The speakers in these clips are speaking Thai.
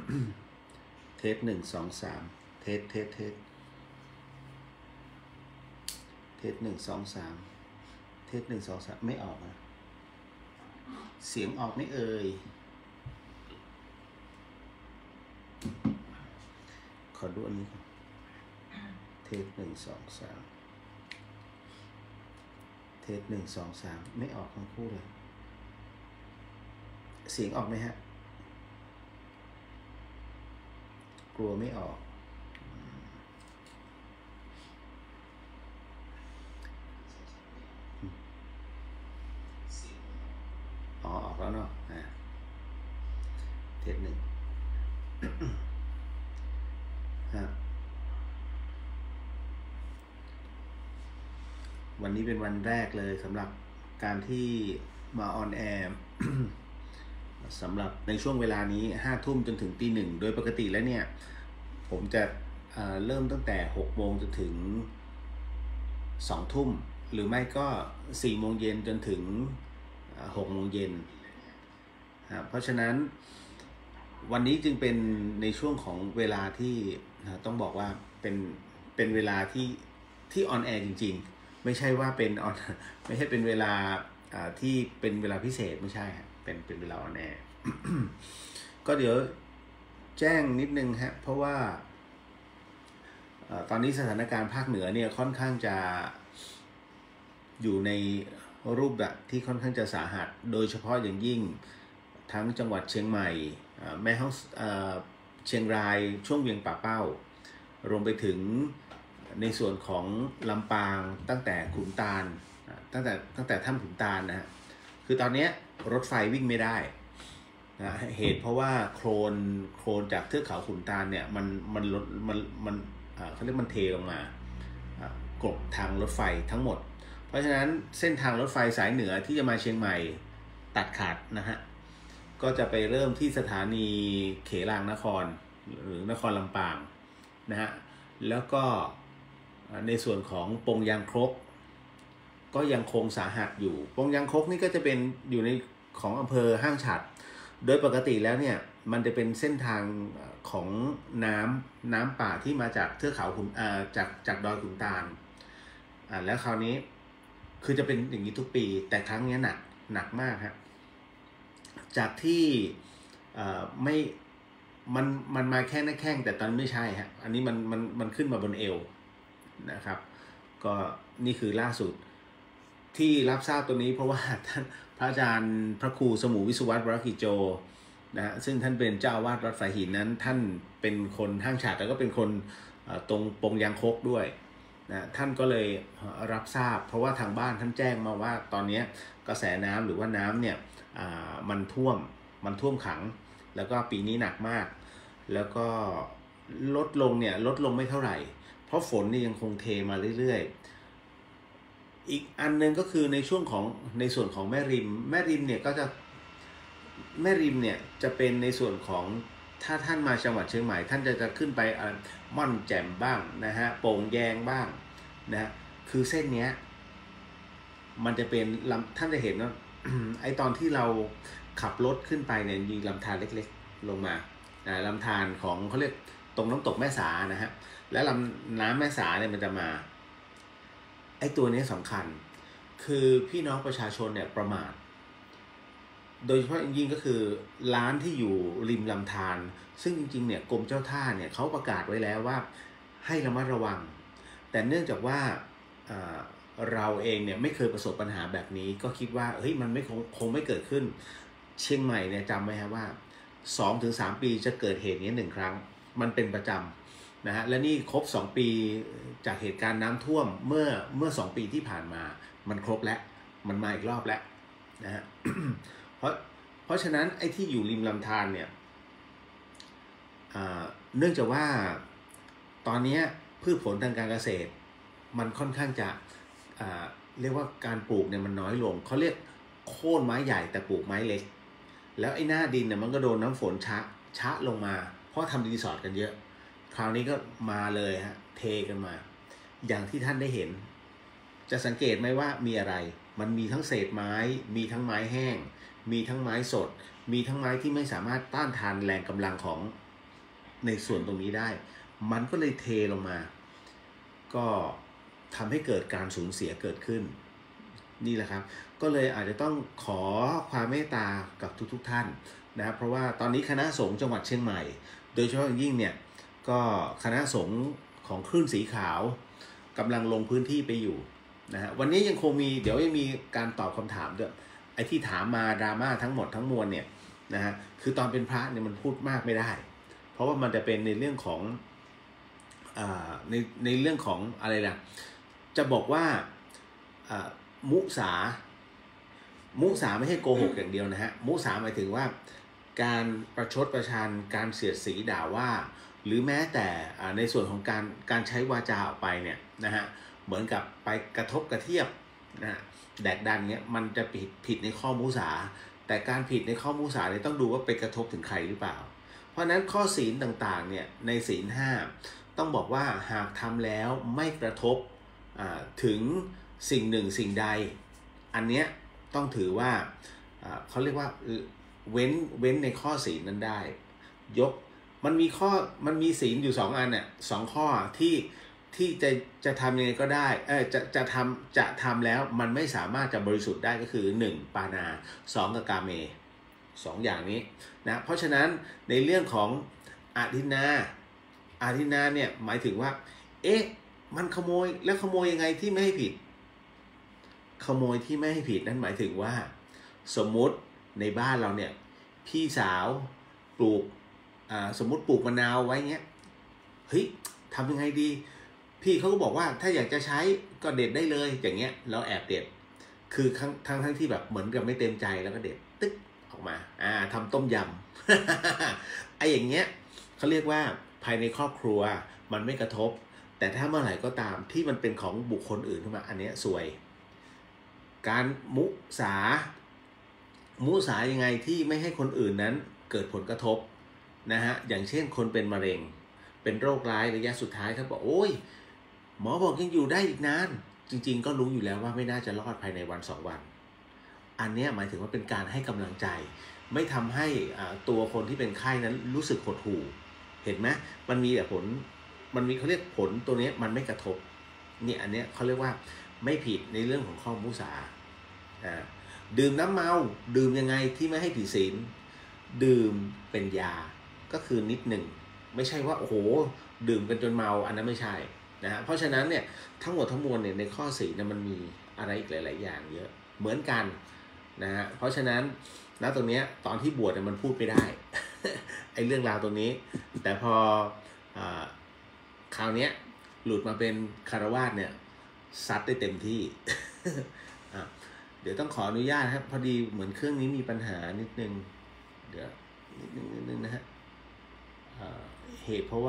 เทส1 2 3เทส1 2 3เทส1 2 3ไม่ออกนะเสียงออกไม่เอ่ยขอดูอันนี้เทส1 2 3เทส1 2 3ไม่ออกทั้งคู่เลยเสียงออกไหมฮะกลัวไม่ออกออกแล้วเนาะเทส1ฮะวันนี้เป็นวันแรกเลยสำหรับการที่มาออนแอร์ สำหรับในช่วงเวลานี้5 ทุ่มจนถึงตี 1โดยปกติแล้วเนี่ยผมจะเริ่มตั้งแต่6 โมงจนถึง2 ทุ่มหรือไม่ก็4 โมงเย็นจนถึง6 โมงเย็นเพราะฉะนั้นวันนี้จึงเป็นในช่วงของเวลาที่ต้องบอกว่าเป็นเวลาที่ออนแอร์จริงๆไม่ใช่ว่าไม่ใช่เป็นเวลาที่เป็นเวลาพิเศษไม่ใช่เป็นเวลาออนแอร์ ก็เดี๋ยวแจ้งนิดนึงฮะเพราะว่าตอนนี้สถานการณ์ภาคเหนือเนี่ยค่อนข้างจะอยู่ในรูปแบบที่ค่อนข้างจะสาหัสโดยเฉพาะอย่างยิ่งทั้งจังหวัดเชียงใหม่แม่ฮ่องเชียงรายช่วงเวียงป่าเป้ารวมไปถึงในส่วนของลำปางตั้งแต่ขุนตาลตั้งแต่ถ้ำขุนตาลนะฮะคือตอนนี้รถไฟวิ่งไม่ได้นะเหตุเพราะว่าโคลนจากเทือกเขาขุนตาลเนี่ยมันเขาเรียกมันเทลงมากลบทางรถไฟทั้งหมดเพราะฉะนั้นเส้นทางรถไฟสายเหนือที่จะมาเชียงใหม่ตัดขาดนะฮะก็จะไปเริ่มที่สถานีเขลางนครหรือนครลำปางนะฮะแล้วก็ในส่วนของปงยางครกก็ยังคงสาหัสอยู่ปงยางครกนี่ก็จะเป็นอยู่ในของอำเภอห้างฉัตรโดยปกติแล้วเนี่ยมันจะเป็นเส้นทางของน้ำป่าที่มาจากเทือกเขาจากดอยขุนตาลแล้วคราวนี้คือจะเป็นอย่างนี้ทุกปีแต่ครั้งนี้หนักมากครับจากที่ไม่มันมาแค่หน้าแข้งแต่ตอนไม่ใช่ฮะอันนี้มันขึ้นมาบนเอวนะครับก็นี่คือล่าสุดที่รับทราบตัวนี้เพราะว่าท่านพระอาจารย์พระครูสมุวิสุวัตรวรกิจโจนะซึ่งท่านเป็นเจ้าอาวาสวัดฝายหินนั้นท่านเป็นคนห้างฉัตรแล้วก็เป็นคนตรงปงยางคกด้วยนะท่านก็เลยรับทราบเพราะว่าทางบ้านท่านแจ้งมาว่าตอนนี้กระแสน้ำหรือว่าน้ำเนี่ยมันท่วมขังแล้วก็ปีนี้หนักมากแล้วก็ลดลงไม่เท่าไหร่เพราะฝนนี่ยังคงเทมาเรื่อยๆอีกอันนึงก็คือในส่วนของแม่ริมเนี่ยก็จะแม่ริมเนี่ยจะเป็นในส่วนของถ้าท่านมาจังหวัดเชียงใหม่ท่านจะขึ้นไปม่อนแจ่มบ้างนะฮะโป่งแยงบ้างนะคือเส้นเนี้ยมันจะเป็นท่านจะเห็นว่า ไอตอนที่เราขับรถขึ้นไปเนี่ยมีลำธารเล็กๆลงมาลำธารของเขาเรียกตรงน้ำตกแม่สานะฮะและน้ำแม่สาเนี่ยมันจะมาไอตัวนี้สำคัญคือพี่น้องประชาชนเนี่ยประมาทโดยเฉพาะยิ่งก็คือร้านที่อยู่ริมลำธารซึ่งจริงๆเนี่ยกรมเจ้าท่าเนี่ยเขาประกาศไว้แล้วว่าให้ระมัดระวังแต่เนื่องจากว่าเราเองเนี่ยไม่เคยประสบปัญหาแบบนี้ก็คิดว่าเฮ้ยมันคงไม่เกิดขึ้นเชียงใหม่เนี่ยจำไว้ฮะว่า 2-3 ปีจะเกิดเหตุนี้1 ครั้งมันเป็นประจำนะฮะและนี่ครบ2 ปีจากเหตุการณ์น้ำท่วมเมื่อ2 ปีที่ผ่านมามันครบแล้วมันมาอีกรอบแล้วนะฮะ เพราะฉะนั้นไอ้ที่อยู่ริมลำธารเนี่ยเนื่องจากว่าตอนนี้พืชผลทางการเกษตรมันค่อนข้างจะเรียกว่าการปลูกเนี่ยมันน้อยลงเขาเรียกโค่นไม้ใหญ่แต่ปลูกไม้เล็กแล้วไอ้หน้าดินเนี่ยมันก็โดนน้ำฝนชะลงมาเพราะทำรีสอร์ทกันเยอะคราวนี้ก็มาเลยฮะเทกันมาอย่างที่ท่านได้เห็นจะสังเกตไหมว่ามีอะไรมันมีทั้งเศษไม้มีทั้งไม้แห้งมีทั้งไม้สดมีทั้งไม้ที่ไม่สามารถต้านทานแรงกำลังของในส่วนตรงนี้ได้มันก็เลยเทลงมาก็ทำให้เกิดการสูญเสียเกิดขึ้นนี่แหละครับก็เลยอาจจะต้องขอความเมตตากับทุกท่านนะเพราะว่าตอนนี้คณะสงฆ์จังหวัดเชียงใหม่โดยเฉพาะอย่างยิ่งเนี่ยก็คณะสงฆ์ของคลื่นสีขาวกำลังลงพื้นที่ไปอยู่นะฮะวันนี้ยังคงมีเดี๋ยวยังมีการตอบคำถามด้วยไอ้ที่ถามมาดราม่าทั้งหมดทั้งมวลเนี่ยนะฮะคือตอนเป็นพระเนี่ยมันพูดมากไม่ได้เพราะว่ามันจะเป็นในเรื่องของในเรื่องของอะไรล่ะจะบอกว่ามุสาไม่ใช่โกหกอย่างเดียวนะฮะมุสาหมายถึงว่าการประชดประชันการเสียดสีด่าว่าหรือแม้แต่ในส่วนของการใช้วาจาออกไปเนี่ยนะฮะเหมือนกับไปกระทบกระเทียบนะฮะแดกดันเงี้ยมันจะผิดในข้อมุสาแต่การผิดในข้อมุสาเนี่ยต้องดูว่าไปกระทบถึงใครหรือเปล่าเพราะนั้นข้อศีลต่างๆเนี่ยในศีล5ต้องบอกว่าหากทำแล้วไม่กระทบถึงสิ่งหนึ่งสิ่งใดอันเนี้ยต้องถือว่าเขาเรียกว่าเว้นในข้อศีลนั้นได้ยกมันมีศีลอยู่2อันน่ะ2ข้อที่จะทำยังไงก็ได้จะทำแล้วมันไม่สามารถจะบริสุทธิ์ได้ก็คือ1ปานา2กาเม2อย่างนี้นะเพราะฉะนั้นในเรื่องของอาทินนาเนี่ยหมายถึงว่ามันขโมยแล้วขโมยยังไงที่ไม่ให้ผิดขโมยที่ไม่ให้ผิดนั้นหมายถึงว่าสมมุติในบ้านเราเนี่ยพี่สาวปลูกสมมุติปลูกมะนาวไว้เงี้ยเฮ้ยทำยังไงดีพี่เขาก็บอกว่าถ้าอยากจะใช้ก็เด็ดได้เลยอย่างเงี้ยเราแอบเด็ดคือทั้งที่แบบเหมือนกับไม่เต็มใจแล้วก็เด็ดตึ๊กออกมาทำต้มยำ ไอ้อย่างเงี้ยเขาเรียกว่าภายในครอบครัวมันไม่กระทบแต่ถ้าเมื่อไหร่ก็ตามที่มันเป็นของบุคคลอื่นขึ้นมาอันเนี้ยซวยการมุสายังไงที่ไม่ให้คนอื่นนั้นเกิดผลกระทบนะฮะอย่างเช่นคนเป็นมะเร็งเป็นโรคร้ายระยะสุดท้ายเขาบอกโอ้ยหมอบอกยังอยู่ได้อีกนานจริงๆก็รู้อยู่แล้วว่าไม่น่าจะรอดภายในวัน2วันอันนี้หมายถึงว่าเป็นการให้กำลังใจไม่ทำให้ตัวคนที่เป็นไข้นั้นรู้สึกหดหู่เห็นไหมมันมีแต่ผลมันมีเขาเรียกผลตัวนี้มันไม่กระทบนี่อันนี้เขาเรียกว่าไม่ผิดในเรื่องของข้อมุสาดื่มน้ำเมาดื่มยังไงที่ไม่ให้ผิดศีลดื่มเป็นยาก็คือนิดหนึ่งไม่ใช่ว่าโอ้โหดื่มกันจนเมาอันนั้นไม่ใช่นะฮะเพราะฉะนั้นเนี่ยทั้งหมดทั้งมวลเนี่ยในข้อศีลเนี่ยมันมีอะไรอีกหลายๆอย่างเยอะเหมือนกันนะฮะเพราะฉะนั้นณตรงนี้ตอนที่บวชเนี่ยมันพูดไม่ได้ ไอ้เรื่องราวตรงนี้แต่พอคราวนี้หลุดมาเป็นคฤหัสถ์เนี่ยซัดได้เต็มที่ เดี๋ยวต้องขออนุญาตครับพอดีเหมือนเครื่องนี้มีปัญหานิดนึงเดี๋ยวนิดนึงนะฮะเหตุเพราะว่า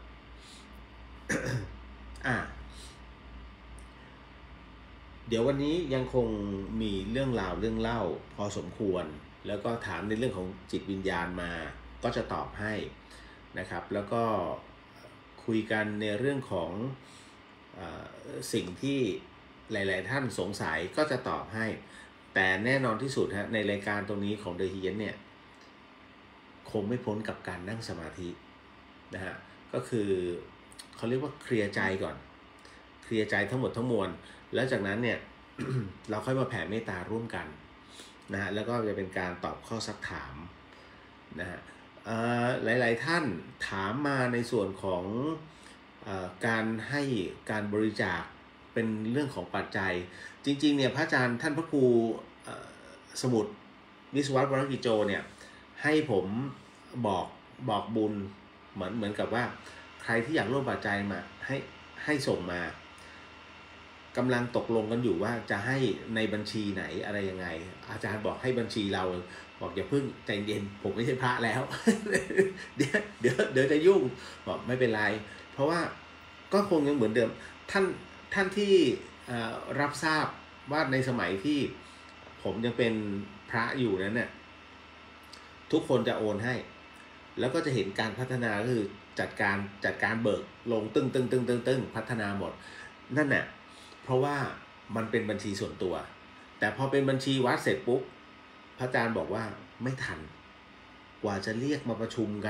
เดี๋ยววันนี้ยังคงมีเรื่องราวเรื่องเล่าพอสมควรแล้วก็ถามในเรื่องของจิตวิญญาณมาก็จะตอบให้นะครับแล้วก็คุยกันในเรื่องของสิ่งที่หลายๆท่านสงสัยก็จะตอบให้แต่แน่นอนที่สุดฮะในรายการตรงนี้ของเดอะเฮียนเนี่ยคงไม่พ้นกับการนั่งสมาธินะฮะก็คือเขาเรียกว่าเคลียร์ใจก่อนเคลียร์ใจทั้งหมดทั้งมวลแล้วจากนั้นเนี่ย เราค่อยมาแผ่เมตตาร่วมกันนะฮะแล้วก็จะเป็นการตอบข้อซักถามนะฮะหลายๆท่านถามมาในส่วนของการให้การบริจาคเป็นเรื่องของปัจจัยจริงๆเนี่ยพระอาจารย์ท่านพระครูสมุทรวิศวัตรวรกิจโจเนี่ยให้ผมบอกบุญเหมือนกับว่าใครที่อยากร่วมปัจจัยมาให้ส่งมากำลังตกลงกันอยู่ว่าจะให้ในบัญชีไหนอะไรยังไงอาจารย์บอกให้บัญชีเราบอกอย่าเพิ่งใจเย็นผมไม่ใช่พระแล้ว เดี๋ยวจะยุ่งบอกไม่เป็นไรเพราะว่าก็คงยังเหมือนเดิมท่านที่รับทราบว่าในสมัยที่ผมยังเป็นพระอยู่นั้นเนี่ยทุกคนจะโอนให้แล้วก็จะเห็นการพัฒนาก็คือจัดการเบิกลงตึ้งพัฒนาหมดนั่นน่ะเพราะว่ามันเป็นบัญชีส่วนตัวแต่พอเป็นบัญชีวัดเสร็จปุ๊บพระอาจารย์บอกว่าไม่ทันกว่าจะเรียกมาประชุมกัน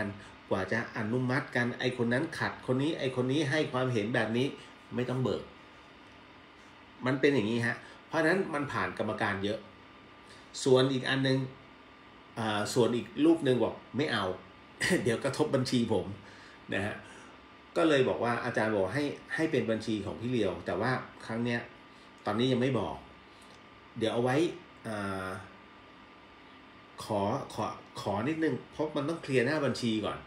กว่าจะอนุมัติกันไอคนนั้นขัดคนนี้ไอคนนี้ให้ความเห็นแบบนี้ไม่ต้องเบิกมันเป็นอย่างนี้ฮะเพราะฉะนั้นมันผ่านกรรมการเยอะส่วนอีกอันนึงส่วนอีกรูปหนึ่งบอกไม่เอา เดี๋ยวกระทบบัญชีผมนะฮะก็เลยบอกว่าอาจารย์บอกให้เป็นบัญชีของพี่เลียวแต่ว่าครั้งเนี้ยตอนนี้ยังไม่บอกเดี๋ยวเอาไว้ขอนิดนึงเพราะมันต้องเคลียร์หน้าบัญชีก่อน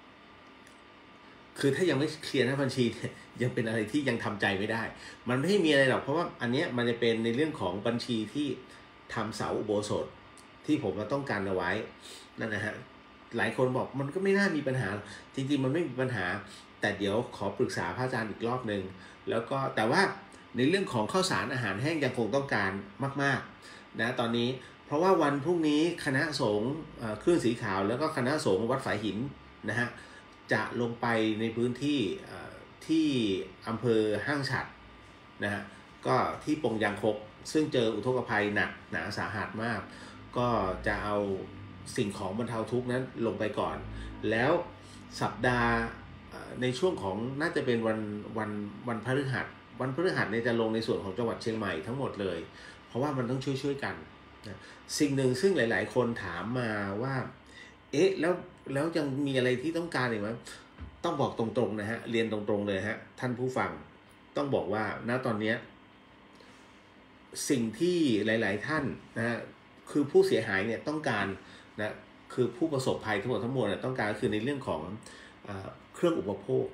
คือถ้ายังไม่เคลียร์หน้าบัญชียังเป็นอะไรที่ยังทำใจไม่ได้มันไม่มีอะไรหรอกเพราะว่าอันเนี้ยมันจะเป็นในเรื่องของบัญชีที่ทำเสาอุโบสถที่ผมต้องการเอาไว้นั่นนะฮะหลายคนบอกมันก็ไม่น่ามีปัญหาจริงๆมันไม่มีปัญหาแต่เดี๋ยวขอปรึกษาพระอาจารย์อีกรอบนึงแล้วก็แต่ว่าในเรื่องของข้าวสารอาหารแห้งยังคงต้องการมากๆนะตอนนี้เพราะว่าวันพรุ่งนี้คณะสงฆ์คลื่นสีขาวแล้วก็คณะสงฆ์วัดฝายหินนะฮะจะลงไปในพื้นที่ที่อำเภอห้างฉัตรนะฮะก็ที่ปงยางคกซึ่งเจออุทกภัยหนักหนาสาหัสมากก็จะเอาสิ่งของบรรเทาทุกข์นั้นลงไปก่อนแล้วสัปดาห์ในช่วงของน่าจะเป็นวันพฤหัสเนี่ยจะลงในส่วนของจังหวัดเชียงใหม่ทั้งหมดเลยเพราะว่ามันต้องช่วยกันนะสิ่งหนึ่งซึ่งหลายๆคนถามมาว่าเอ๊ะแล้วยังมีอะไรที่ต้องการอีกไหมต้องบอกตรงๆนะฮะเรียนตรงๆเลยฮะท่านผู้ฟังต้องบอกว่าณตอนนี้สิ่งที่หลายๆท่านนะฮะคือผู้เสียหายเนี่ยต้องการนะคือผู้ประสบภัยทั้งหมดเนี่ยต้องการคือในเรื่องของเครื่องอุปโภค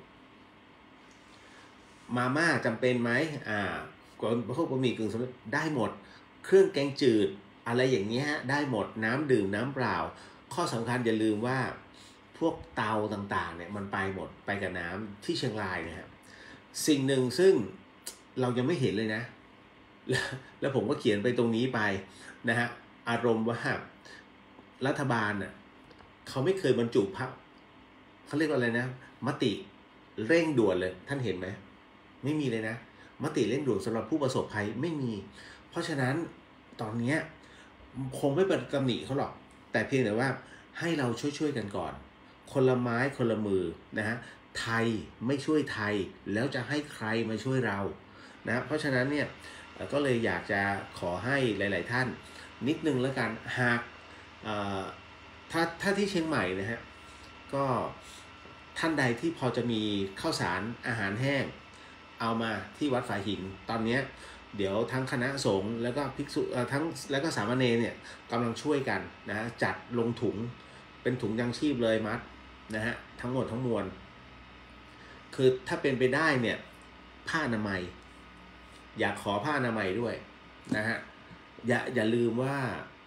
มาม่าจำเป็นไหมอุปโภคบะหมี่กึ่งสำเร็จได้หมดเครื่องแกงจืดอะไรอย่างเงี้ยได้หมดน้ำดื่มน้ำเปล่าข้อสำคัญอย่าลืมว่าพวกเตาต่างๆเนี่ยมันไปหมดไปกับน้ำที่เชียงรายนะครับสิ่งหนึ่งซึ่งเรายังไม่เห็นเลยนะแล้วผมก็เขียนไปตรงนี้ไปนะฮะอารมณ์ว่ารัฐบาลน่ะเขาไม่เคยบรรจุพรรคเขาเรียกว่าอะไรนะมติเร่งด่วนเลยท่านเห็นไหมไม่มีเลยนะมติเร่งด่วนสำหรับผู้ประสบภัยไม่มีเพราะฉะนั้นตอนนี้คงไม่เป็นตำหนิเขาหรอกแต่เพียงแต่ว่าให้เราช่วยกันก่อนคนละไม้คนละมือนะฮะไทยไม่ช่วยไทยแล้วจะให้ใครมาช่วยเรานะเพราะฉะนั้นเนี่ยก็เลยอยากจะขอให้หลายๆท่านนิดนึงแล้วกันหากถ้าที่เชียงใหม่นะฮะก็ท่านใดที่พอจะมีข้าวสารอาหารแห้งเอามาที่วัดฝายหินตอนนี้เดี๋ยวทั้งคณะสงฆ์แล้วก็ภิกษุทั้งแล้วก็สามเณรเนี่ยกำลังช่วยกันนะจัดลงถุงเป็นถุงยังชีพเลยมัดนะฮะทั้งหมดทั้งมวลคือถ้าเป็นไปได้เนี่ยผ้าอนามัยอยากขอผ้าอนามัยด้วยนะฮะอย่าลืมว่า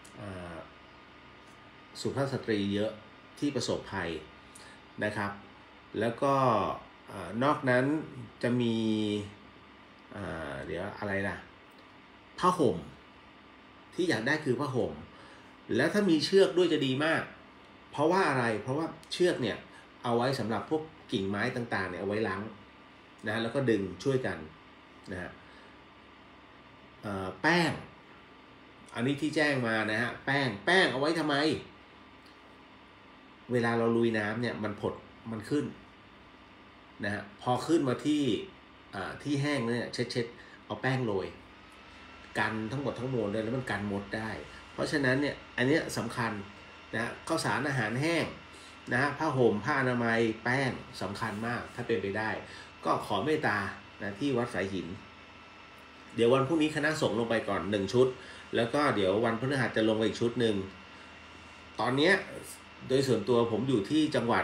สุภาพสตรีเยอะที่ประสบภัยนะครับแล้วก็นอกนั้นจะมีเดี๋ยวอะไรล่ะผ้าห่มที่อยากได้คือผ้าห่มแล้วถ้ามีเชือกด้วยจะดีมากเพราะว่าอะไรเพราะว่าเชือกเนี่ยเอาไว้สำหรับพวกกิ่งไม้ต่างๆเนี่ยเอาไว้ล้างนะแล้วก็ดึงช่วยกันนะฮะแป้งอันนี้ที่แจ้งมานะฮะแป้งเอาไว้ทำไมเวลาเราลุยน้ำเนี่ยมันขึ้นนะฮะพอขึ้นมาที่แห้งเนี่ยเช็ดเอาแป้งโรยกันทั้งหมดทั้งมวลเลยแล้วมันกันมดได้เพราะฉะนั้นเนี่ยอันนี้สำคัญนะข้าวสารอาหารแห้งนะผ้าห่มผ้าอนามัยแป้งสำคัญมากถ้าเป็นไปได้ก็ขอเมตตานะที่วัดฝายหินเดี๋ยววันพรุ่งนี้คณะสงฆ์ลงไปก่อน1ชุดแล้วก็เดี๋ยววันพฤหัสจะลงไปอีกชุดหนึ่งตอนนี้โดยส่วนตัวผมอยู่ที่จังหวัด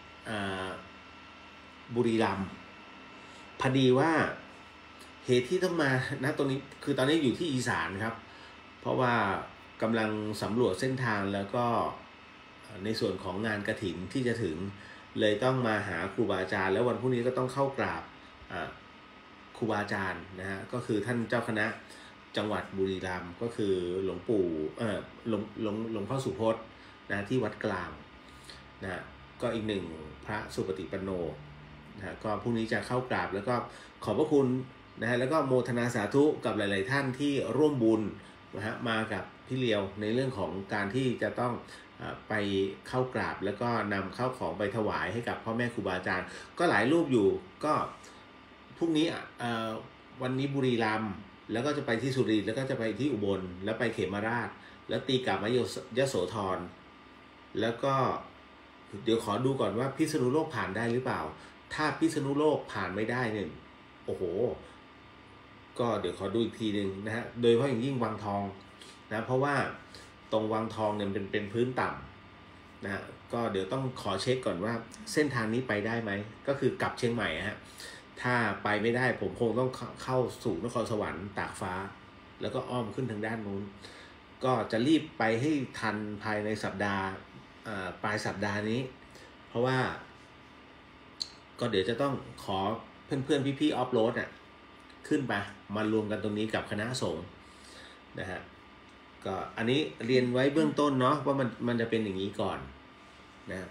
บุรีรัมย์พอดีว่าเหตุที่ต้องมานะตรงนี้คือตอนนี้อยู่ที่อีสานครับเพราะว่ากำลังสำรวจเส้นทางแล้วก็ในส่วนของงานกฐินที่จะถึงเลยต้องมาหาครูบาอาจารย์แล้ววันพรุ่งนี้ก็ต้องเข้ากราบครูบาอาจารย์นะฮะก็คือท่านเจ้าคณะจังหวัดบุรีรัมย์ก็คือหลวงปู่หลวงพ่อสุพจน์นะที่วัดกลางนะก็อีกหนึ่งพระสุปฏิปันโนนะก็พรุ่งนี้จะเข้ากราบแล้วก็ขอบพระคุณนะฮะแล้วก็โมทนาสาธุกับหลายๆท่านที่ร่วมบุญนะฮะมากับพี่เลียวในเรื่องของการที่จะต้องไปเข้ากราบแล้วก็นำข้าวของไปถวายให้กับพ่อแม่ครูบาอาจารย์ก็หลายรูปอยู่ก็พรุ่งนี้วันนี้บุรีรัมย์แล้วก็จะไปที่สุรินทร์แล้วก็จะไปที่อุบลแล้วไปเขมราชแล้วตีกลับมายโสธรแล้วก็เดี๋ยวขอดูก่อนว่าพิษณุโลกผ่านได้หรือเปล่าถ้าพิษณุโลกผ่านไม่ได้เนี่ยโอ้โหก็เดี๋ยวขอดูอีกทีนึงนะฮะโดยเฉพาะอย่างยิ่งวังทองนะเพราะว่าตรงวังทองเนี่ยเป็นพื้นต่ำนะก็เดี๋ยวต้องขอเช็คก่อนว่าเส้นทางนี้ไปได้ไหมก็คือกลับเชียงใหม่ฮะถ้าไปไม่ได้ผมคงต้องเข้าสู่นครสวรรค์ตากฟ้าแล้วก็อ้อมขึ้นทางด้านนู้นก็จะรีบไปให้ทันภายในสัปดาห์ปลายสัปดาห์นี้เพราะว่าก็เดี๋ยวจะต้องขอเพื่อนๆพี่ๆออฟโรดขึ้นไปมารวมกันตรงนี้กับคณะสงฆ์นะฮะก็อันนี้เรียนไว้เบื้องต้นเนาะว่ามันจะเป็นอย่างนี้ก่อนนะ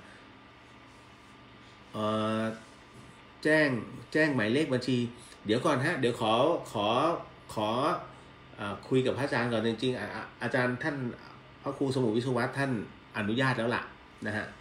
แจ้งหมายเลขบัญชีเดี๋ยวก่อนฮะเดี๋ยวขอคุยกับพระอาจารย์ก่อนจริงๆอาจารย์ท่านพระครูสมุวิสุวัฒน์ท่านอนุญาตแล้วล่ะนะฮะ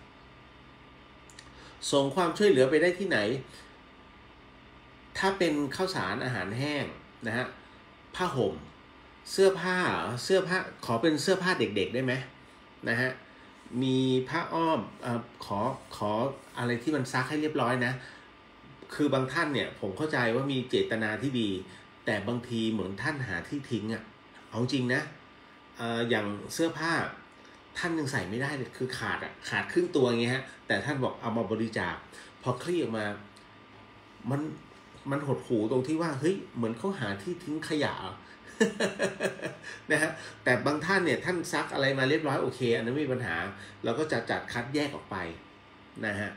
ส่งความช่วยเหลือไปได้ที่ไหนถ้าเป็นข้าวสารอาหารแห้งนะฮะผ้าห่มเสื้อผ้าขอเป็นเสื้อผ้าเด็กๆได้ไหมนะฮะมีผ้าอ้อมขออะไรที่มันซักให้เรียบร้อยนะคือบางท่านเนี่ยผมเข้าใจว่ามีเจตนาที่ดีแต่บางทีเหมือนท่านหาที่ทิ้งเอาจริงนะอย่างเสื้อผ้าท่านยังใส่ไม่ได้เลยคือขาดครึ่งตัวอย่างเงี้ยฮะแต่ท่านบอกเอามาบริจาคพอคลี่ออกมามันหดหู่ตรงที่ว่าเฮ้ยเหมือนเขาหาที่ทิ้งขยะ นะฮะแต่บางท่านเนี่ยท่านซักอะไรมาเรียบร้อยโอเคอันนั้นไม่มีปัญหาเราก็จัดคัดแยกออกไปนะฮะ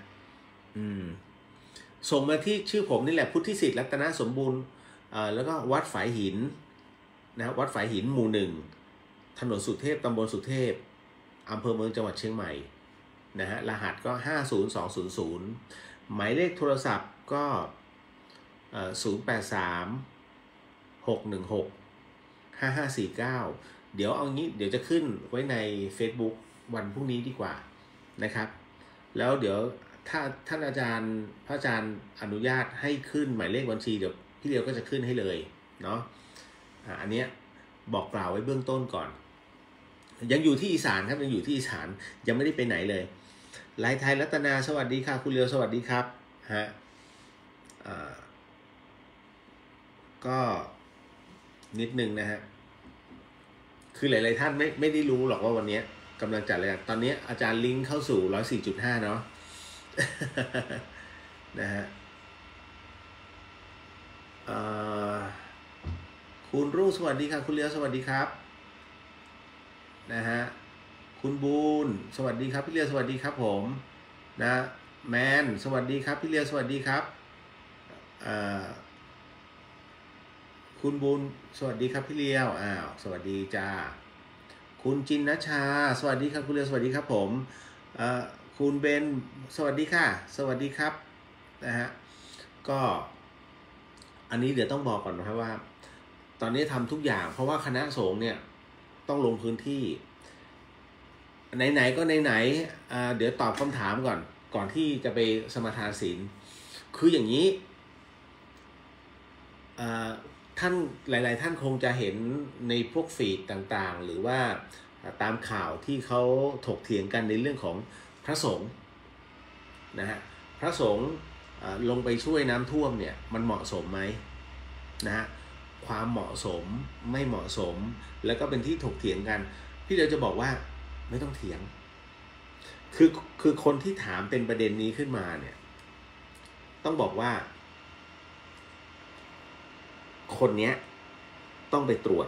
ส่งมาที่ชื่อผมนี่แหละพุทธิสิทธิ์รัตนสมบูรณ์แล้วก็วัดฝายหินนะวัดฝายหินหมู่ 1ถนนสุเทพตำบลสุเทพอำเภอเมืองจังหวัดเชียงใหม่นะฮะรหัสก็50200หมายเลขโทรศัพท์ก็083-616-5549เดี๋ยวเอางี้เดี๋ยวจะขึ้นไว้ใน Facebook วันพรุ่งนี้ดีกว่านะครับแล้วเดี๋ยวถ้าท่านพระอาจารย์อนุญาตให้ขึ้นหมายเลขบัญชีเดี๋ยวพี่เดียวก็จะขึ้นให้เลยเนาะอันเนี้ยบอกกล่าวไว้เบื้องต้นก่อนยังอยู่ที่อีสานครับยังอยู่ที่อีสานยังไม่ได้ไปไหนเลยลายไทยรัตนาสวัสดีค่ะคุณเลียวสวัสดีครับฮะก็นิดนึงนะฮะคือหลายๆท่านไม่ได้รู้หรอกว่าวันนี้กำลังจัดรายการตอนนี้อาจารย์ลิงก์เข้าสู่ 104.5 เนาะ นะฮะคุณรุ่งสวัสดีครับคุณเลียวสวัสดีครับนะฮะคุณบูนสวัสดีครับพี่เลียวสวัสดีครับผมนะแมนสวัสดีครับพี่เลียวสวัสดีครับคุณบูนสวัสดีครับพี่เลียวสวัสดีจ้าคุณจินนชาสวัสดีครับคุณเลียวสวัสดีครับผมคุณเบนสวัสดีค่ะสวัสดีครับนะฮะก็อันนี้เดี๋ยวต้องบอกก่อนนะครับว่าตอนนี้ทำทุกอย่างเพราะว่าคณะสงฆ์เนี่ยต้องลงพื้นที่ไหนๆก็ไหนๆเดี๋ยวตอบคำถามก่อนที่จะไปสมาทานศีลคืออย่างนี้ท่านหลายๆท่านคงจะเห็นในพวกฟีดต่างๆหรือว่าตามข่าวที่เขาถกเถียงกันในเรื่องของพระสงฆ์นะฮะพระสงฆ์ลงไปช่วยน้ำท่วมเนี่ยมันเหมาะสมไหมนะฮะความเหมาะสมไม่เหมาะสมแล้วก็เป็นที่ถกเถียงกันพี่เดียวจะบอกว่าไม่ต้องเถียงคือคนที่ถามเป็นประเด็นนี้ขึ้นมาเนี่ยต้องบอกว่าคนเนี้ยต้องไปตรวจ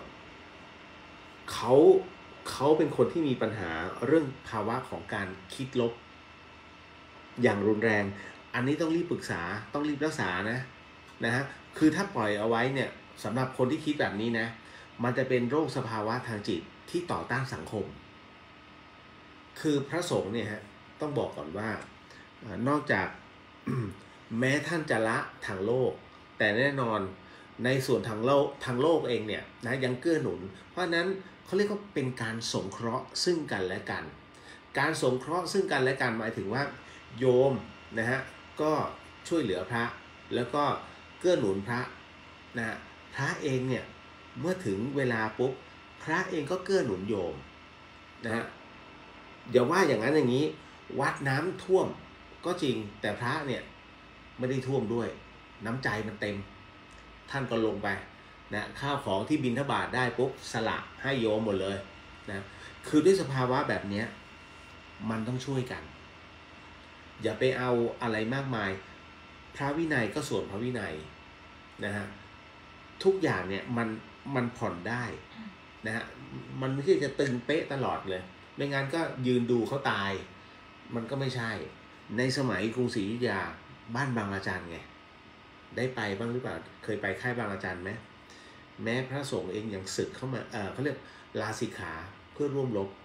เขาเป็นคนที่มีปัญหาเรื่องภาวะของการคิดลบอย่างรุนแรงอันนี้ต้องรีบปรึกษาต้องรีบรักษานะฮะคือถ้าปล่อยเอาไว้เนี่ยสำหรับคนที่คิดแบบนี้นะมันจะเป็นโรคสภาวะทางจิตที่ต่อต้านสังคมคือพระสงฆ์เนี่ยฮะต้องบอกก่อนว่านอกจาก แม้ท่านจะละทางโลกแต่แน่นอนในส่วนทางโลกเองเนี่ยนะยังเกื้อหนุนเพราะนั้นเขาเรียกว่าเป็นการสงเคราะห์ซึ่งกันและกันการสงเคราะห์ซึ่งกันและกันหมายถึงว่าโยมนะฮะก็ช่วยเหลือพระแล้วก็เกื้อหนุนพระนะฮะพระเองเนี่ยเมื่อถึงเวลาปุ๊บพระเองก็เกื้อหนุนโยมนะฮะเดี๋ยวว่าอย่างนั้นอย่างนี้วัดน้ำท่วมก็จริงแต่พระเนี่ยไม่ได้ท่วมด้วยน้ำใจมันเต็มท่านก็ลงไปนะข้าวของที่บิณฑบาตได้ปุ๊บสละให้โยมหมดเลยนะคือด้วยสภาวะแบบนี้มันต้องช่วยกันอย่าไปเอาอะไรมากมายพระวินัยก็ส่วนพระวินัยนะฮะทุกอย่างเนี่ยมันผ่อนได้นะฮะมันไม่ใช่จะตึงเป๊ะตลอดเลยไม่งั้นก็ยืนดูเขาตายมันก็ไม่ใช่ในสมัยกรุงศรีอยุธยาบ้านบางอาจารย์ไงได้ไปบ้างหรือเปล่าเคยไปค่ายบางอาจารย์ไหมแม้พระสงฆ์เองยังศึกเข้ามาเขาเรียกลาสิกขาเพื่อร่วมรบ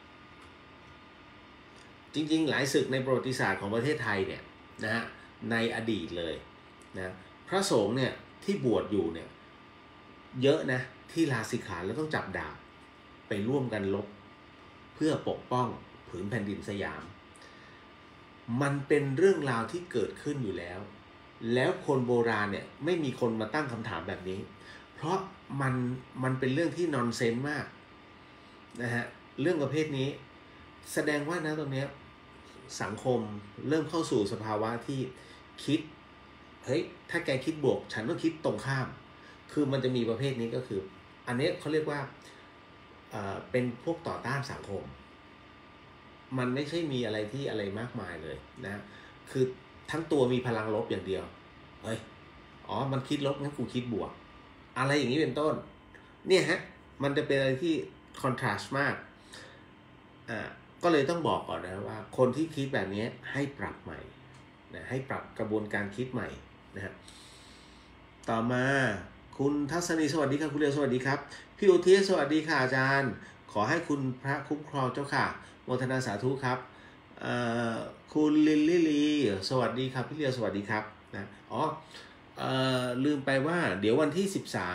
จริงๆหลายศึกในประวัติศาสตร์ของประเทศไทยเนี่ยนะฮะในอดีตเลยนะพระสงฆ์เนี่ยที่บวชอยู่เนี่ยเยอะนะที่ลาสิกขาแล้วต้องจับดาบไปร่วมกันรบเพื่อปกป้องผืนแผ่นดินสยามมันเป็นเรื่องราวที่เกิดขึ้นอยู่แล้วคนโบราณเนี่ยไม่มีคนมาตั้งคำถามแบบนี้เพราะมันเป็นเรื่องที่นอนเซนส์มากนะฮะเรื่องประเภทนี้แสดงว่านะตรงนี้สังคมเริ่มเข้าสู่สภาวะที่คิดเฮ้ยถ้าแกคิดบวกฉันต้องคิดตรงข้ามคือมันจะมีประเภทนี้ก็คืออันนี้เขาเรียกว่าเป็นพวกต่อต้านสังคมมันไม่ใช่มีอะไรที่อะไรมากมายเลยนะคือทั้งตัวมีพลังลบอย่างเดียวเฮ้ยอ๋อมันคิดลบงั้นกูคิดบวกอะไรอย่างนี้เป็นต้นเนี่ยฮะมันจะเป็นอะไรที่คอนทราสต์มากก็เลยต้องบอกก่อนนะว่าคนที่คิดแบบนี้ให้ปรับใหม่นะให้ปรับกระบวนการคิดใหม่นะฮะต่อมาคุณทัศนีสวัสดีครับคุณเรียวสวัสดีครับพี่อุทิศสวัสดีค่ะอาจารย์ขอให้คุณพระคุ้มครองเจ้าค่ะโมทนาสาธุครับคุณลิลลี่สวัสดีครับพี่เรียวสวัสดีครับนะลืมไปว่าเดี๋ยววันที่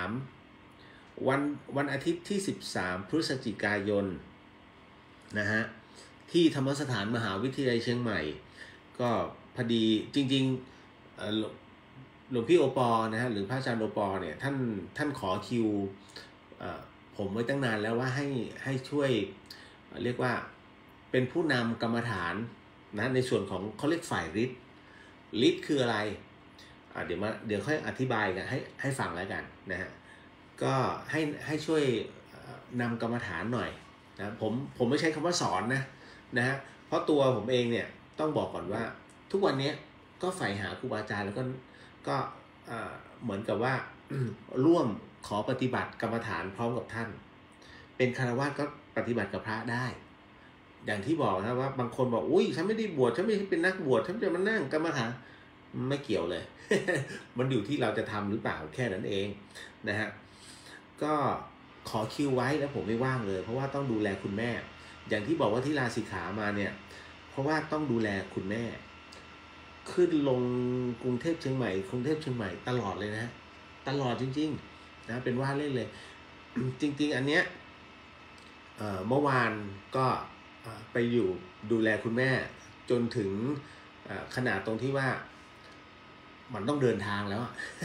13วันอาทิตย์ที่13พฤศจิกายนนะฮะที่ธรรมสถานมหาวิทยาลัยเชียงใหม่ก็พอดีจริงๆหลวงพี่โอปอนะฮะหรือพระอาจารย์โอปอเนี่ยท่านขอคิวผมไว้ตั้งนานแล้วว่าให้ช่วยเรียกว่าเป็นผู้นำกรรมฐานนะในส่วนของเขาเรียกฝ่ายฤทธิ์คืออะไรเดี๋ยวค่อยอธิบายกันให้ฟังแล้วกันนะฮะก็ให้ช่วยนำกรรมฐานหน่อยนะผมไม่ใช้คำว่าสอนนะฮะเพราะตัวผมเองเนี่ยต้องบอกก่อนว่าทุกวันนี้ก็ใฝ่หาครูบาอาจารย์แล้วก็เหมือนกับว่า ร่วมขอปฏิบัติกรรมฐานพร้อมกับท่านเป็นฆราวาสก็ปฏิบัติกับพระได้อย่างที่บอกนะว่าบางคนบอกอุ้ยฉันไม่ได้บวชฉันไม่เป็นนักบวชฉันจะมานั่งกรรมฐานไม่เกี่ยวเลย มันอยู่ที่เราจะทำหรือเปล่าแค่นั้นเองนะฮะก็ขอคิวไว้แล้วผมไม่ว่างเลยเพราะว่าต้องดูแลคุณแม่อย่างที่บอกว่าที่ลาสิกขามาเนี่ยเพราะว่าต้องดูแลคุณแม่ขึ้นลงกรุงเทพเชียงใหม่ตลอดเลยนะตลอดจริงๆนะเป็นว่าเล่นเลย จริงๆอันเนี้ยเมื่อวานก็ไปอยู่ดูแลคุณแม่จนถึงขนาดตรงที่ว่ามันต้องเดินทางแล้ว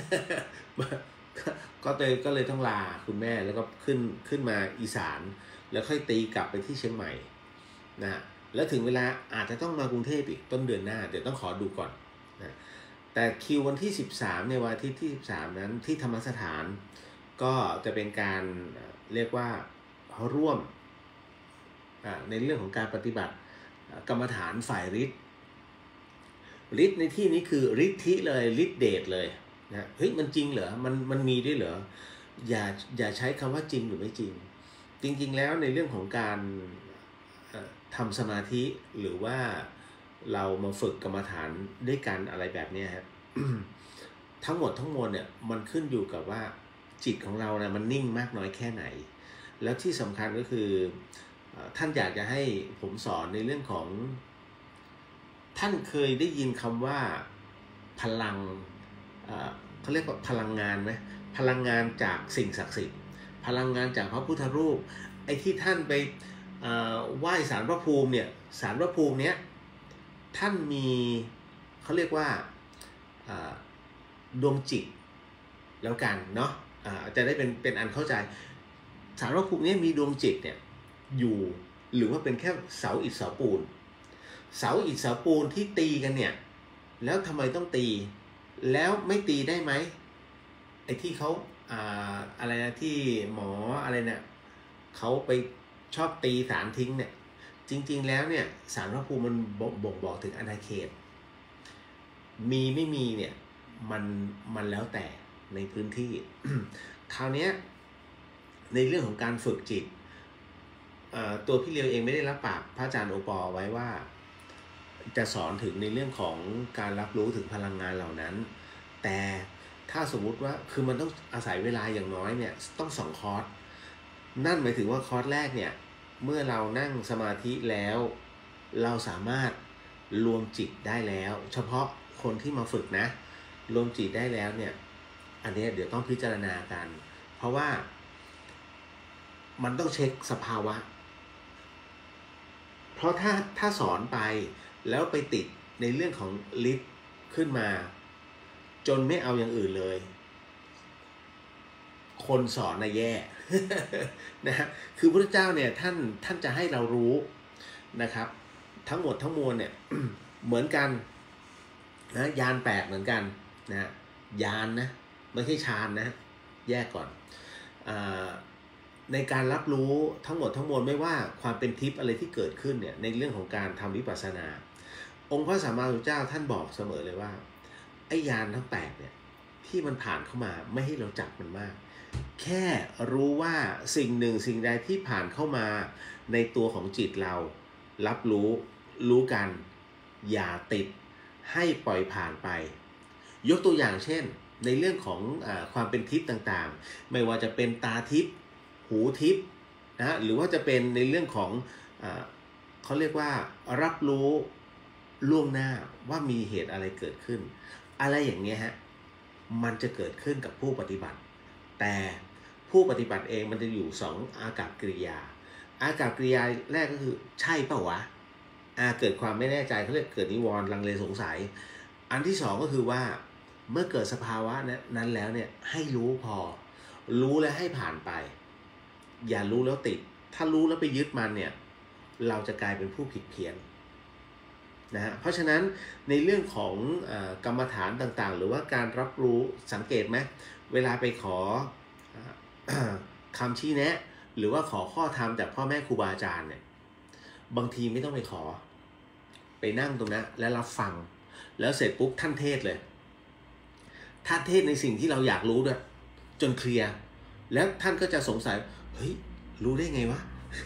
ก็เลยต้องลาคุณแม่แล้วก็ขึ้นมาอีสานแล้วค่อยตีกลับไปที่เชียงใหม่นะแล้วถึงเวลาอาจจะต้องมากรุงเทพอีกต้นเดือนหน้าเดี๋ยวต้องขอดูก่อนนะแต่คิววันที่13ในวันอาทิตย์ที่13นั้นที่ธรรมสถานก็จะเป็นการเรียกว่าร่วมในเรื่องของการปฏิบัติกรรมฐานฝ่ายฤทธิ์ในที่นี้คือฤทธิเลยฤทธิเดชเลยนะเฮ้ยมันจริงเหรอมันมีด้วยเหรออย่าใช้คำว่าจริงหรือไม่จริงจริงๆแล้วในเรื่องของการทำสมาธิหรือว่าเรามาฝึกกรรมฐานด้วยกันอะไรแบบนี้ครับ ทั้งหมดทั้งมวลเนี่ยมันขึ้นอยู่กับว่าจิตของเรานะมันนิ่งมากน้อยแค่ไหนแล้วที่สำคัญก็คือท่านอยากจะให้ผมสอนในเรื่องของท่านเคยได้ยินคำว่าพลังเขาเรียกว่าพลังงานไหมพลังงานจากสิ่งศักดิ์สิทธิ์พลังงานจากพระพุทธรูปไอ้ที่ท่านไปไหว้ศาลพระภูมิเนี่ยศาลพระภูมิเนี้ยท่านมีเขาเรียกว่าดวงจิตแล้วกันเนาะจะได้เป็นอันเข้าใจศาลพระภูมินี้มีดวงจิตเนี่ยอยู่หรือว่าเป็นแค่เสาอิฐเสาปูนเสาอิฐเสาปูนที่ตีกันเนี่ยแล้วทำไมต้องตีแล้วไม่ตีได้ไหมไอ้ที่เขาอะไรนะที่หมออะไรเนี่ยเขาไปชอบตีสารทิ้งเนี่ยจริงๆแล้วเนี่ยศาลพระภูมิมันบ่งบอกถึงอาณาเขตมีไม่มีเนี่ยมันแล้วแต่ในพื้นที่ คราวนี้ในเรื่องของการฝึกจิตตัวพี่เลียวเองไม่ได้รับปากพระอาจารย์โอปอไว้ว่าจะสอนถึงในเรื่องของการรับรู้ถึงพลังงานเหล่านั้นแต่ถ้าสมมุติว่าคือมันต้องอาศัยเวลาอย่างน้อยเนี่ยต้อง2 คอร์สนั่นหมายถึงว่าคอร์สแรกเนี่ยเมื่อเรานั่งสมาธิแล้วเราสามารถรวมจิตได้แล้วเฉพาะคนที่มาฝึกนะรวมจิตได้แล้วเนี่ยอันนี้เดี๋ยวต้องพิจารณากันเพราะว่ามันต้องเช็คสภาวะเพราะถ้าสอนไปแล้วไปติดในเรื่องของฤทธิ์ขึ้นมาจนไม่เอาอย่างอื่นเลยคนสอนน่ะแย่ นะฮะคือพระเจ้าเนี่ยท่านจะให้เรารู้นะครับทั้งหมดทั้งมวลเนี่ย เหมือนกันนะยาน8เหมือนกันนะยานนะไม่ใช่ฌานนะแยกก่อนในการรับรู้ทั้งหมดทั้งมวลไม่ว่าความเป็นทิพย์อะไรที่เกิดขึ้นเนี่ยในเรื่องของการทำวิปัสสนาองค์พระสัมมาสัมพุทธเจ้าท่านบอกเสมอเลยว่าไอ้ยานทั้ง8เนี่ยที่มันผ่านเข้ามาไม่ให้เราจับมันมากแค่รู้ว่าสิ่งหนึ่งสิ่งใดที่ผ่านเข้ามาในตัวของจิตเรารับรู้กันอย่าติดให้ปล่อยผ่านไปยกตัวอย่างเช่นในเรื่องของความเป็นทิพย์ต่างๆไม่ว่าจะเป็นตาทิพย์หูทิพย์นะหรือว่าจะเป็นในเรื่องของเขาเรียกว่ารับรู้ล่วงหน้าว่ามีเหตุอะไรเกิดขึ้นอะไรอย่างเงี้ยฮะมันจะเกิดขึ้นกับผู้ปฏิบัติแต่ผู้ปฏิบัติเองมันจะอยู่2อากัปกิริยาอากัปกิริยาแรกก็คือใช่เปล่าวะเกิดความไม่แน่ใจเขาเรียกเกิดนิวรณ์ลังเลสงสัยอันที่2ก็คือว่าเมื่อเกิดสภาวะนั้นแล้วเนี่ยให้รู้พอรู้และให้ผ่านไปอย่ารู้แล้วติดถ้ารู้แล้วไปยึดมันเนี่ยเราจะกลายเป็นผู้ผิดเพี้ยนนะฮะเพราะฉะนั้นในเรื่องของกรรมฐานต่างๆหรือว่าการรับรู้สังเกตไหมเวลาไปขอ คำชี้แนะหรือว่าขอข้อธรรมจากพ่อแม่ครูบาอาจารย์เนี่ยบางทีไม่ต้องไปขอไปนั่งตรงนั้นแล้วรับฟังแล้วเสร็จปุ๊บท่านเทศเลยท่านเทศในสิ่งที่เราอยากรู้ด้วยจนเคลียร์แล้วท่านก็จะสงสัยเฮ้ยรู้ได้ไงวะ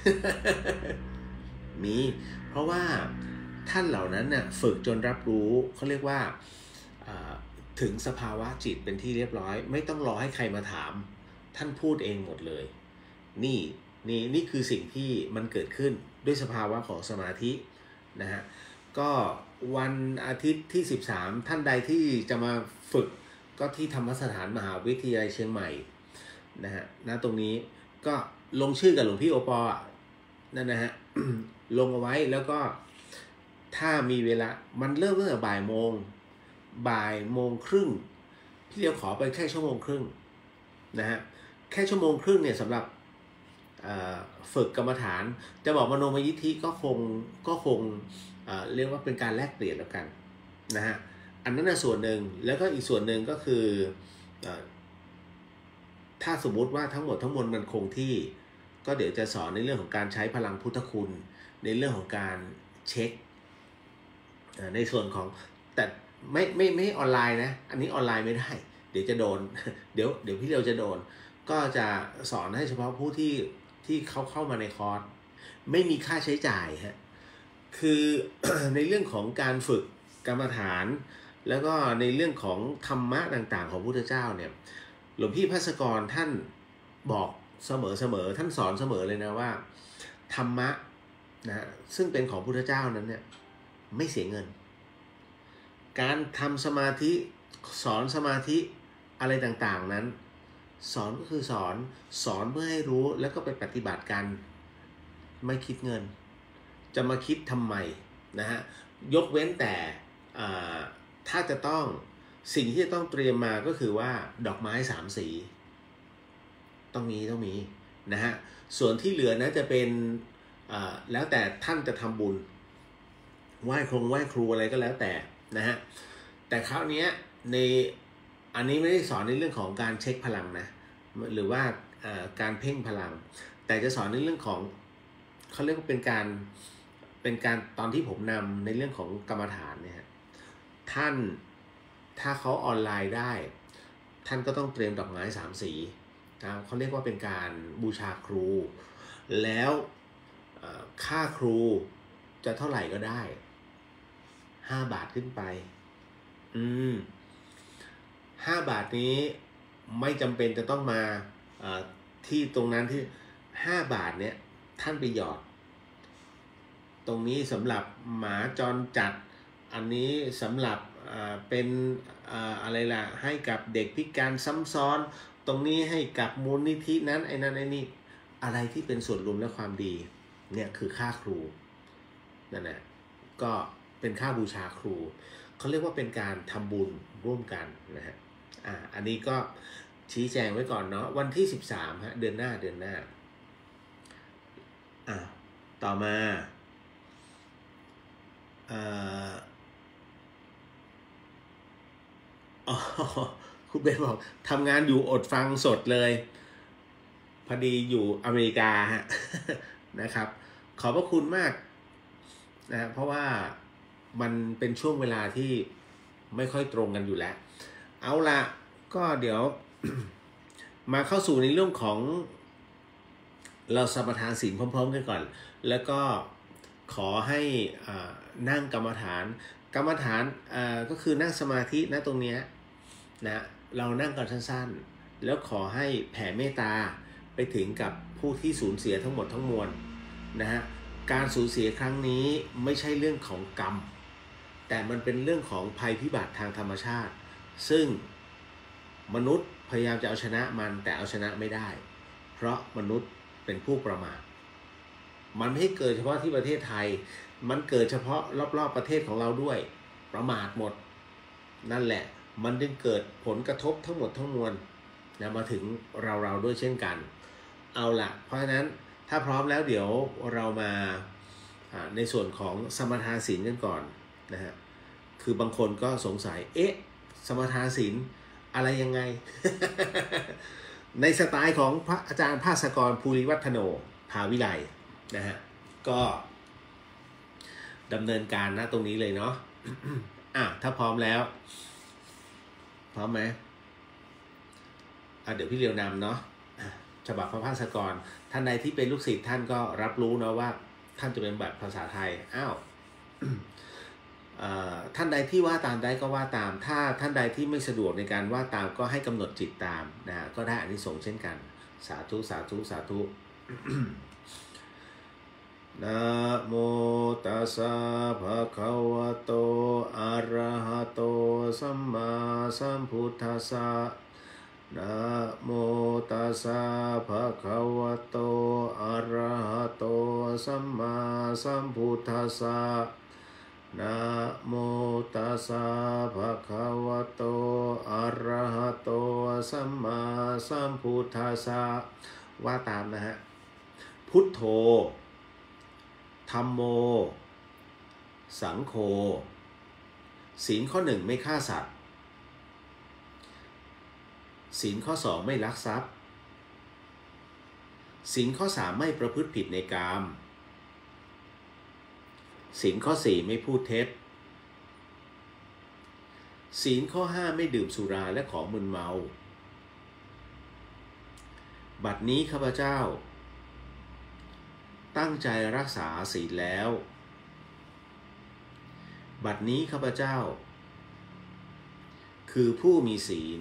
มีเพราะว่าท่านเหล่านั้นน่ะฝึกจนรับรู้เขาเรียกว่าถึงสภาวะจิตเป็นที่เรียบร้อยไม่ต้องรอให้ใครมาถามท่านพูดเองหมดเลยนี่คือสิ่งที่มันเกิดขึ้นด้วยสภาวะของสมาธินะฮะก็วันอาทิตย์ที่13ท่านใดที่จะมาฝึกก็ที่ธรรมสถานมหาวิทยาลัยเชียงใหม่นะฮะตรงนี้ก็ลงชื่อกับหลวงพี่โอปอนั่นนะฮะ ลงเอาไว้แล้วก็ถ้ามีเวลามันเริ่มตั้งแต่บ่ายโมงครึ่งพี่เดียวขอไปแค่1 ชั่วโมงครึ่งนะฮะแค่1 ชั่วโมงครึ่งเนี่ยสำหรับฝึกกรรมฐานจะบอกมโนมยิทธิก็คงเรียกว่าเป็นการแลกเปลี่ยนแล้วกันนะฮะอันนั้นส่วนหนึ่งแล้วก็อีกส่วนหนึ่งก็คือถ้าสมมุติว่าทั้งหมดทั้งมวลมันคงที่ก็เดี๋ยวจะสอนในเรื่องของการใช้พลังพุทธคุณในเรื่องของการเช็คในส่วนของแต่ไม่ออนไลน์นะอันนี้ออนไลน์ไม่ได้เดี๋ยวจะโดน เดี๋ยวพี่เรียวจะโดนก็จะสอนให้เฉพาะผู้ที่เขาเข้ามาในคอร์สไม่มีค่าใช้จ่ายฮะคือ ในเรื่องของการฝึกกรรมฐานแล้วก็ในเรื่องของธรรมะต่างๆของพระพุทธเจ้าเนี่ยหลวงพี่ภัสกรท่านบอกเสมอท่านสอนเสมอเลยนะว่าธรรมะนะซึ่งเป็นของพระพุทธเจ้านั้นเนี่ยไม่เสียเงินการทำสมาธิสอนสมาธิอะไรต่างๆนั้นสอนก็คือสอนเพื่อให้รู้แล้วก็ไปปฏิบัติกันไม่คิดเงินจะมาคิดทำไมนะฮะยกเว้นแต่ถ้าจะต้องสิ่งที่จะต้องเตรียมมาก็คือว่าดอกไม้3 สีต้องมีนะฮะส่วนที่เหลือนะจะเป็นแล้วแต่ท่านจะทำบุญไหว้ครูอะไรก็แล้วแต่นะฮะแต่คราวนี้ในอันนี้ไม่ได้สอนในเรื่องของการเช็คพลังนะหรือว่าการเพ่งพลังแต่จะสอนในเรื่องของเขาเรียกว่าเป็นการตอนที่ผมนำในเรื่องของกรรมฐานเนี่ยท่านถ้าเขาออนไลน์ได้ท่านก็ต้องเตรียมดอกไม้3 สีนะเขาเรียกว่าเป็นการบูชาครูแล้วค่าครูจะเท่าไหร่ก็ได้5 บาทขึ้นไป5 บาทนี้ไม่จำเป็นจะต้องมาที่ตรงนั้นที่5 บาทเนี่ยท่านไปหยอดตรงนี้สำหรับหมาจรจัดอันนี้สำหรับเป็นอะไรล่ะให้กับเด็กพิการซ้ำซ้อนตรงนี้ให้กับมูลนิธินั้นไอ้นั่นไอ้นี่อะไรที่เป็นส่วนรวมและความดีเนี่ยคือค่าครูนั่นแหละก็เป็นค่าบูชาครูเขาเรียกว่าเป็นการทำบุญร่วมกันนะฮะอันนี้ก็ชี้แจงไว้ก่อนเนาะวันที่13ฮะเดือนหน้าต่อมาคุณเบนบอกทำงานอยู่อดฟังสดเลยพอดีอยู่อเมริกาฮะ นะครับขอบพระคุณมากนะเพราะว่ามันเป็นช่วงเวลาที่ไม่ค่อยตรงกันอยู่แล้วเอาละก็เดี๋ยว มาเข้าสู่ในเรื่องของเราสมทานศีลพร้อมๆกันก่อนแล้วก็ขอให้นั่งกรรมฐานก็คือนั่งสมาธินะตรงเนี้ยนะเรานั่งกันสั้นๆแล้วขอให้แผ่เมตตาไปถึงกับผู้ที่สูญเสียทั้งหมดทั้งมวลนะฮะการสูญเสียครั้งนี้ไม่ใช่เรื่องของกรรมแต่มันเป็นเรื่องของภัยพิบัติทางธรรมชาติซึ่งมนุษย์พยายามจะเอาชนะมันแต่เอาชนะไม่ได้เพราะมนุษย์เป็นผู้ประมาทมันไม่ให้เกิดเฉพาะที่ประเทศไทยมันเกิดเฉพาะรอบๆประเทศของเราด้วยประมาทหมดนั่นแหละมันจึงเกิดผลกระทบทั้งหมดทั้งมวลนะมาถึงเราด้วยเช่นกันเอาล่ะเพราะฉะนั้นถ้าพร้อมแล้วเดี๋ยวเรามาในส่วนของสมทานศีลกันก่อนนะฮะคือบางคนก็สงสัยสมทานศีลอะไรยังไง ในสไตล์ของพระอาจารย์ภาสกรภูริวัฒโนภาวิไลนะฮะก็ดำเนินการนะตรงนี้เลยเนาะ ถ้าพร้อมแล้วพร้อมไหมเดี๋ยวพี่เรียวนำเนาะฉบับพระภาสกรท่านใดที่เป็นลูกศิษย์ท่านก็รับรู้นะว่าท่านจะเป็นแบบภาษาไทยท่านใดที่ว่าตามได้ก็ว่าตามถ้าท่านใดที่ไม่สะดวกในการว่าตามก็ให้กำหนดจิตตามนะก็ได้อานิสงส์เช่นกันสาธุสาธุสาธุ นะโมตัสสะภะคะวะโตอะระหะโตสัมมาสัมพุทธัสสะนะโมตัสสะภะคะวะโตอะระหะโตสัมมาสัมพุทธัสสะนะโมตัสสะภะคะวะโตอะระหะโตสัมมาสัมพุทธัสสะว่าตามนะฮะพุทโธธัมโมสังโฆศีลข้อ 1ไม่ฆ่าสัตว์ศีลข้อ 2ไม่ลักทรัพย์ศีลข้อ 3ไม่ประพฤติผิดในกามศีลข้อ 4ไม่พูดเท็จศีลข้อ 5ไม่ดื่มสุราและของมึนเมาบัดนี้ข้าพเจ้าตั้งใจรักษาศีลแล้วบัดนี้ข้าพเจ้าคือผู้มีศีล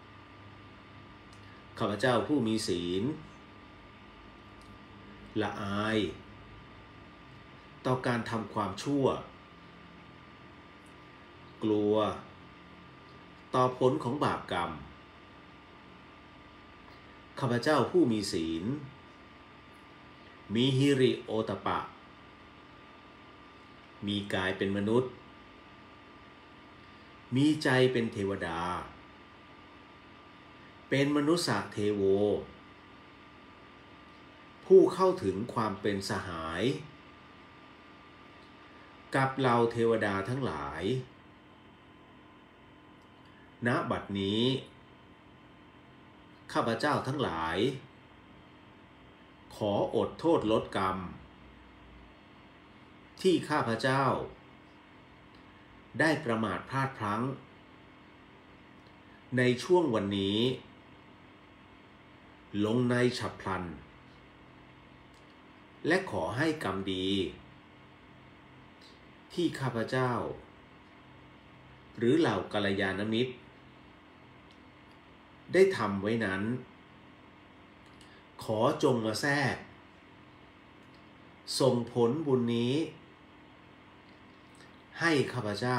ข้าพเจ้าผู้มีศีลละอายต่อการทำความชั่วกลัวต่อผลของบาปกรรมข้าพเจ้าผู้มีศีลมีฮิริโอตปะมีกายเป็นมนุษย์มีใจเป็นเทวดาเป็นมนุษย์เทโวผู้เข้าถึงความเป็นสหายกับเราเทวดาทั้งหลายณบัดนี้ข้าพเจ้าทั้งหลายขออดโทษลดกรรมที่ข้าพเจ้าได้ประมาทพลาดพลั้งในช่วงวันนี้ลงในฉับพลันและขอให้กรรมดีที่ข้าพเจ้าหรือเหล่ากัลยาณมิตรได้ทำไว้นั้นขอจงมาแทรกส่งผลบุญนี้ให้ข้าพเจ้า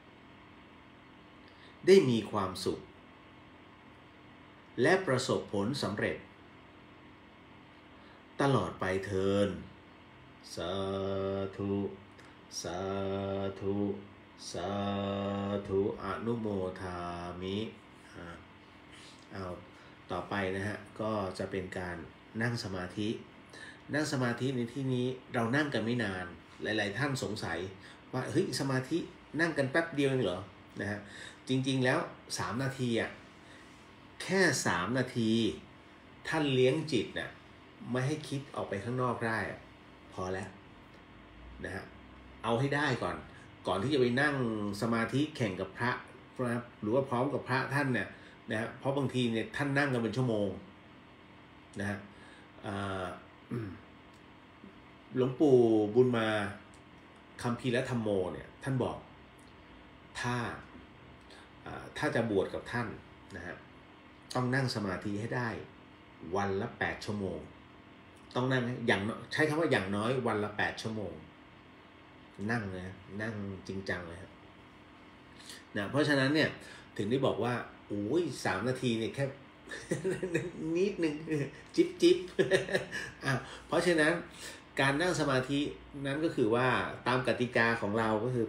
ได้มีความสุขและประสบผลสำเร็จตลอดไปเทินสาธุสาธุสาธุอนุโมทามิเอาต่อไปนะฮะก็จะเป็นการนั่งสมาธินั่งสมาธิในที่นี้เรานั่งกันไม่นานหลายๆท่านสงสัยว่าเฮ้ยสมาธินั่งกันแป๊บเดียวเองเหรอนะฮะจริงๆแล้ว3นาทีอ่ะแค่3นาทีท่านเลี้ยงจิตน่ะไม่ให้คิดออกไปข้างนอกได้พอแล้วนะฮะเอาให้ได้ก่อนที่จะไปนั่งสมาธิแข่งกับพระนะครับหรือว่าพร้อมกับพระท่านเนี่ยนะฮะเพราะบางทีเนี่ยท่านนั่งกันเป็นชั่วโมงนะฮะหลวงปู่บุญมาคัมภีรธรรมโมเนี่ยท่านบอกถ้าจะบวชกับท่านนะฮะต้องนั่งสมาธิให้ได้วันละ8 ชั่วโมงต้องนั่งอย่างใช้คำว่าอย่างน้อยวันละ8 ชั่วโมงนั่งนะนั่งจริงจังเลยครับนะเพราะฉะนั้นเนี่ยถึงได้บอกว่าโอ้ย3 นาทีเนี่ยแค่ นิดนึงจิ๊บเพราะฉะนั้นการนั่งสมาธินั้นก็คือว่าตามกติกาของเราก็คือ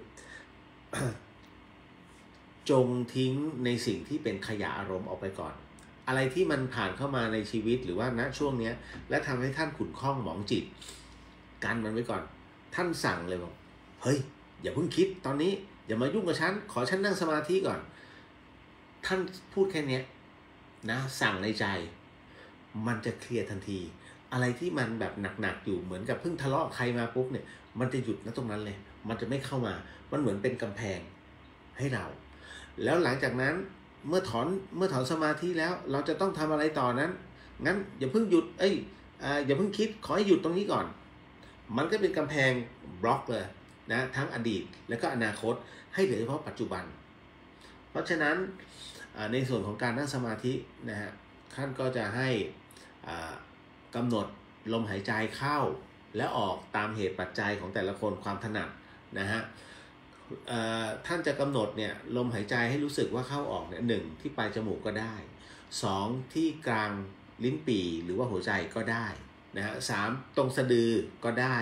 จงทิ้งในสิ่งที่เป็นขยะอารมณ์ออกไปก่อนอะไรที่มันผ่านเข้ามาในชีวิตหรือว่าณช่วงนี้และทำให้ท่านขุ่นข้องหมองจิตกันมันไว้ก่อนท่านสั่งเลยบอกเฮ้ยอย่าเพิ่งคิดตอนนี้อย่ามายุ่งกับฉันขอฉันนั่งสมาธิก่อนท่านพูดแค่นี้นะสั่งในใจมันจะเคลียร์ทันทีอะไรที่มันแบบหนักๆอยู่เหมือนกับเพิ่งทะเลาะใครมาปุ๊บเนี่ยมันจะหยุดณตรงนั้นเลยมันจะไม่เข้ามามันเหมือนเป็นกำแพงให้เราแล้วหลังจากนั้นเมื่อถอนสมาธิแล้วเราจะต้องทำอะไรต่อนั้นงั้นอย่าเพิ่งหยุดอย่าเพิ่งคิดขอให้หยุดตรงนี้ก่อนมันก็เป็นกำแพงบล็อกเลยนะทั้งอดีตและก็อนาคตให้เหลือเฉพาะปัจจุบันเพราะฉะนั้นในส่วนของการนั่งสมาธินะฮะท่านก็จะให้กำหนดลมหายใจเข้าและออกตามเหตุปัจจัยของแต่ละคนความถนัดนะฮะท่านจะกำหนดเนี่ยลมหายใจให้รู้สึกว่าเข้าออกเนี่ย1ที่ปลายจมูกก็ได้2ที่กลางลิ้นปี่หรือว่าหัวใจก็ได้นะฮะ3ตรงสะดือก็ได้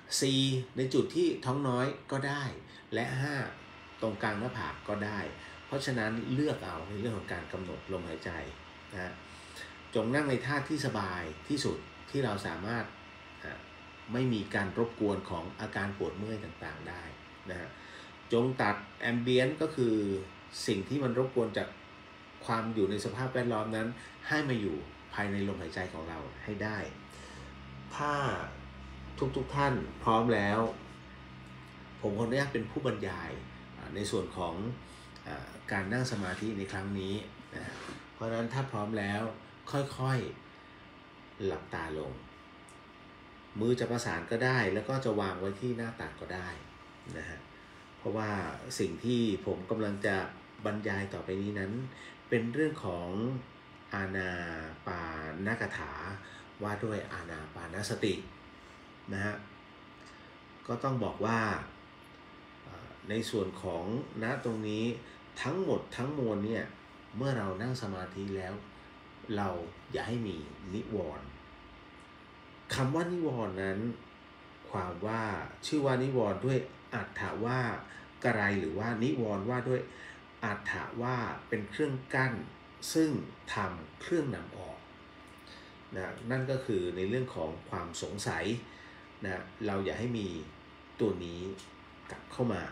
4ในจุดที่ท้องน้อยก็ได้และ5ตรงกลางหน้าผากก็ได้เพราะฉะนั้นเลือกเอาในเรื่องของการกำหนดลมหายใจนะจงนั่งในท่าที่สบายที่สุดที่เราสามารถไม่มีการรบกวนของอาการปวดเมื่อยต่างๆได้นะฮะจงตัดแอมเบียนต์ก็คือสิ่งที่มันรบกวนจากความอยู่ในสภาพแวดล้อมนั้นให้มาอยู่ภายในลมหายใจของเราให้ได้ถ้าทุกท่านพร้อมแล้วผมขออนุญาตเป็นผู้บรรยายในส่วนของการนั่งสมาธิในครั้งนี้นะเพราะฉะนั้นถ้าพร้อมแล้วค่อยๆหลับตาลงมือจะประสานก็ได้แล้วก็จะวางไว้ที่หน้าตักก็ได้นะฮะเพราะว่าสิ่งที่ผมกำลังจะบรรยายต่อไปนี้นั้นเป็นเรื่องของอานาปานกถาว่าด้วยอานาปานสตินะฮะก็ต้องบอกว่าในส่วนของณตรงนี้ทั้งหมดทั้งมวลเนี่ยเมื่อเรานั่งสมาธิแล้วเราอย่าให้มีนิวรณ์คำว่านิวรณ์นั้นความว่าชื่อว่านิวรณ์ด้วยอัฏฐว่ากระไรหรือว่านิวรณ์ว่าด้วยอัฏฐว่าเป็นเครื่องกั้นซึ่งทำเครื่องนำออกนะนั่นก็คือในเรื่องของความสงสัยนะเราอย่าให้มีตัวนี้กลับเข้ามา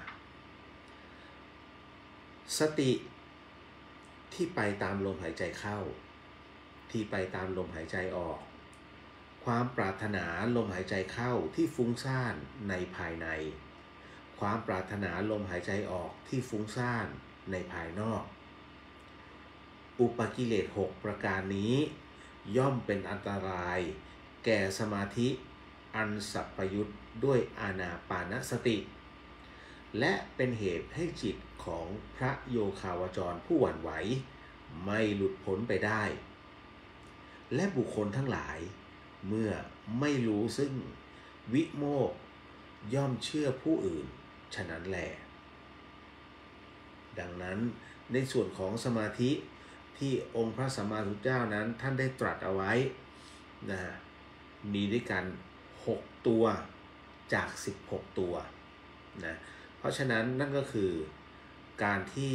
สติที่ไปตามลมหายใจเข้าที่ไปตามลมหายใจออกความปรารถนาลมหายใจเข้าที่ฟุ้งซ่านในภายในความปรารถนาลมหายใจออกที่ฟุ้งซ่านในภายนอกอุปกิเลส6ประการนี้ย่อมเป็นอันตรายแก่สมาธิอันสัพพยุตด้วยอานาปานสติและเป็นเหตุให้จิตของพระโยคาวจรผู้หวั่นไหวไม่หลุดพ้นไปได้และบุคคลทั้งหลายเมื่อไม่รู้ซึ่งวิโมกข์ย่อมเชื่อผู้อื่นฉะนั้นแหละดังนั้นในส่วนของสมาธิที่องค์พระสัมมาสัมพุทธเจ้านั้นท่านได้ตรัสเอาไว้นะมีด้วยกัน6ตัวจาก16ตัวนะเพราะฉะนั้นนั่นก็คือการที่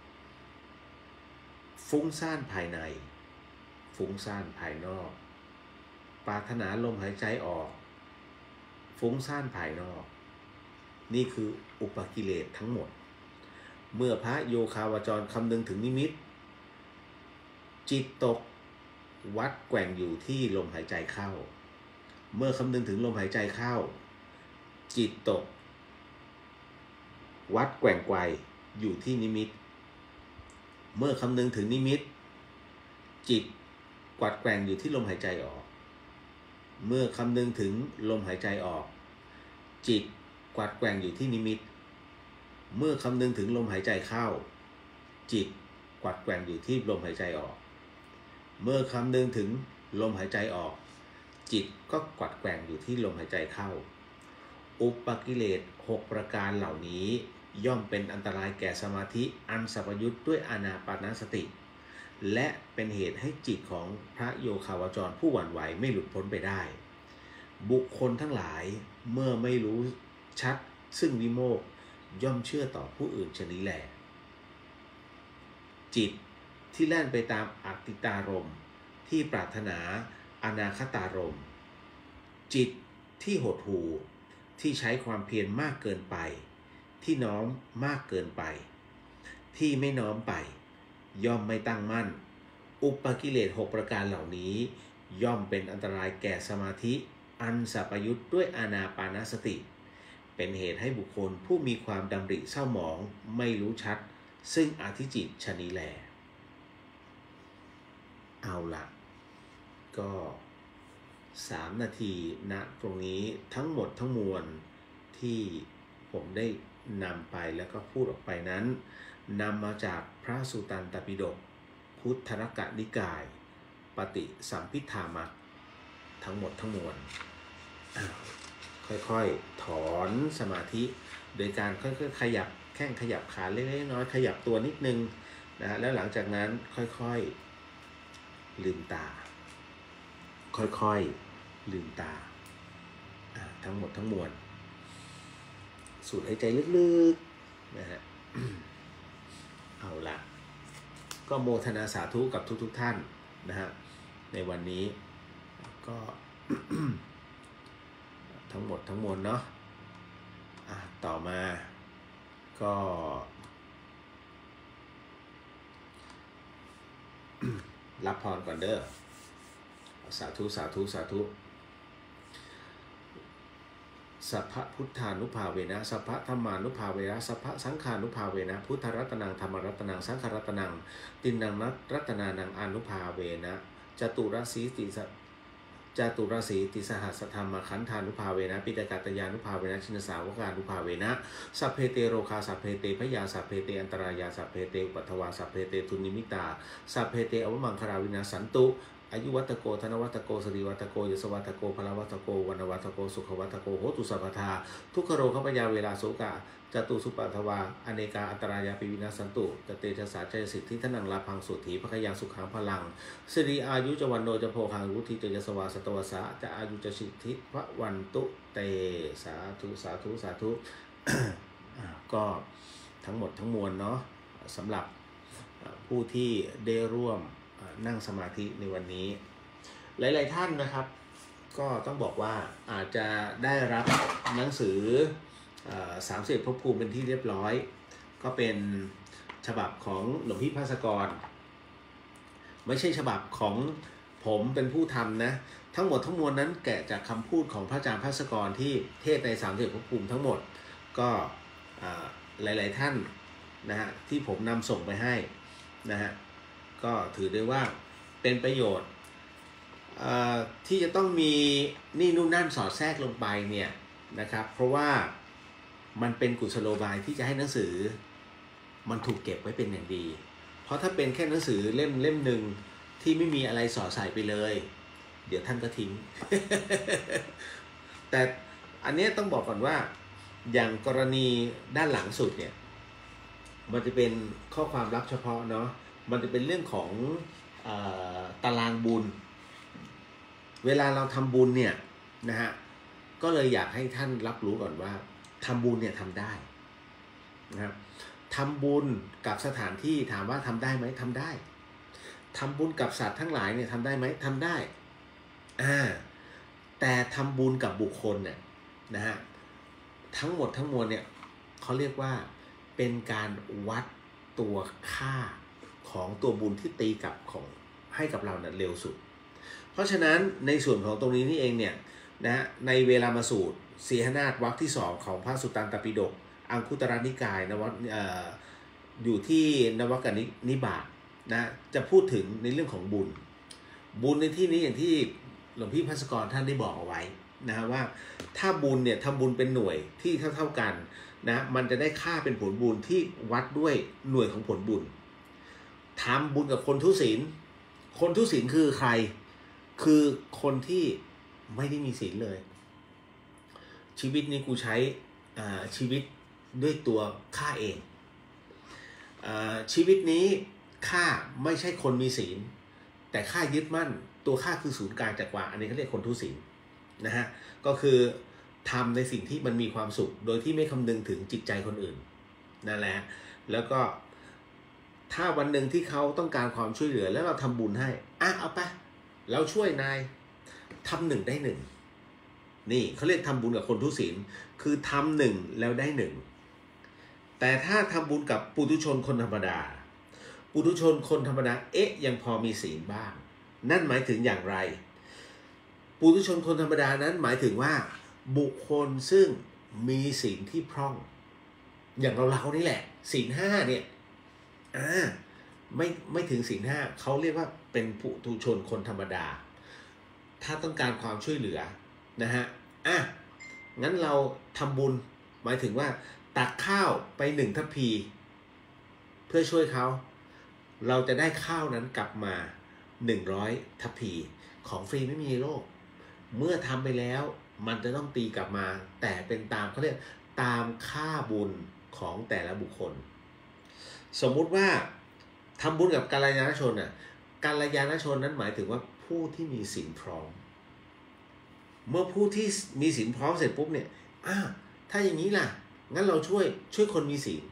ฟุ้งซ่านภายในฟุ้งซ่านภายนอกปรารถนาลมหายใจออกฟุ้งซ่านภายนอกนี่คืออุปกิเลสทั้งหมดเมื่อพระโยคาวจรคำนึงถึงนิมิตจิตตกวัดแกว่งอยู่ที่ลมหายใจเข้าเมื่อคำนึงถึงลมหายใจเข้าจิตตกวัดแกว่งไกวอยู่ที่นิมิตเมื่อคำนึงถึงนิมิตจิตกวัดแกว่งอยู่ที่ลมหายใจออกเมื่อคำนึงถึงลมหายใจออกจิตกวัดแกว่งอยู่ที่นิมิตเมื่อคำนึงถึงลมหายใจเข้าจิตกวัดแกว่งอยู่ที่ลมหายใจออกเมื่อคำนึงถึงลมหายใจออกจิตก็กวัดแกว่งอยู่ที่ลมหายใจเข้าอุปกิเลส6ประการเหล่านี้ย่อมเป็นอันตรายแก่สมาธิอันสัพพยุตด้วยอานาปานสติและเป็นเหตุให้จิตของพระโยคาวจรผู้หวั่นไหวไม่หลุดพ้นไปได้บุคคลทั้งหลายเมื่อไม่รู้ชัดซึ่งวิโมกข์ย่อมเชื่อต่อผู้อื่นชนี้แลจิตที่แล่นไปตามอติตารมณ์ที่ปรารถนาอนาคตารมณ์จิตที่หดหู่ที่ใช้ความเพียรมากเกินไปที่น้อมมากเกินไปที่ไม่น้อมไปย่อมไม่ตั้งมั่นอุปกิเลส6ประการเหล่านี้ย่อมเป็นอันตรายแก่สมาธิอันสัพพยุตด้วยอานาปานสติเป็นเหตุให้บุคคลผู้มีความดำริเศร้าหมองไม่รู้ชัดซึ่งอธิจิตชนี้แลเอาล่ะก็3 นาทีณตรงนี้ทั้งหมดทั้งมวลที่ผมได้นำไปแล้วก็พูดออกไปนั้นนำมาจากพระสุตันตปิฎกพุทธรักกนิกายปฏิสัมภิทธามัคทั้งหมดทั้งมวลค่อยๆถอนสมาธิโดยการค่อยๆขยับแข้งขยับขาเล็กๆน้อยๆขยับตัวนิดนึงนะแล้วหลังจากนั้นค่อยๆลืมตาค่อยๆลืมตาทั้งหมดทั้งมวลสูดหายใจลึกๆนะฮะ เอาละก็โมทนาสาธุกับทุกท่านนะฮะในวันนี้ก็ ทั้งหมดทั้งมวลเนาะต่อมาก็ รับพรก่อนเด้อสาธุสาธุสาธุสัพพะพุทธานุภาเวนะสัพพะธัมมานุภาเวนะสัพพะสังฆานุภาเวนะพุทธรัตนังธรรมรัตนังสังฆรัตนังตินังรัตนานังอนุภาเวนะจตุรสีติสหัสธรรมขันธานุภาเวนะปิฎกตยานุภาเวนะชินสาวกานุภาเวนะสัพเพเตโรคาสัพเพเตพยาสัพเพเตอันตรายาสัพเพเตอุปัฏฐวาสัพเพเตทุนนิมิตาสัพเพเตอวมังคาราวินาสันตุอายุวัตโกธนวัตโกสรีวัตโกยศวัตโกพลวัตโกวันวัตโกสุขวัตโกโหตุสัพพทาทุกขโรขปยาเวลาโสกาจตุสุปัทวาอเนกาอันตรายาปิวินาสันตุตเตชะสาใจสิทธิทนังลาพังสุถีพคยังสุขังพลังสิริอายุจวันโนจะโพคังวุฒิจยสวาสตวสะจะอายุจะสิทธิพระวันตุเตสาธุสาธุสาธุ ก็ทั้งหมดทั้งมวลเนาะสำหรับผู้ที่ได้ร่วมนั่งสมาธิในวันนี้หลายๆท่านนะครับก็ต้องบอกว่าอาจจะได้รับหนังสือ30ภพภูมิเป็นที่เรียบร้อยก็เป็นฉบับของหลวงพี่ภาสกรไม่ใช่ฉบับของผมเป็นผู้ทำนะทั้งหมดทั้งมวลนั้นแกะจากคำพูดของพระอาจารย์ภาสกรที่เทศใน30ภพภูมิทั้งหมดก็หลายๆท่านนะฮะที่ผมนำส่งไปให้นะฮะก็ถือได้ว่าเป็นประโยชน์ที่จะต้องมีนี่นู่นนั่นสอดแทรกลงไปเนี่ยนะครับเพราะว่ามันเป็นกุศโลบายที่จะให้หนังสือมันถูกเก็บไว้เป็นอย่างดีเพราะถ้าเป็นแค่หนังสือเล่มหนึ่งที่ไม่มีอะไรสอดใส่ไปเลยเดี๋ยวท่านก็ทิ้ง แต่อันนี้ต้องบอกก่อนว่าอย่างกรณีด้านหลังสุดเนี่ยมันจะเป็นข้อความลับเฉพาะเนาะมันจะเป็นเรื่องของตารางบุญเวลาเราทำบุญเนี่ยนะฮะก็เลยอยากให้ท่านรับรู้ก่อนว่าทำบุญเนี่ยทำได้นะครับทำบุญกับสถานที่ถามว่าทำได้ไหมทำได้ทำบุญกับสัตว์ทั้งหลายเนี่ยทำได้ไหมทำได้แต่ทำบุญกับบุคคลเนี่ยนะฮะทั้งหมดทั้งมวลเนี่ยเขาเรียกว่าเป็นการวัดตัวค่าของตัวบุญที่ตีกลับของให้กับเราเนี่ยเร็วสุดเพราะฉะนั้นในส่วนของตรงนี้นี่เองเนี่ยนะในเวลามาสูตรสีหนาฏวรรคที่2ของพระสุตตันตปิฎกอังคุตรนิกายนวอยู่ที่นวกนิบาตนะจะพูดถึงในเรื่องของบุญในที่นี้อย่างที่หลวงพี่ภาสกรท่านได้บอกเอาไว้นะว่าถ้าบุญเนี่ยทำบุญเป็นหน่วยที่เท่ากันนะมันจะได้ค่าเป็นผลบุญที่วัดด้วยหน่วยของผลบุญทำบุญกับคนทุศีลคือใครคือคนที่ไม่ได้มีศีลเลยชีวิตนี้กูใช้ชีวิตด้วยตัวข้าเองชีวิตนี้ข้าไม่ใช่คนมีศีลแต่ข้ายึดมั่นตัวข้าคือศูนย์กลางจักรวาลอันนี้เขาเรียกคนทุศีลนะฮะก็คือทำในสิ่งที่มันมีความสุขโดยที่ไม่คำนึงถึงจิตใจคนอื่นนั่นแหละแล้วก็ถ้าวันหนึ่งที่เขาต้องการความช่วยเหลือแล้วเราทำบุญให้เอาไปเราช่วยนายทำ1ได้1นี่เขาเรียกทำบุญกับคนทุศีลคือทำ1แล้วได้1แต่ถ้าทำบุญกับปุถุชนคนธรรมดายังพอมีศีลบ้างนั่นหมายถึงอย่างไรปุถุชนคนธรรมดานั้นหมายถึงว่าบุคคลซึ่งมีศีลที่พร่องอย่างเรานี่แหละศีล5เนี่ยไม่ถึงศีล5เขาเรียกว่าเป็นปุถุชนคนธรรมดาถ้าต้องการความช่วยเหลือนะฮะงั้นเราทำบุญหมายถึงว่าตักข้าวไป1ทัพพีเพื่อช่วยเขาเราจะได้ข้าวนั้นกลับมา100ทัพพีของฟรีไม่มีในโลกเมื่อทำไปแล้วมันจะต้องตีกลับมาแต่เป็นตามเขาเรียกตามค่าบุญของแต่ละบุคคลสมมุติว่าทำบุญกับกัลยาณชนกัลยาณชนนั้นหมายถึงว่าผู้ที่มีศีลพร้อมเมื่อผู้ที่มีศีลพร้อมเสร็จปุ๊บเนี่ยถ้าอย่างนี้ล่ะงั้นเราช่วยคนมีศีล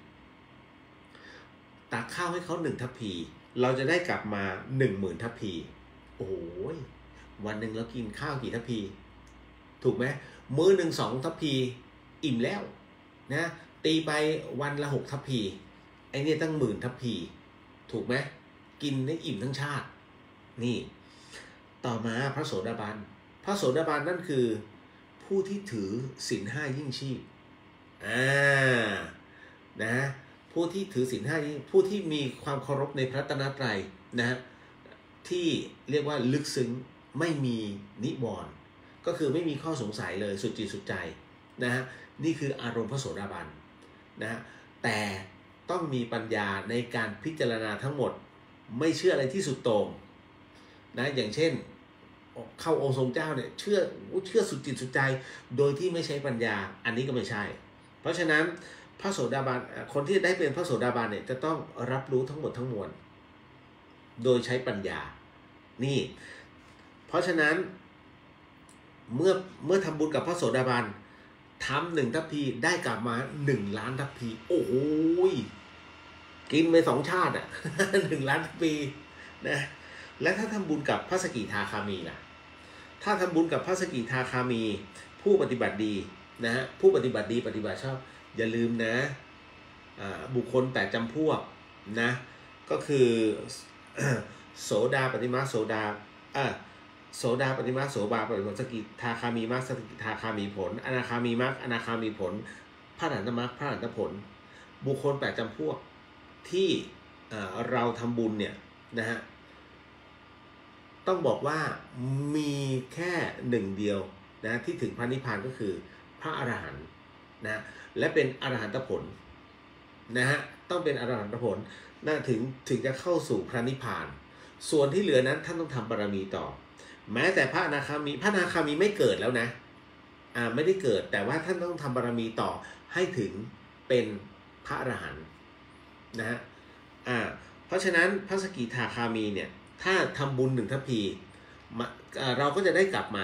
ตักข้าวให้เขา1ทัพพีเราจะได้กลับมา 10,000 ทัพพีโอ้ยวันหนึ่งเรากินข้าวกี่ทัพพีถูกไหมมื้อหนึ่ง2ทัพพีอิ่มแล้วนะตีไปวันละ6ทัพพีไอเนี่ยตั้ง10,000ทัพพีถูกไหมกินได้อิ่มทั้งชาตินี่ต่อมาพระโสดาบันนั่นคือผู้ที่ถือศีล5ยิ่งชีพนะผู้ที่ถือศีล5ผู้ที่มีความเคารพในพระรัตนตรัยนะที่เรียกว่าลึกซึ้งไม่มีนิวรณ์ก็คือไม่มีข้อสงสัยเลยสุดจิตสุดใจนะฮะนี่คืออารมณ์พระโสดาบันนะแต่ต้องมีปัญญาในการพิจารณาทั้งหมดไม่เชื่ออะไรที่สุดโต่งนะอย่างเช่นเข้าองค์ทรงเจ้าเนี่ยเชื่อสุดจิตสุดใจโดยที่ไม่ใช้ปัญญาอันนี้ก็ไม่ใช่เพราะฉะนั้นพระโสดาบันคนที่ได้เป็นพระโสดาบันเนี่ยจะต้องรับรู้ทั้งหมดทั้งมวลโดยใช้ปัญญานี่เพราะฉะนั้นเมื่อทำบุญกับพระโสดาบันทำ1 ทัพพีได้กลับมา1 ล้านทัพพีโอ้โหกินไป2 ชาติอ่ะ 1 ล้านทัพพีนะและถ้าทำบุญกับพระสกิทาคามีล่ะถ้าทำบุญกับพระสกิทาคามีผู้ปฏิบัติดีนะฮะผู้ปฏิบัติดีปฏิบัติชอบอย่าลืมนะบุคคล8 จำพวกนะก็คือ โสดาปฏิมาโสดาโสดาปฏิมาโสบาปฏิมาสกิทาคามีมรรคสกิทาคามีผลอนาคามีมรรคอนาคามีผลพระอรหันตมรรคพระอรหันตผลบุคคล8 จำพวกที่เราทำบุญเนี่ยนะฮะต้องบอกว่ามีแค่1 เดียวนะที่ถึงพระนิพพานก็คือพระอรหันต์นะและเป็นอรหันตผลนะฮะต้องเป็นอรหันตผลนะถึงจะเข้าสู่พระนิพพานส่วนที่เหลือนั้นท่านต้องทำบารมีต่อแม้แต่พระอนาคามีไม่เกิดแล้วนะไม่ได้เกิดแต่ว่าท่านต้องทำบารมีต่อให้ถึงเป็นพระอรหันต์นะฮะเพราะฉะนั้นพระสกิทาคามีเนี่ยถ้าทำบุญ1 ทัพพีเราก็จะได้กลับมา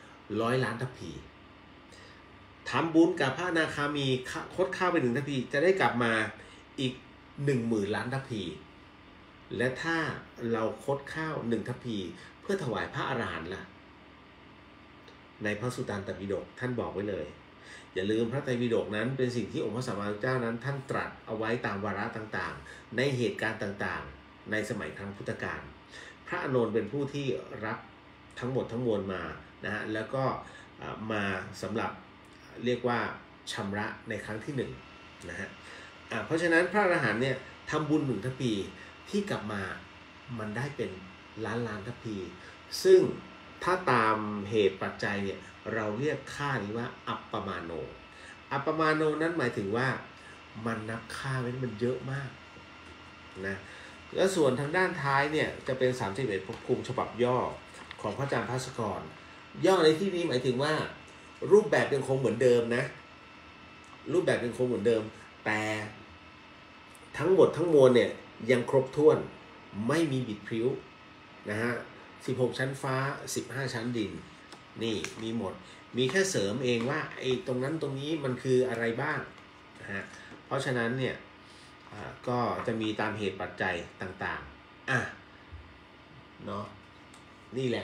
100 ล้านทัพพีทำบุญกับพระอนาคามีคดข้าวไป1 ทัพพีจะได้กลับมาอีก10,000 ล้านทัพพีและถ้าเราคดข้าว1 ทัพพีเพื่อถวายพระอรหันต์ล่ะในพระสุตตันตปิฎกท่านบอกไว้เลยอย่าลืมพระไตรปิฎกนั้นเป็นสิ่งที่องค์พระสัมมาสัมพุทธเจ้านั้นท่านตรัสเอาไว้ตามวาระต่างๆในเหตุการณ์ต่างๆในสมัยครั้งพุทธกาลพระอานนท์เป็นผู้ที่รับทั้งหมดทั้งมวลมานะฮะแล้วก็มาสำหรับเรียกว่าชำระในครั้งที่1นะฮะเพราะฉะนั้นพระอรหันต์เนี่ยทำบุญ1 ทัพพีที่กลับมามันได้เป็นล้านทัพพีซึ่งถ้าตามเหตุปัจจัยเนี่ยเราเรียกค่านี้ว่าอัปปมาโนนั้นหมายถึงว่ามันนับค่าไว้มันเยอะมากนะแล้วส่วนทางด้านท้ายเนี่ยจะเป็น31 ภพภูมิฉบับย่อของพระอาจารย์ภัสกรย่อในที่นี้หมายถึงว่ารูปแบบยังคงเหมือนเดิมนะรูปแบบยังคงเหมือนเดิมแต่ทั้งหมดทั้งมวลเนี่ยยังครบถ้วนไม่มีบิดพริ้วนะฮะ16 ชั้นฟ้า15 ชั้นดินนี่มีหมดมีแค่เสริมเองว่าไอ้ตรงนั้นตรงนี้มันคืออะไรบ้างนะฮะเพราะฉะนั้นเนี่ยก็จะมีตามเหตุปัจจัยต่างๆเนาะนี่แหละ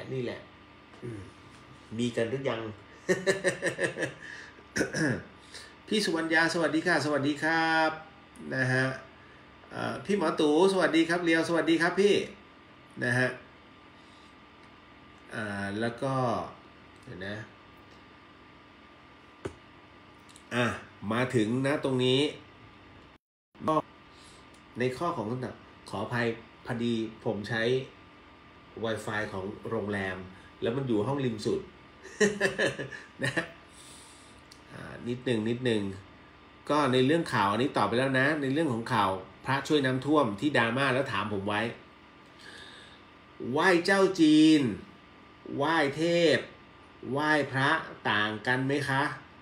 มีกันหรือยัง พี่สุวรรณยาสวัสดีค่ะสวัสดีครับนะฮะพี่หมอตู่สวัสดีครับเลียวสวัสดีครับพี่นะฮะแล้วก็เดี๋ยวนะมาถึงนะตรงนี้ในข้อของคำถามขออภัยพอดีผมใช้ Wi-Fi ของโรงแรมแล้วมันอยู่ห้องริมสุด นะนิดหนึ่งก็ในเรื่องข่าวอันนี้ตอบไปแล้วนะในเรื่องของข่าวพระช่วยน้ำท่วมที่ดราม่าแล้วถามผมไว้ไหว้เจ้าจีนไหว้เทพไหว้พระต่างกันไหมคะ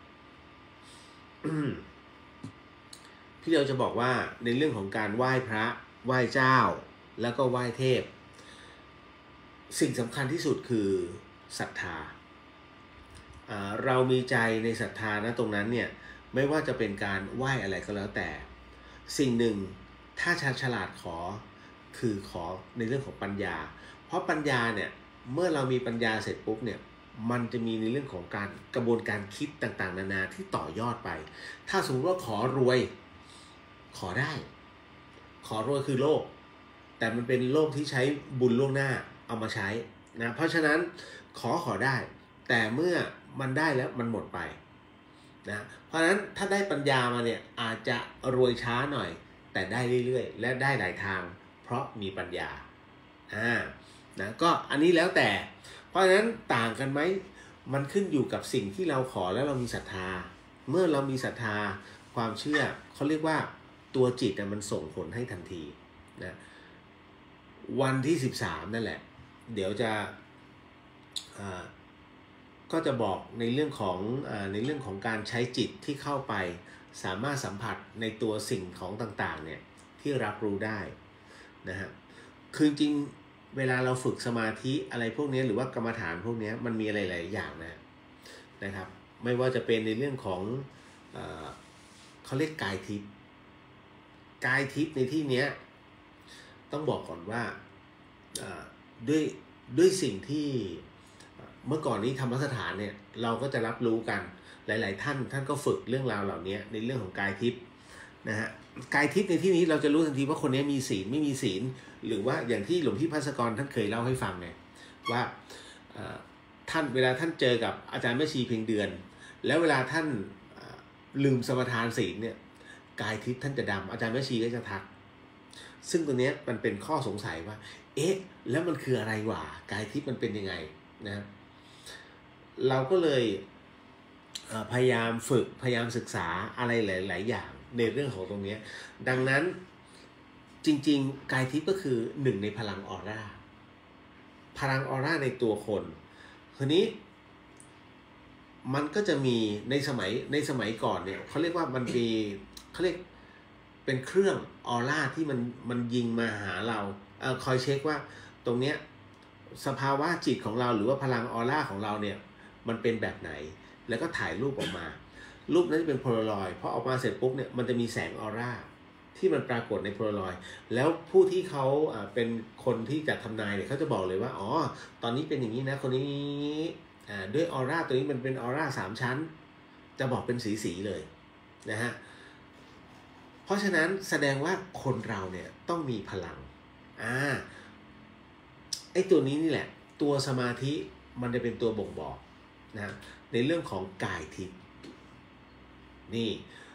พี่เราจะบอกว่าในเรื่องของการไหว้พระไหว้เจ้าแล้วก็ไหว้เทพสิ่งสำคัญที่สุดคือศรัทธาเรามีใจในศรัทธานะตรงนั้นเนี่ยไม่ว่าจะเป็นการไหว้อะไรก็แล้วแต่สิ่งหนึ่งถ้าฉลาดคือขอในเรื่องของปัญญาเพราะปัญญาเนี่ยเมื่อเรามีปัญญาเสร็จปุ๊บเนี่ยมันจะมีในเรื่องของการกระบวนการคิดต่างๆนานาที่ต่อยอดไปถ้าสมมติว่าขอรวยขอได้ขอรวยคือโลกแต่มันเป็นโลกที่ใช้บุญล่วงหน้าเอามาใช้นะเพราะฉะนั้นขอได้แต่เมื่อมันได้แล้วมันหมดไปนะเพราะฉะนั้นถ้าได้ปัญญามาเนี่ยอาจจะรวยช้าหน่อยแต่ได้เรื่อยๆและได้หลายทางเพราะมีปัญญานะก็อันนี้แล้วแต่เพราะฉะนั้นต่างกันไหมมันขึ้นอยู่กับสิ่งที่เราขอแล้วเรามีศรัทธาเมื่อเรามีศรัทธาความเชื่อเขาเรียกว่าตัวจิตมันส่งผลให้ทันทีนะวันที่13นั่นแหละเดี๋ยวจะก็จะบอกในเรื่องของการใช้จิตที่เข้าไปสามารถสัมผัสในตัวสิ่งของต่างๆเนี่ยที่รับรู้ได้นะฮะคือจริงเวลาเราฝึกสมาธิอะไรพวกนี้หรือว่ากรรมฐานพวกนี้มันมีอะไรหลายอย่างนะครับไม่ว่าจะเป็นในเรื่องของเขาเรียกกายทิพย์ในที่นี้ต้องบอกก่อนว่าด้วยสิ่งที่เมื่อก่อนนี้ธรรมสถานเนี่ยเราก็จะรับรู้กันหลายๆท่านก็ฝึกเรื่องราวเหล่านี้ในเรื่องของกายทิพย์นะฮะกายทิพย์ในที่นี้เราจะรู้ทันทีว่าคนนี้มีศีลไม่มีศีลหรือว่าอย่างที่หลวงพี่ภัสกรท่านเคยเล่าให้ฟังไงว่าท่านเวลาท่านเจอกับอาจารย์แม่ชีเพียงเดือนแล้วเวลาท่านลืมสมทานศีลเนี่ยกายทิพย์ท่านจะดำอาจารย์แม่ชีก็จะทักซึ่งตัวนี้มันเป็นข้อสงสัยว่าเอ๊ะแล้วมันคืออะไรวะกายทิพย์มันเป็นยังไงนะเราก็เลยพยายามฝึกพยายามศึกษาอะไรหลายๆอย่างในเรื่องของตรงนี้ดังนั้นจริงๆกายทิพย์ก็คือหนึ่งในพลังออร่าในตัวคนทีนี้มันก็จะมีในสมัยก่อนเนี่ยเขาเรียกว่ามันมีเขาเรียกเป็นเครื่องออร่าที่มันยิงมาหาเราคอยเช็คว่าตรงเนี้ยสภาวะจิตของเราหรือว่าพลังออร่าของเราเนี่ยมันเป็นแบบไหนแล้วก็ถ่ายรูปออกมารูปนั้นจะเป็นโพลารอยด์พอออกมาเสร็จปุ๊บเนี่ยมันจะมีแสงออร่าที่มันปรากฏในโพลารอยด์แล้วผู้ที่เขาเป็นคนที่จะทำนายเนี่ยเขาจะบอกเลยว่าอ๋อตอนนี้เป็นอย่างนี้นะคนนี้ด้วยออร่าตัวนี้มันเป็นออร่า3 ชั้นจะบอกเป็นสีเลยนะฮะเพราะฉะนั้นแสดงว่าคนเราเนี่ยต้องมีพลังไอ้ตัวนี้นี่แหละตัวสมาธิมันจะเป็นตัวบ่งบอกนะในเรื่องของกายทิพย์นี่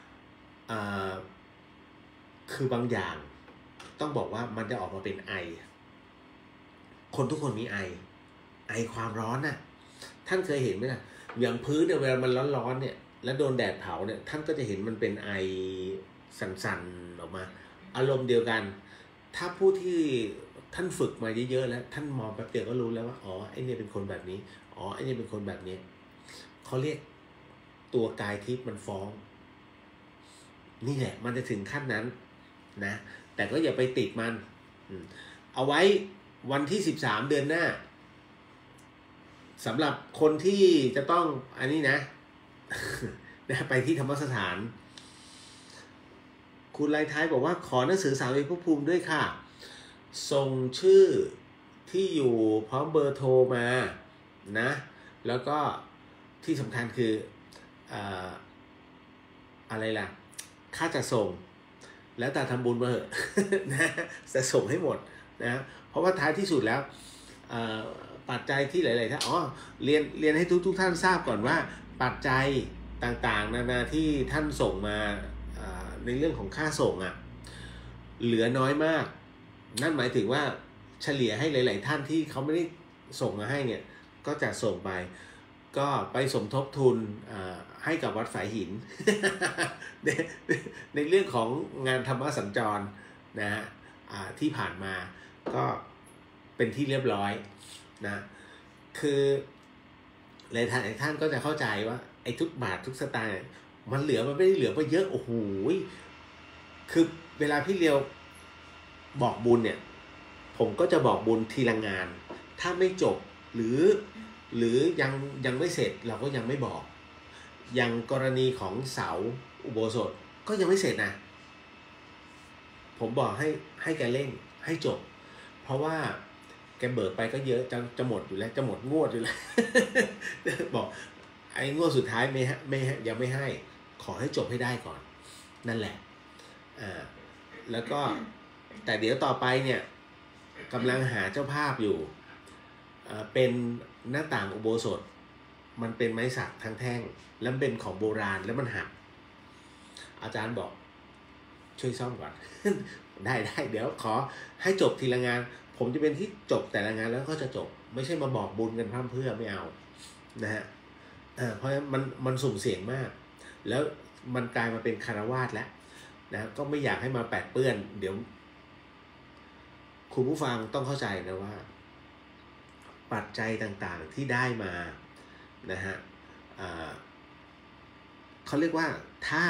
คือบางอย่างต้องบอกว่ามันจะออกมาเป็นไอคนทุกคนมีไอความร้อนน่ะท่านเคยเห็นไหมล่ะอย่างพื้นเนี่ยเวลามันร้อนๆเนี่ยแล้วโดนแดดเผาเนี่ยท่านก็จะเห็นมันเป็นไอสั่นๆออกมาอารมณ์เดียวกันถ้าผู้ที่ท่านฝึกมาเยอะๆแล้วท่านมองแป๊บเดียวก็รู้แล้วว่าอ๋อไอ้นี่เป็นคนแบบนี้อ๋อไอ้นี่เป็นคนแบบนี้เขาเรียกตัวกายทิพย์มันฟ้องนี่แหละมันจะถึงขั้นนั้นนะแต่ก็อย่าไปติดมันเอาไว้วันที่13เดือนหน้าสำหรับคนที่จะต้องอันนี้นะ ไปที่ธรรมสถานคุณไลท้ายบอกว่าขอหนังสือสามเอกภพภูมิด้วยค่ะส่งชื่อที่อยู่พร้อมเบอร์โทรมานะแล้วก็ที่สำคัญคืออะไรล่ะค่าจะส่งแล้วแต่ทำบุญมาเหอะ นะจะส่งให้หมดนะเพราะว่าท้ายที่สุดแล้วปัจจัยที่หลายๆท่านเรียนให้ทุกท่านทราบก่อนว่าปัจจัยต่างๆนานาที่ท่านส่งมาในเรื่องของค่าส่งเหลือน้อยมากนั่นหมายถึงว่าเฉลี่ยให้หลายๆท่านที่เขาไม่ได้ส่งมาให้เนี่ยก็จะส่งไปก็ไปสมทบทุนให้กับวัดฝายหิน ในเรื่องของงานธรรมสัญจรนะฮะที่ผ่านมาก็เป็นที่เรียบร้อยนะคือหลายท่านก็จะเข้าใจว่าไอ้ทุกบาททุกสตางค์มันเหลือมันไม่ได้เหลือไปเยอะโอ้โหคือเวลาพี่เลียวบอกบุญเนี่ยผมก็จะบอกบุญทีละงานถ้าไม่จบหรือยังไม่เสร็จเราก็ยังไม่บอกอย่างกรณีของเสาอุโบสถก็ยังไม่เสร็จนะผมบอกให้แกเร่งให้จบเพราะว่าแกเบิกไปก็เยอะจะหมดอยู่แล้วจะหมดงวดอยู่แล้ว บอกไอ้งวดสุดท้ายไม่ยังไม่ให้ขอให้จบให้ได้ก่อนนั่นแหละแล้วก็แต่เดี๋ยวต่อไปเนี่ยกำลังหาเจ้าภาพอยู่เป็นหน้าต่างอุโบสถมันเป็นไม้สักทั้งแท่งแล้วเป็นของโบราณแล้วมันหักอาจารย์บอกช่วยซ่อมก่อน ได้เดี๋ยวขอให้จบทีละงานผมจะเป็นที่จบแต่ละงานแล้วก็จะจบไม่ใช่มาบอกบุญกันพร่ำเพื่อไม่เอานะฮะเพราะมันสุ่มเสี่ยงมากแล้วมันกลายมาเป็นคฤหัสถ์แล้วนะก็ไม่อยากให้มาแปดเปื้อนเดี๋ยวคุณผู้ฟังต้องเข้าใจนะว่าปัจจัยต่างๆที่ได้มานะฮะเขาเรียกว่าถ้า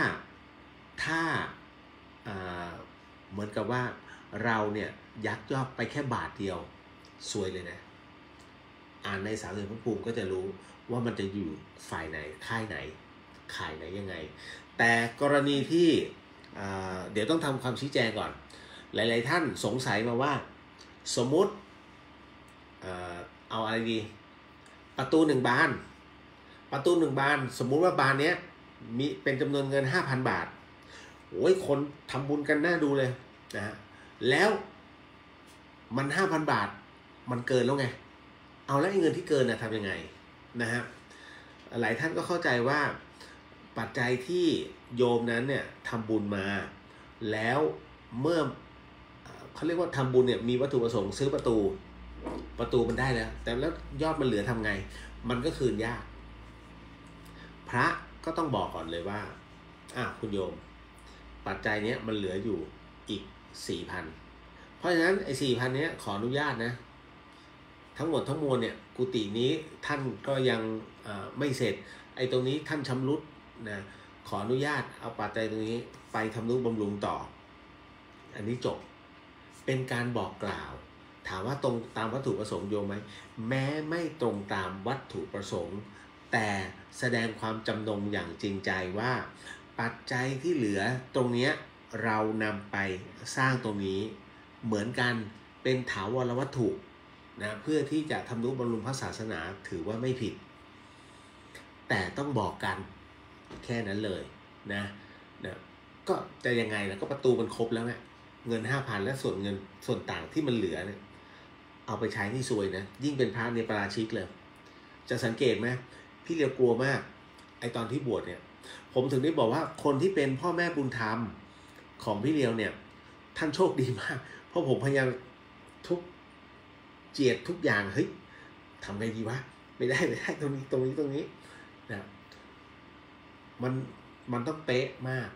เหมือนกับว่าเราเนี่ยยักยอกไปแค่บาทเดียวซวยเลยนะอ่านในสามเหลี่ยมพระภูมิก็จะรู้ว่ามันจะอยู่ฝ่ายไหนค่ายไหนข่ายไหนยังไงแต่กรณีที่เดี๋ยวต้องทำความชี้แจงก่อนหลายๆท่านสงสัยมาว่าสมมุติเอาอะไรดีประตู1 บานสมมุติว่าบานเนี้ยมีเป็นจำนวนเงิน 5,000 บาทโอ้ยคนทำบุญกันน่าดูเลยนะฮะแล้วมัน 5,000 บาทมันเกินแล้วไงเอาแล้วเงินที่เกินทำยังไงนะฮะหลายท่านก็เข้าใจว่าปัจจัยที่โยมนั้นเนี่ยทำบุญมาแล้วเมื่อเขาเรียกว่าทำบุญเนี่ยมีวัตถุประสงค์ซื้อประตูมันได้แล้วแต่แล้วยอดมันเหลือทำไงมันก็คืนยากพระก็ต้องบอกก่อนเลยว่าคุณโยมปัจจัยเนี้ยมันเหลืออยู่อีก 4,000 เพราะฉะนั้นไอ้ 4,000 เนี้ยขออนุญาตนะทั้งหมดทั้งมวลเนี่ยกุฏินี้ท่านก็ยังไม่เสร็จไอ้ตรงนี้ท่านชำรุดนะขออนุญาตเอาปัจจัยตรงนี้ไปทำนุบำรุงต่ออันนี้จบเป็นการบอกกล่าวถามว่าตรงตามวัตถุประสงค์โยมไหมแม้ไม่ตรงตามวัตถุประสงค์แต่แสดงความจำนงอย่างจริงใจว่าปัจจัยที่เหลือตรงนี้เรานำไปสร้างตรงนี้เหมือนกันเป็นถาวรวัตถุนะเพื่อที่จะทำนุบำรุงพระศาสนาถือว่าไม่ผิดแต่ต้องบอกกันแค่นั้นเลยนะก็จะยังไงล่ะก็ประตูมันครบแล้วเนี่ยเงิน 5,000 และส่วนต่างที่มันเหลือเนี่ยเอาไปใช้นี่ซวยนะยิ่งเป็นพระในปาราชิกเลยจะสังเกตไหมพี่เรียวกลัวมากไอตอนที่บวชเนี่ยผมถึงได้บอกว่าคนที่เป็นพ่อแม่บุญธรรมของพี่เรียวเนี่ยท่านโชคดีมากเพราะผมพยายามทุกเจียดทุกอย่างเฮ้ยทำไงดีวะไม่ได้ตรงนี้นะมันต้องเป๊ะมาก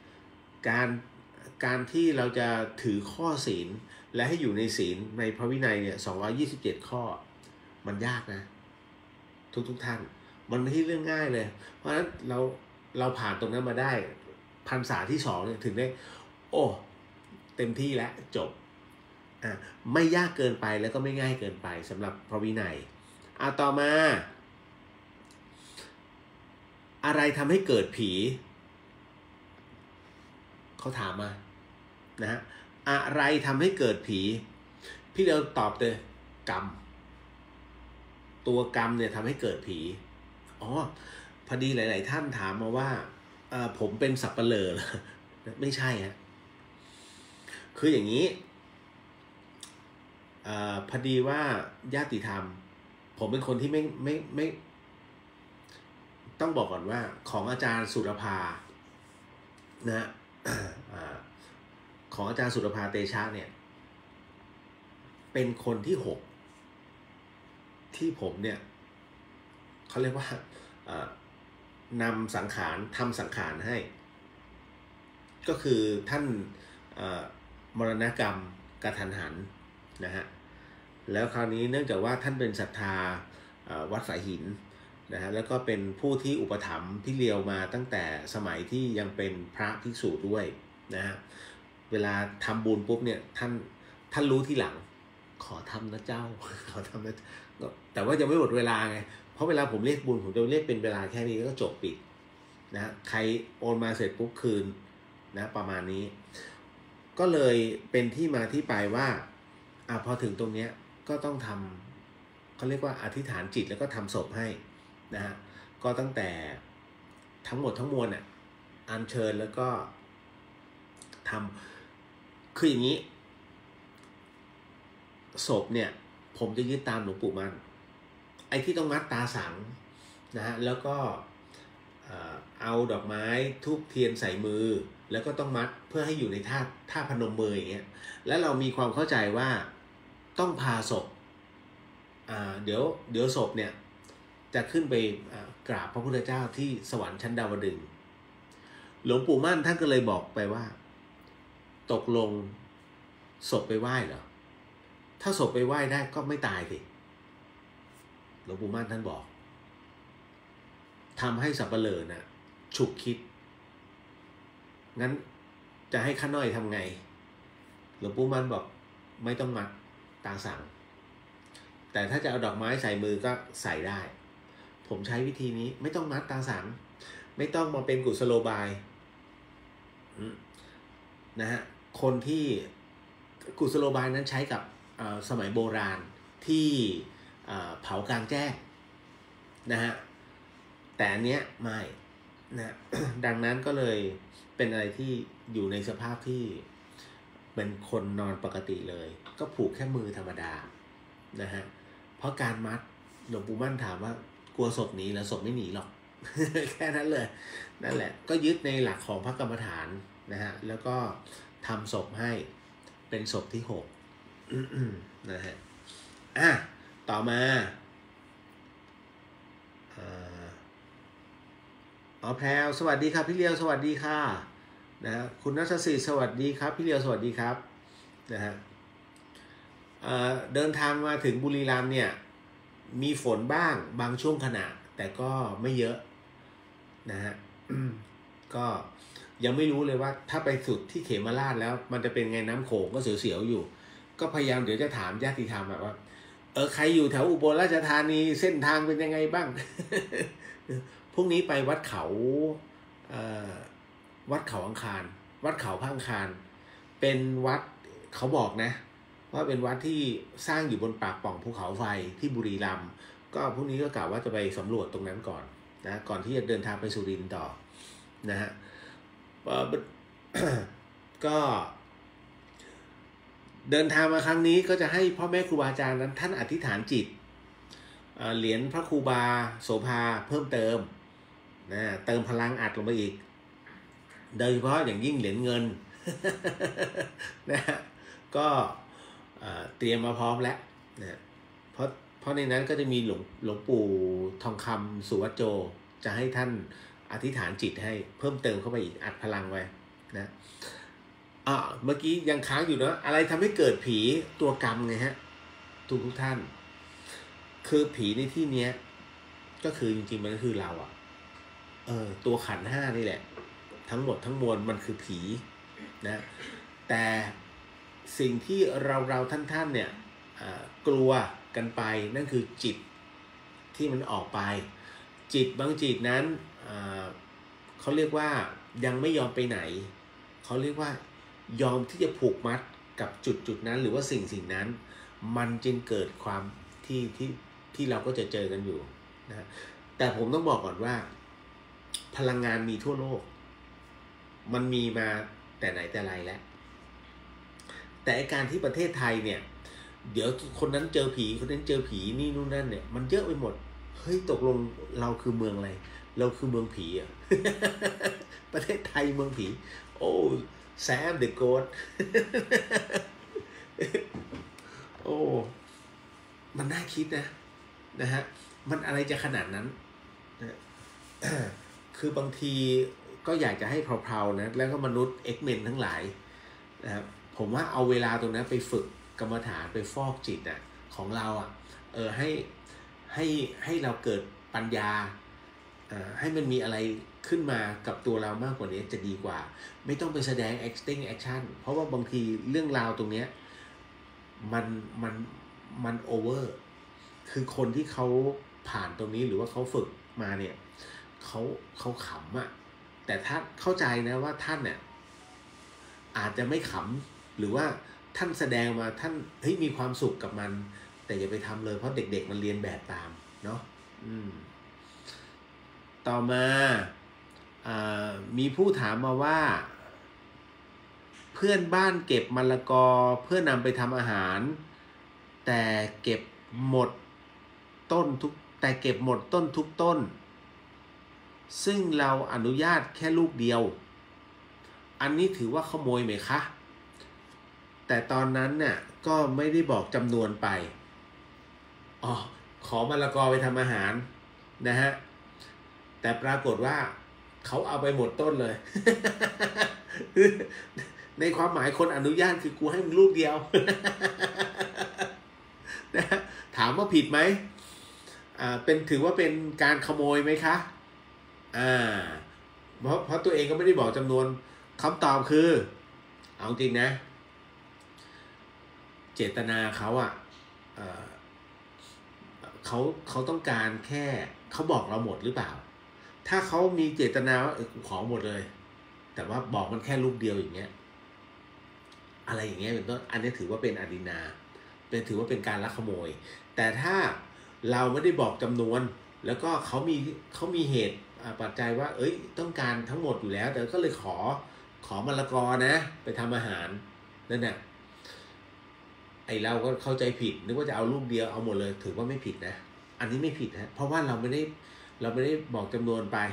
การที่เราจะถือข้อศีลและให้อยู่ในศีลในพระวินัยเนี่ย227 ข้อมันยากนะทุกท่านมันไม่ใช่เรื่องง่ายเลยเพราะฉะนั้นเราผ่านตรงนั้นมาได้พรรษาที่2เนี่ยถึงได้โอ้เต็มที่แล้วจบไม่ยากเกินไปแล้วก็ไม่ง่ายเกินไปสำหรับพระวินัยต่อมาอะไรทำให้เกิดผีเขาถามมานะฮะอะไรทำให้เกิดผีพี่เราตอบเลยกรรมตัวกรรมเนี่ยทำให้เกิดผีพอดีหลายๆท่านถามมาว่าผมเป็นสับปะเลอไม่ใช่ฮะคืออย่างนี้พอดีว่าญาติธรรมผมเป็นคนที่ไม่ต้องบอกก่อนว่าของอาจารย์สุรภานะของอาจารย์สุรภาเตชะเนี่ยเป็นคนที่6ที่ผมเนี่ยเขาเรียกว่านำสังขารทำสังขารให้ก็คือท่านมรณกรรมกระทันหันนะฮะแล้วคราวนี้เนื่องจากว่าท่านเป็นศรัทธาวัดสายหินนะฮะแล้วก็เป็นผู้ที่อุปถัมภ์พี่เลียวมาตั้งแต่สมัยที่ยังเป็นพระภิกษุด้วยนะฮะเวลาทำบุญปุ๊บเนี่ยท่านรู้ที่หลังขอทำนะเจ้าขอทำนะแต่ว่ายังไม่หมดเวลาไงเพราะเวลาผมเรียกบุญผมจะเรียกเป็นเวลาแค่นี้ก็จบปิดนะใครโอนมาเสร็จปุ๊บคืนนะประมาณนี้ก็เลยเป็นที่มาที่ไปว่าพอถึงตรงเนี้ยก็ต้องทำเขาเรียกว่าอธิษฐานจิตแล้วก็ทำศพให้นะฮะก็ตั้งแต่ทั้งหมดทั้งมวลอัญเชิญแล้วก็ทำคืออย่างนี้ศพเนี่ยผมจะยึดตามหลวงปู่มั่นไอ้ที่ต้องมัดตาสังนะฮะแล้วก็เอาดอกไม้ธูปเทียนใส่มือแล้วก็ต้องมัดเพื่อให้อยู่ในท่าพนมมืออย่างเงี้ยแล้วเรามีความเข้าใจว่าต้องพาศพเดี๋ยวศพเนี่ยจะขึ้นไปกราบพระพุทธเจ้าที่สวรรค์ชั้นดาวดึงส์หลวงปู่มั่นท่านก็เลยบอกไปว่าตกลงศพไปไหว้เหรอถ้าศพไปไหว้ได้ก็ไม่ตายสิหลวงปู่มั่นท่านบอกทำให้สับเปลือน่ะฉุกคิดงั้นจะให้ข้าน้อยทำไงหลวงปู่มั่นบอกไม่ต้องมัดตามสั่งแต่ถ้าจะเอาดอกไม้ใส่มือก็ใส่ได้ผมใช้วิธีนี้ไม่ต้องมัดตามสั่งไม่ต้องมาเป็นกุศโลบายนะฮะคนที่กุศโลบายนั้นใช้กับสมัยโบราณที่เผากลางแจ้งนะฮะแต่อันเนี้ยไม่นะ ดังนั้นก็เลยเป็นอะไรที่อยู่ในสภาพที่เป็นคนนอนปกติเลยก็ผูกแค่มือธรรมดานะฮะเพราะการมัดหลวงปู่มั่นถามว่ากลัวศพหนีแล้วศพไม่หนีหรอก แค่นั้นเลยนั่นแหละก็ยึดในหลักของพระกรรมฐานนะฮะแล้วก็ทำศพให้เป็นศพที่6 นะฮะต่อมาแพรวสวัสดีครับพี่เลียวสวัสดีค่ะนะฮะคุณนัทศิษย์สวัสดีครับพี่เลียวสวัสดีครับนะฮะเดินทางมาถึงบุรีรัมย์เนี่ยมีฝนบ้างบางช่วงขณะแต่ก็ไม่เยอะนะฮะ ก็ยังไม่รู้เลยว่าถ้าไปสุดที่เขมราชแล้วมันจะเป็นไงน้ำโขงก็เสียวๆอยู่ก็พยายามเดี๋ยวจะถามญาติธรรมแบบว่าใครอยู่แถวอุบลราชธานีเส้นทางเป็นยังไงบ้าง พรุ่งนี้ไปวัดเขาอังคารวัดเขาพระอังคารเป็นวัดเขาบอกนะว่าเป็นวัดที่สร้างอยู่บนปากป่องภูเขาไฟที่บุรีรัมย์ก็พรุ่งนี้ก็กล่าวว่าจะไปสำรวจตรงนั้นก่อนนะก่อนที่จะเดินทางไปสุรินทร์ต่อนะฮะ ก็เดินทางมาครั้งนี้ก็จะให้พ่อแม่ครูบาอาจารย์นั้นท่านอธิษฐานจิตเหรียญพระครูบาโสภาเพิ่มเติมนะเติมพลังอัดลงไปอีกโดยเฉพาะอย่างยิ่งเหรียญเงิน นะฮะก็เตรียมมาพร้อมแล้วนะเพราะในนั้นก็จะมีหลวงปู่ทองคำสุวัจโจจะให้ท่านอธิษฐานจิตให้เพิ่มเติมเข้าไปอีกอัดพลังไว้นะเมื่อกี้ยังค้างอยู่นะอะไรทำให้เกิดผีตัวกรรมไงฮะทุกท่านคือผีในที่เนี้ยก็คือจริงๆมันก็คือเราตัวขันธ์ 5นี่แหละทั้งหมดทั้งมวลมันคือผีนะแต่สิ่งที่เราท่านเนี่ยกลัวกันไปนั่นคือจิตที่มันออกไปจิตบางจิตนั้นเขาเรียกว่ายังไม่ยอมไปไหนเขาเรียกว่ายอมที่จะผูกมัดกับจุดนั้นหรือว่าสิ่งนั้นมันจึงเกิดความที่เราก็จะเจอกันอยู่นะแต่ผมต้องบอกก่อนว่าพลังงานมีทั่วโลกมันมีมาแต่ไหนแต่ไรแล้วแต่การที่ประเทศไทยเนี่ยเดี๋ยวคนนั้นเจอผีคนนั้นเจอผีนี่นู่นนั่นเนี่ยมันเยอะไปหมดเฮ้ยตกลงเราคือเมืองอะไรเราคือเมืองผีอ่ะ ประเทศไทยเมืองผีโอ้แซมเดอะโกด โอ้มันน่าคิดนะฮะมันอะไรจะขนาดนั้น คือบางทีก็อยากจะให้เพลาๆนะแล้วก็มนุษย์ X-Men ทั้งหลายนะครับผมว่าเอาเวลาตรงนั้นไปฝึกกรรมฐานไปฟอกจิตของเราให้เราเกิดปัญญาให้มันมีอะไรขึ้นมากับตัวเรามากกว่านี้จะดีกว่าไม่ต้องไปแสดง acting action เพราะว่าบางทีเรื่องราวตรงเนี้ยมันโอเวอร์คือคนที่เขาผ่านตรงนี้หรือว่าเขาฝึกมาเนี่ยเขาขำแต่ถ้าเข้าใจนะว่าท่านเนี่ยอาจจะไม่ขำหรือว่าท่านแสดงมาท่านมีความสุขกับมันแต่อย่าไปทำเลยเพราะเด็กๆมันเรียนแบบตามเนาะต่อมามีผู้ถามมาว่าเพื่อนบ้านเก็บมะละกอเพื่อนำไปทำอาหารแต่เก็บหมดต้นทุกต้นซึ่งเราอนุญาตแค่ลูกเดียวอันนี้ถือว่าขโมยไหมคะแต่ตอนนั้นเนี่ยก็ไม่ได้บอกจำนวนไปขอมะละกอไปทำอาหารนะฮะแต่ปรากฏว่าเขาเอาไปหมดต้นเลย ในความหมายคนอนุญาตคือกูให้มึงลูกเดียว นะถามว่าผิดไหมเป็นถือว่าเป็นการขโมยไหมคะเพราะตัวเองก็ไม่ได้บอกจำนวนคำตอบคือเอาจริงนะเจตนาเขาเขาต้องการแค่เขาบอกเราหมดหรือเปล่าถ้าเขามีเจตนาว่าขอหมดเลยแต่ว่าบอกมันแค่ลูกเดียวอย่างเงี้ยอะไรอย่างเงี้ยเป็นต้นอันนี้ถือว่าเป็นอดินาถือว่าเป็นการลักขโมยแต่ถ้าเราไม่ได้บอกจำนวนแล้วก็เขามีเหตุปัจจัยว่าต้องการทั้งหมดอยู่แล้วแต่ก็เลยขอมะละกอนะไปทำอาหารนั่นน่ะเราก็เข้าใจผิดนึกว่าจะเอาลูกเดียวเอาหมดเลยถือว่าไม่ผิดนะอันนี้ไม่ผิดนะเพราะว่าเราไม่ได้บอกจำนวนไป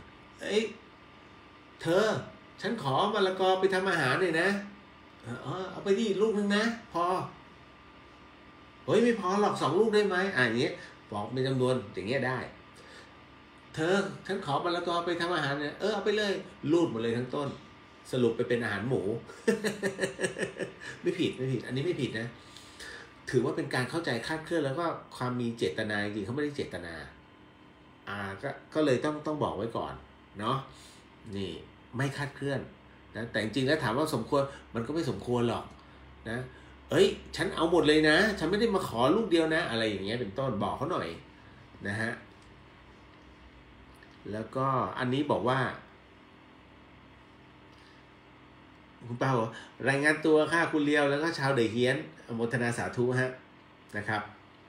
เธอฉันขอมะละกอไปทำอาหารหน่อยนะเอาไปดิลูกนึงนะพอไม่พอหรอก2 ลูกได้ไหมอย่างเงี้ยบอกเป็นจำนวนอย่างเงี้ยได้เธอฉันขอมะละกอไปทำอาหารเนี่ยเอาไปเลยรูดหมดเลยทั้งต้นสรุปไปเป็นอาหารหมู ไม่ผิดอันนี้ไม่ผิดนะถือว่าเป็นการเข้าใจคลาดเคลื่อนแล้วก็ความมีเจตนาจริงเขาไม่ได้เจตนาก็เลยต้องบอกไว้ก่อนเนาะนี่ไม่คลาดเคลื่อนนะแต่จริงๆแล้วถามว่าสมควรมันก็ไม่สมควรหรอกนะฉันเอาหมดเลยนะฉันไม่ได้มาขอลูกเดียวนะอะไรอย่างเงี้ยเป็นต้นบอกเขาหน่อยนะฮะแล้วก็อันนี้บอกว่าคุณป้าบอกรายงานตัวค่ะคุณเลียวแล้วก็ชาวเดเฮียนอโมทนาสาธุฮะนะครับ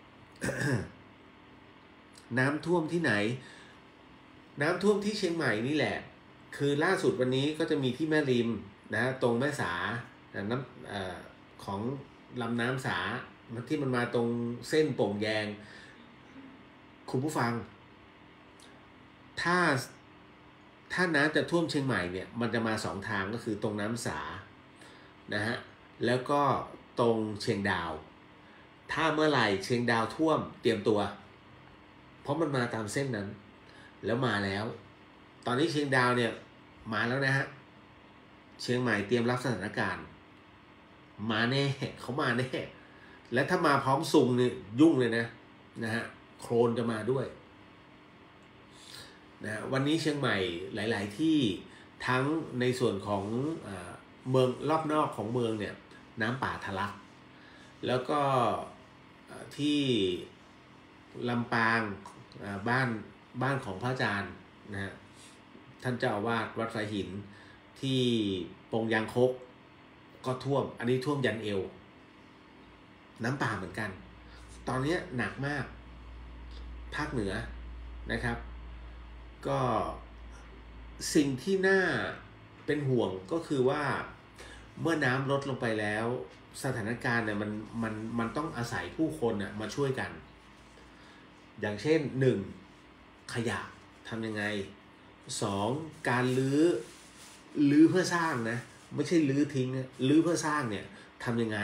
น้ำท่วมที่ไหนน้ำท่วมที่เชียงใหม่นี่แหละคือล่าสุดวันนี้ก็จะมีที่แม่ริมนะตรงแม่สาน้ำของลำน้ำสาที่มันมาตรงเส้นโป่งแยงคุณผู้ฟังถ้าน้ำจะท่วมเชียงใหม่เนี่ยมันจะมา2 ทางก็คือตรงน้ำสานะฮะแล้วก็ตรงเชียงดาวถ้าเมื่อไหร่เชียงดาวท่วมเตรียมตัวเพราะมันมาตามเส้นนั้นแล้วมาแล้วตอนนี้เชียงดาวเนี่ยมาแล้วนะฮะเชียงใหม่เตรียมรับสถานการณ์มาแน่เขามาแน่และถ้ามาพร้อมซุงเนี่ยยุ่งเลยนะฮะโคลนจะมาด้วยนะวันนี้เชียงใหม่หลายๆที่ทั้งในส่วนของเมืองรอบนอกของเมืองเนี่ยน้ำป่าทะลักแล้วก็ที่ลำปางบ้านของพระอาจารย์นะฮะท่านเจ้าอาวาสวัดสายหินที่ปงยางคกก็ท่วมอันนี้ท่วมยันเอวน้ำป่าเหมือนกันตอนนี้หนักมากภาคเหนือนะครับก็สิ่งที่น่าเป็นห่วงก็คือว่าเมื่อน้ำลดลงไปแล้วสถานการณ์เนี่ยมันต้องอาศัยผู้คนน่ะมาช่วยกันอย่างเช่น1ขยะทำยังไง2การรื้อเพื่อสร้างนะไม่ใช่รื้อทิ้งนะรื้อเพื่อสร้างเนี่ยทำยังไง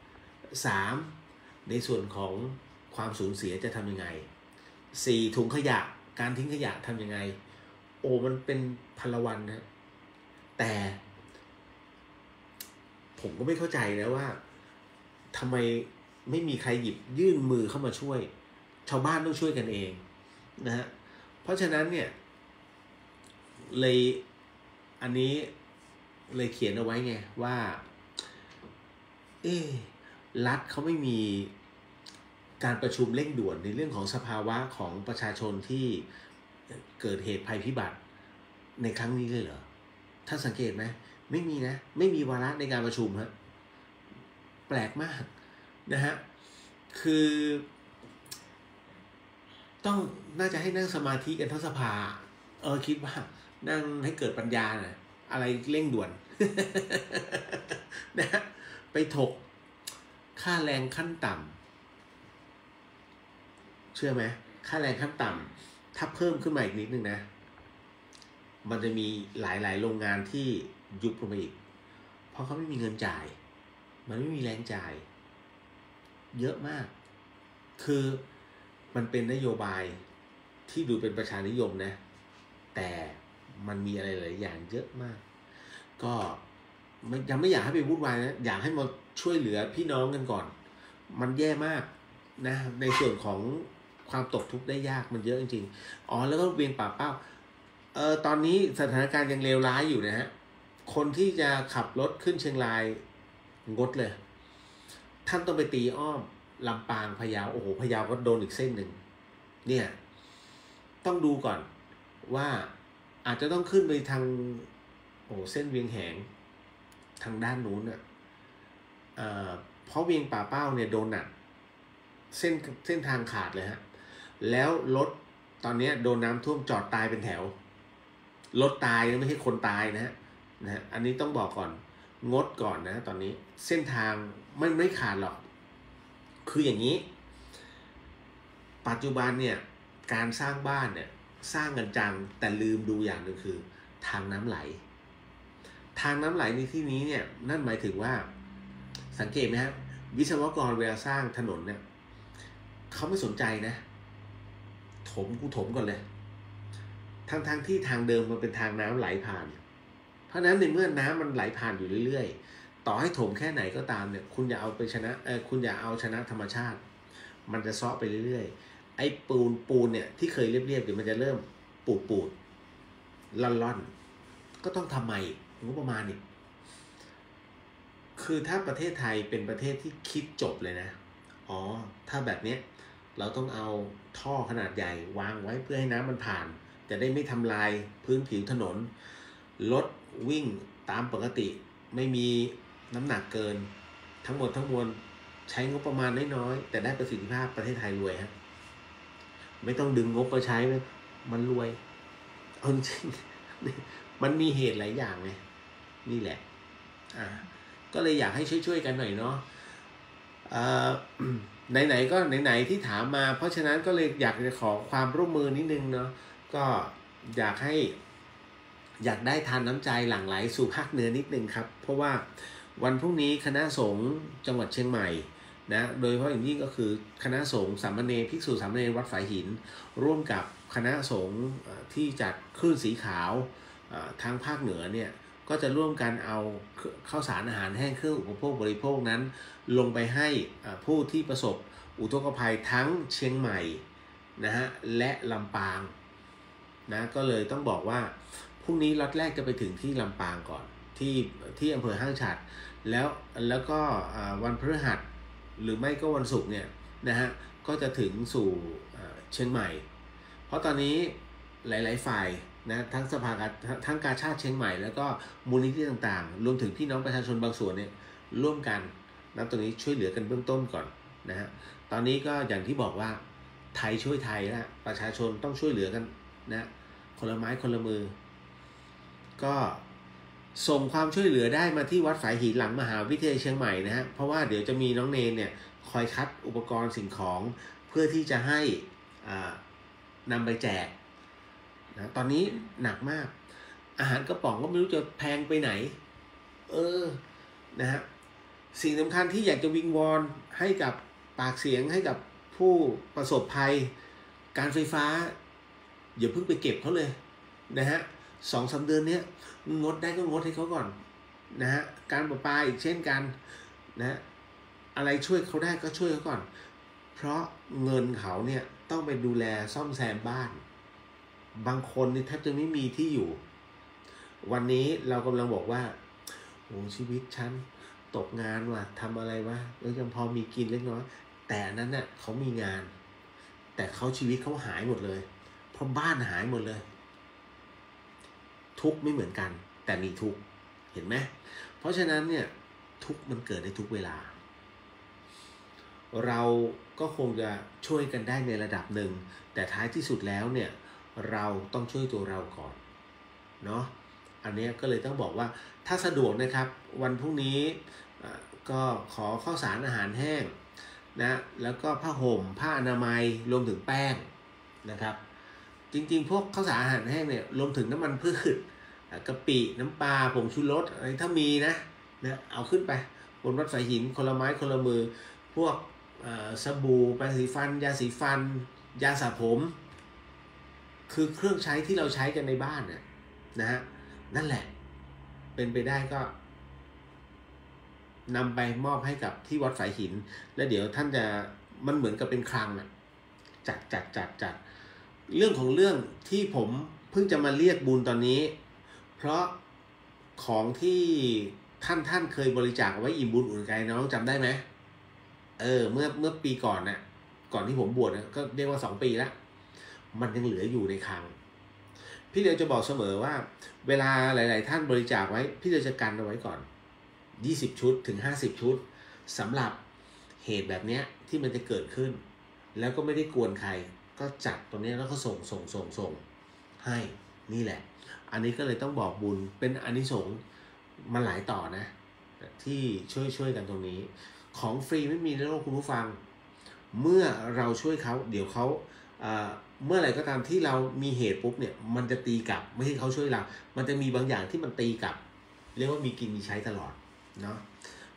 3ในส่วนของความสูญเสียจะทำยังไง4ถุงขยะการทิ้งขยะทำยังไงมันเป็นพลวันนะแต่ผมก็ไม่เข้าใจนะว่าทำไมไม่มีใครหยิบยื่นมือเข้ามาช่วยชาวบ้านต้องช่วยกันเองนะฮะเพราะฉะนั้นเนี่ยเลยอันนี้เลยเขียนเอาไว้ไงว่ารัฐเขาไม่มีการประชุมเร่งด่วนในเรื่องของสภาวะของประชาชนที่เกิดเหตุภัยพิบัติในครั้งนี้เลยเหรอถ้าสังเกตไหมไม่มีนะไม่มีวาระในการประชุมฮะแปลกมากนะฮะคือต้องน่าจะให้นั่งสมาธิกันทั้งสภาคิดว่านั่งให้เกิดปัญญาน่ะอะไรเร่งด่วน นะไปถกค่าแรงขั้นต่ำเชื่อไหมค่าแรงขั้นต่ำถ้าเพิ่มขึ้นมาอีกนิดนึงนะมันจะมีหลายโรงงานที่ยุบลงไปอีกเพราะเขาไม่มีเงินจ่ายมันไม่มีแรงจ่ายเยอะมากคือมันเป็นนโยบายที่ดูเป็นประชานิยมนะแต่มันมีอะไรหลายอย่างเยอะมากก็ยังไม่อยากให้ไปวุ่นวายนะอยากให้มาช่วยเหลือพี่น้องกันก่อนมันแย่มากนะในส่วนของความตกทุกข์ได้ยากมันเยอะจริงๆอ๋อแล้วก็เวียงป่าเป้าตอนนี้สถานการณ์ยังเลวร้ายอยู่นะฮะคนที่จะขับรถขึ้นเชียงรายงดเลยท่านต้องไปตีอ้อมลำปางพะเยาโอ้โหพะเยาก็โดนอีกเส้นหนึ่งเนี่ยต้องดูก่อนว่าอาจจะต้องขึ้นไปทางเส้นเวียงแหงทางด้านนู้นอ่ะเพราะเวียงป่าเป้าเนี่ยโดนหนักเส้นทางขาดเลยฮะแล้วรถตอนนี้โดนน้ำท่วมจอดตายเป็นแถวรถตายไม่ใช่คนตายนะฮะอันนี้ต้องบอกก่อนงดก่อนนะตอนนี้เส้นทางไม่ขาดหรอกคืออย่างนี้ปัจจุบันเนี่ยการสร้างบ้านเนี่ยสร้างกันจังแต่ลืมดูอย่างหนึ่งคือทางน้ำไหลในที่นี้เนี่ยนั่นหมายถึงว่าสังเกตไหมฮะวิศวกรเวลาสร้างถนนเนี่ยเขาไม่สนใจนะถมก่อนเลยทั้งที่ทางเดิมมันเป็นทางน้ำไหลผ่านเพราะนั้นในเมื่อน้ำมันไหลผ่านอยู่เรื่อยๆต่อให้ถมแค่ไหนก็ตามเนี่ยคุณอย่าเอาไปชนะคุณอย่าเอาชนะธรรมชาติมันจะซ้อไปเรื่อยๆไอ้ปูนเนี่ยที่เคยเรียบๆเดี๋ยวมันจะเริ่มปูดล่อนก็ต้องทำใหม่งบประมาณอีกคือถ้าประเทศไทยเป็นประเทศที่คิดจบเลยนะอ๋อถ้าแบบเนี้ยเราต้องเอาท่อขนาดใหญ่วางไว้เพื่อให้น้ำมันผ่านจะได้ไม่ทำลายพื้นผิวถนนรถวิ่งตามปกติไม่มีน้ำหนักเกินทั้งหมดทั้งมวลใช้งบประมาณน้อยๆแต่ได้ประสิทธิภาพประเทศไทยรวยฮะไม่ต้องดึงงบมาใช้มันรวยเอาจริงมันมีเหตุหลายอย่างไงนี่แหละก็เลยอยากให้ช่วยกันหน่อยเนาะไหนๆก็ไหนๆที่ถามมาเพราะฉะนั้นก็เลยอยากจะขอความร่วมมือนิดนึงเนาะก็อยากได้ทานน้ำใจหลั่งไหลสู่ภาคเหนือนิดนึงครับเพราะว่าวันพรุ่งนี้คณะสงฆ์จังหวัดเชียงใหม่นะโดยเฉพาะอย่างยิ่งก็คือคณะสงฆ์สามเณรภิกษุสามเณรวัดฝายหินร่วมกับคณะสงฆ์ที่จัดคลื่นสีขาวทางภาคเหนือเนี่ยก็จะร่วมกันเอาข้าวสารอาหารแห้งเครื่องอุปโภคบริโภคนั้นลงไปให้ผู้ที่ประสบอุทกภัยทั้งเชียงใหม่นะฮะและลำปางนะก็เลยต้องบอกว่าพรุ่งนี้ล็อตแรกจะไปถึงที่ลำปางก่อนที่อำเภอห้างฉัตรแล้วก็วันพฤหัสหรือไม่ก็วันศุกร์เนี่ยนะฮะก็จะถึงสู่เชียงใหม่เพราะตอนนี้หลายๆฝ่ายนะทั้งสภาทั้งกาชาติเชียงใหม่แล้วก็มูลนิธิต่างๆรวมถึงพี่น้องประชาชนบางส่วนเนี่ยร่วมกันตรงนี้ช่วยเหลือกันเบื้องต้นก่อนนะฮะตอนนี้ก็อย่างที่บอกว่าไทยช่วยไทยแล้วประชาชนต้องช่วยเหลือกันนะคนละไม้คนละมือก็ส่งความช่วยเหลือได้มาที่วัดฝายหินหลังมหาวิทยาลัยเชียงใหม่นะฮะเพราะว่าเดี๋ยวจะมีน้องเนนเนี่ยคอยคัดอุปกรณ์สิ่งของเพื่อที่จะให้นำไปแจกนะตอนนี้หนักมากอาหารกระป๋องก็ไม่รู้จะแพงไปไหนนะฮะสิ่งสำคัญที่อยากจะวิงวอนให้กับปากเสียงให้กับผู้ประสบภัยการไฟฟ้าอย่าเพิ่งไปเก็บเขาเลยนะฮะ2-3 เดือนนี้งดได้ก็งดให้เขาก่อนนะฮะการประปาอีกเช่นกันนะอะไรช่วยเขาได้ก็ช่วยเขาก่อนเพราะเงินเขาเนี่ยต้องไปดูแลซ่อมแซมบ้านบางคนนี่แทบจะไม่มีที่อยู่วันนี้เรากำลังบอกว่าโอ้ชีวิตฉันตกงานว่ะทำอะไรวะยังพอมีกินเล็กน้อยแต่นั้นน่ะเขามีงานแต่ชีวิตเขาหายหมดเลยเพราะบ้านหายหมดเลยทุกข์ไม่เหมือนกันแต่มีทุกข์เห็นไหมเพราะฉะนั้นเนี่ยทุกข์มันเกิดในทุกเวลาเราก็คงจะช่วยกันได้ในระดับหนึ่งแต่ท้ายที่สุดแล้วเนี่ยเราต้องช่วยตัวเราก่อนเนาะอันนี้ก็เลยต้องบอกว่าถ้าสะดวกนะครับวันพรุ่งนี้ก็ขอข้าวสารอาหารแห้งนะแล้วก็ผ้าห่มผ้าอนามัยรวมถึงแป้งนะครับจริงๆพวกข้าวสารอาหารแห้งเนี่ยรวมถึงน้ำมันพืชกะปิน้ำปลาผงชูรสอะไรถ้ามีนะเอาขึ้นไปบนวัดฝายหินคนละไม้คนละมือพวกสบู่แปรงสีฟันยาสีฟันยาสระผมคือเครื่องใช้ที่เราใช้กันในบ้านเนี่ยนะฮะนั่นแหละเป็นไปได้ก็นำไปมอบให้กับที่วัดฝายหินแล้วเดี๋ยวท่านจะมันเหมือนกับเป็นคลังจัดเรื่องของเรื่องที่ผมเพิ่งจะมาเรียกบุญตอนนี้เพราะของที่ท่านเคยบริจาคไว้อิ่มบุญอุ่นใจน้องจำได้ไหมเมื่อปีก่อนน่ะก่อนที่ผมบวชก็เรียกว่า2 ปีแล้วมันยังเหลืออยู่ในคลังพี่เดียวจะบอกเสมอว่าเวลาหลายๆท่านบริจาคไว้พี่เดียวจะกันเอาไว้ก่อน20 ชุดถึง50 ชุดสำหรับเหตุแบบเนี้ยที่มันจะเกิดขึ้นแล้วก็ไม่ได้กวนใครก็จัดตรงนี้แล้วก็ส่งให้นี่แหละอันนี้ก็เลยต้องบอกบุญเป็นอานิสงส์มาหลายต่อนะที่ช่วยกันตรงนี้ของฟรีไม่มีในโลกคุณผู้ฟังเมื่อเราช่วยเขาเดี๋ยวเขาเมื่อไหร่ก็ตามที่เรามีเหตุปุ๊บเนี่ยมันจะตีกลับไม่ใช่เขาช่วยเรามันจะมีบางอย่างที่มันตีกลับเรียกว่ามีกินมีใช้ตลอดเนาะ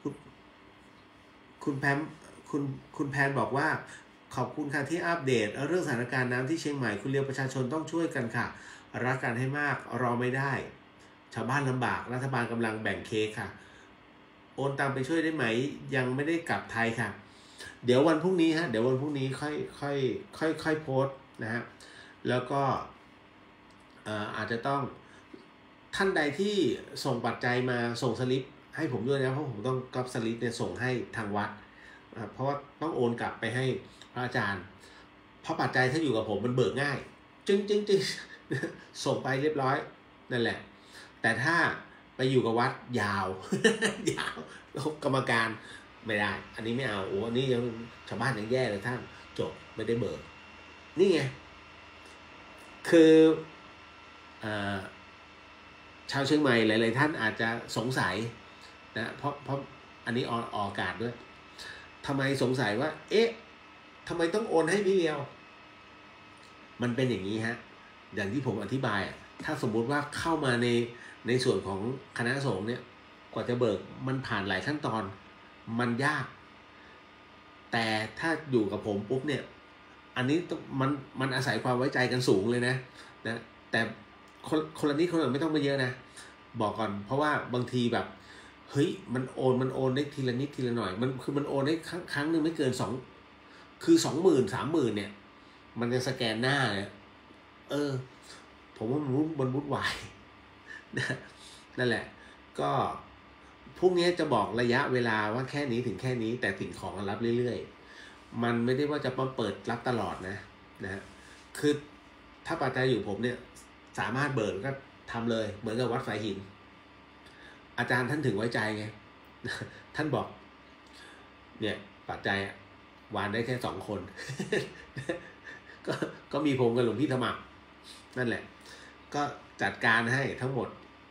คุณแพนบอกว่าขอบคุณค่ะที่อัปเดตเรื่องสถานการณ์น้ำที่เชียงใหม่คุณเรียวประชาชนต้องช่วยกันค่ะรักกันให้มากรอไม่ได้ชาวบ้านลำบากรัฐบาลกำลังแบ่งเค้กค่ะโอนตังไปช่วยได้ไหมยังไม่ได้กลับไทยค่ะเดี๋ยววันพรุ่งนี้ฮะเดี๋ยววันพรุ่งนี้ค่อยโพสต์นะฮะแล้วก็อาจจะต้องท่านใดที่ส่งปัจจัยมาส่งสลิปให้ผมด้วยนะเพราะผมต้องก๊อปสลิปเนี่ยส่งให้ทางวัดเพราะว่าต้องโอนกลับไปให้พระอาจารย์เพราะปัจจัยถ้าอยู่กับผมมันเบิกง่ายจึงส่งไปเรียบร้อยนั่นแหละแต่ถ้าไปอยู่กับวัดยาว กรรมการไม่ได้อันนี้ไม่เอาโอ้อันนี้ยังชาวบ้านยังแย่เลยท่านจบไม่ได้เบิกนี่ไงคือชาวเชียงใหม่หลายๆท่านอาจจะสงสัยนะเพราะอันนี้ออกอากาศด้วยทำไมสงสัยว่าเอ๊ะทำไมต้องโอนให้พี่เดียวมันเป็นอย่างนี้ฮะอย่างที่ผมอธิบายถ้าสมมุติว่าเข้ามาในส่วนของคณะสงฆ์เนี่ยกว่าจะเบิกมันผ่านหลายขั้นตอนมันยากแต่ถ้าอยู่กับผมปุ๊บเนี่ยอันนี้มันอาศัยความไว้ใจกันสูงเลยนะแต่คนละนิดคนละไม่ต้องไปเยอะนะบอกก่อนเพราะว่าบางทีแบบเฮ้ยมันโอนได้ทีละนิดทีละหน่อยมันโอนได้ครั้งนึงไม่เกินคือ 20,000 30,000เนี่ยมันจะสแกนหน้าเลยผมว่ามันวุ่นวายนั่นแหละก็พรุ่งนี้จะบอกระยะเวลาว่าแค่นี้ถึงแค่นี้แต่สิ่งของรับเรื่อยๆมันไม่ได้ว่าจะมาเปิดรับตลอดนะคือถ้าปัจจัยอยู่ผมเนี่ยสามารถเบิกก็ทำเลยเหมือนกับวัดสายหินอาจารย์ท่านถึงไว้ใจไงท่านบอกเนี่ยปัจจัยวานได้แค่2 คน ก็มีผมกับหลวงพี่ธรรมะนั่นแหละก็จัดการให้ทั้งหมด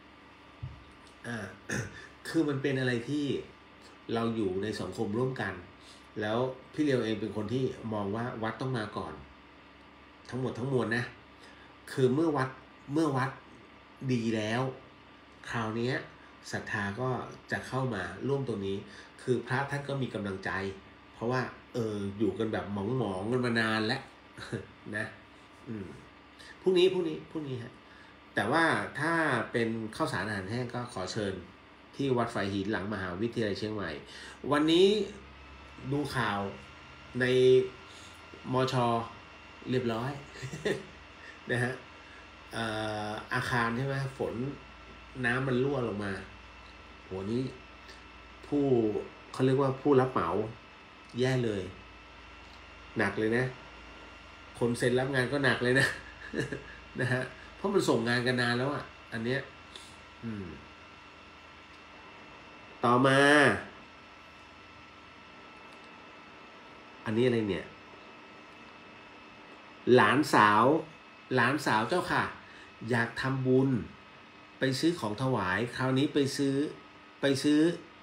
คือมันเป็นอะไรที่เราอยู่ในสังคมร่วมกันแล้วพี่เลียวเองเป็นคนที่มองว่าวัดต้องมาก่อนทั้งหมดทั้งมวลนะคือเมื่อวัดดีแล้วคราวนี้ศรัทธาก็จะเข้ามาร่วมตรงนี้คือพระท่านก็มีกำลังใจเพราะว่าอยู่กันแบบหมองกันมานานแล้วนะพรุ่งนี้ฮะแต่ว่าถ้าเป็นข้าวสารอาหารแห้งก็ขอเชิญที่วัดไฟหินหลังมหาวิทยาลัยเชียงใหม่วันนี้ดูข่าวในมช.เรียบร้อย นะฮะอาคารใช่ไหมฝนน้ำมันรั่วลงมาโหนี้เขาเรียกว่าผู้รับเหมาแย่เลยหนักเลยนะคนเซ็นรับงานก็หนักเลยนะ นะฮะเพราะมันส่งงานกันนานแล้วอันเนี้ยต่อมาอันนี้อะไรเนี่ยหลานสาวเจ้าค่ะอยากทำบุญไปซื้อของถวายคราวนี้ไปซื้อ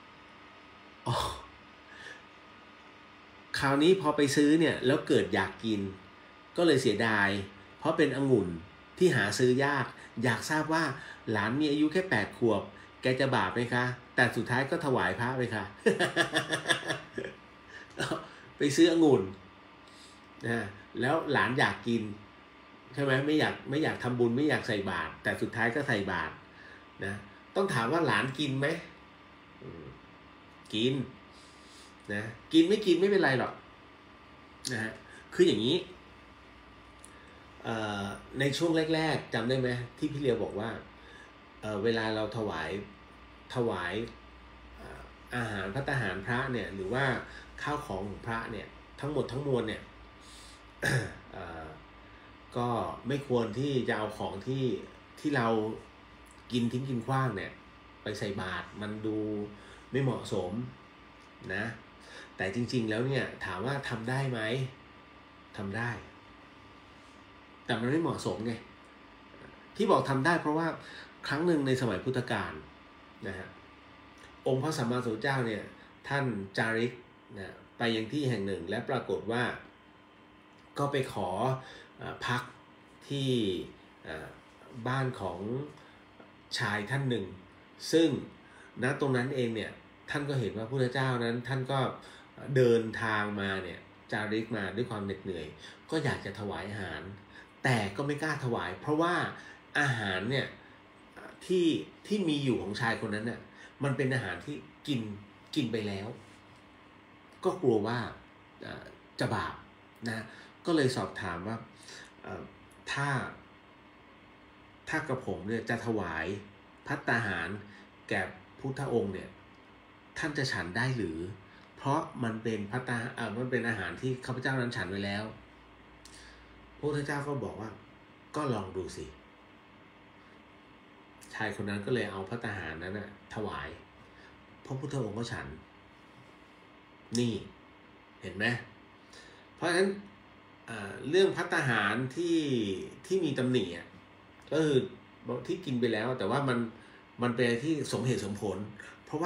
คราวนี้พอไปซื้อเนี่ยแล้วเกิดอยากกินก็เลยเสียดายเพราะเป็นองุ่นที่หาซื้อยากอยากทราบว่าหลานมีอายุแค่8 ขวบแกจะบาปไหมคะแต่สุดท้ายก็ถวายพระไปค่ะ ไปซื้อองุ่นนะแล้วหลานอยากกินใช่ไหมไม่อยากทำบุญไม่อยากใส่บาตรแต่สุดท้ายก็ใส่บาตรนะต้องถามว่าหลานกินไหมกินนะกินไม่เป็นไรหรอกนะฮะคืออย่างนี้ในช่วงแรกๆจำได้ไหมที่พี่เลียวบอกว่าเวลาเราถวายอาหารภัตตาหารพระเนี่ยหรือว่าข้าวของพระเนี่ยทั้งหมดทั้งมวลเนี่ย ก็ไม่ควรที่จะเอาของที่เรากินทิ้งกินขว้างเนี่ยไปใส่บาตรมันดูไม่เหมาะสมนะแต่จริงๆแล้วเนี่ยถามว่าทำได้ไหมทำได้แต่มันไม่เหมาะสมไงที่บอกทำได้เพราะว่าครั้งหนึ่งในสมัยพุทธกาลนะฮะองค์พระสัมมาสัมพุทธเจ้าเนี่ยท่านจาริกนะไปยังที่แห่งหนึ่งและปรากฏว่าก็ไปขอพักที่บ้านของชายท่านหนึ่งซึ่งณตรงนั้นเองเนี่ยท่านก็เห็นว่าพระพุทธเจ้านั้นท่านก็เดินทางมาเนี่ยจาริกมาด้วยความเหน็ดเหนื่อยก็อยากจะถวายอาหารแต่ก็ไม่กล้าถวายเพราะว่าอาหารเนี่ยที่มีอยู่ของชายคนนั้นน่ะมันเป็นอาหารที่กินไปแล้วก็กลัวว่าจะบาปนะก็เลยสอบถามว่าถ้ากระผมเนี่ยจะถวายภัตตาหารแก่พุทธองค์เนี่ยท่านจะฉันได้หรือเพราะมันเป็นมันเป็นอาหารที่ข้าพเจ้านั้นฉันไว้แล้วพระพุทธเจ้าก็บอกว่าก็ลองดูสิชายคนนั้นก็เลยเอาภัตตาหารนั้นนะถวายพระพุทธองค์ก็ฉันนี่เห็นไหมเพราะฉะนั้นเรื่องภัตตาหารที่มีตำหนิก็คือที่กินไปแล้วแต่ว่ามันเป็นที่สมเหตุสมผลเพราะว่า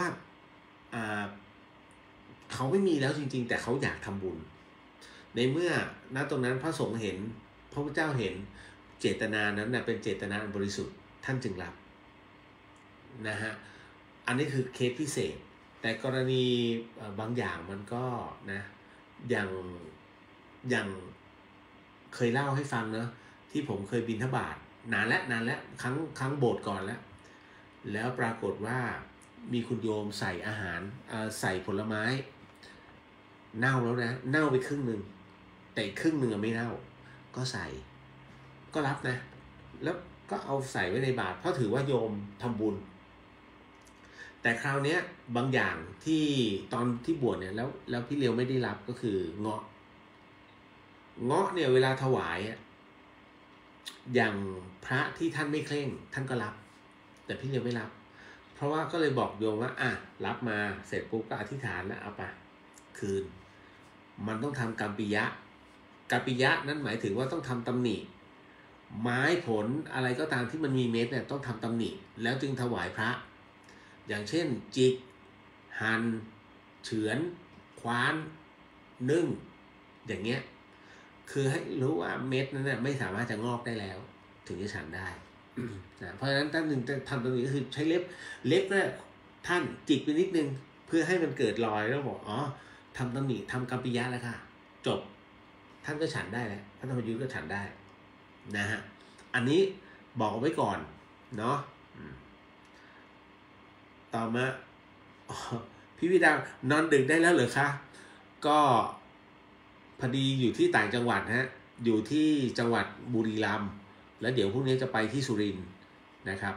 เขาไม่มีแล้วจริงๆแต่เขาอยากทำบุญในเมื่อณตรงนั้นพระสงฆ์เห็นพระพุทธเจ้าเห็นเจตนานั้นนะเป็นเจตนาอันบริสุทธิ์ท่านจึงรับนะฮะอันนี้คือเคสพิเศษแต่กรณีบางอย่างมันก็นะอย่างเคยเล่าให้ฟังเนอะที่ผมเคยบิณฑบาตนานแล้วครั้งโบสถ์ก่อนแล้วปรากฏว่ามีคุณโยมใส่อาหารใส่ผลไม้เน่าแล้วนะเน่าไปครึ่งนึงแต่อีกครึ่งนึงไม่เน่าก็ใส่ก็รับนะแล้วก็เอาใส่ไว้ในบาตรเพราะถือว่าโยมทำบุญแต่คราวนี้บางอย่างที่ตอนที่บวชเนี่ยแล้วพี่เลียวไม่ได้รับก็คือเงาะเนี่ยเวลาถวายอย่างพระที่ท่านไม่เคร่งท่านก็รับแต่พี่เลียวไม่รับเพราะว่าก็เลยบอกโยมว่ารับมาเสร็จปุ๊บก็อธิษฐานแล้วเอาไปคืนมันต้องทำกัมปิยะนั่นหมายถึงว่าต้องทำตำหนิไม้ผลอะไรก็ตามที่มันมีเม็ดเนี่ยต้องทำตำหนิแล้วจึงถวายพระอย่างเช่นจิกหั่นเฉือนคว้านนึ่งอย่างเงี้ยคือให้รู้ว่าเม็ดนั้นไม่สามารถจะงอกได้แล้วถึงจะฉันได้นะเพราะฉะนั้นท่านหนึ่งจะทำตรงนี้ก็คือใช้เล็บเนี่ยท่านจิกไปนิดนึงเพื่อให้มันเกิดรอยแล้วบอกทำตำหนิทำกัมปิยะแล้วค่ะจบท่านก็ฉันได้แล้วพระธรรมยุทธ์ก็ฉันได้นะฮะอันนี้บอกไว้ก่อนเนาะต่อมาพี่วิดานอนดึกได้แล้วเหรอคะก็พอดีอยู่ที่ต่างจังหวัดฮะอยู่ที่จังหวัดบุรีรัมย์แล้วเดี๋ยวพรุ่งนี้จะไปที่สุรินทร์นะครับ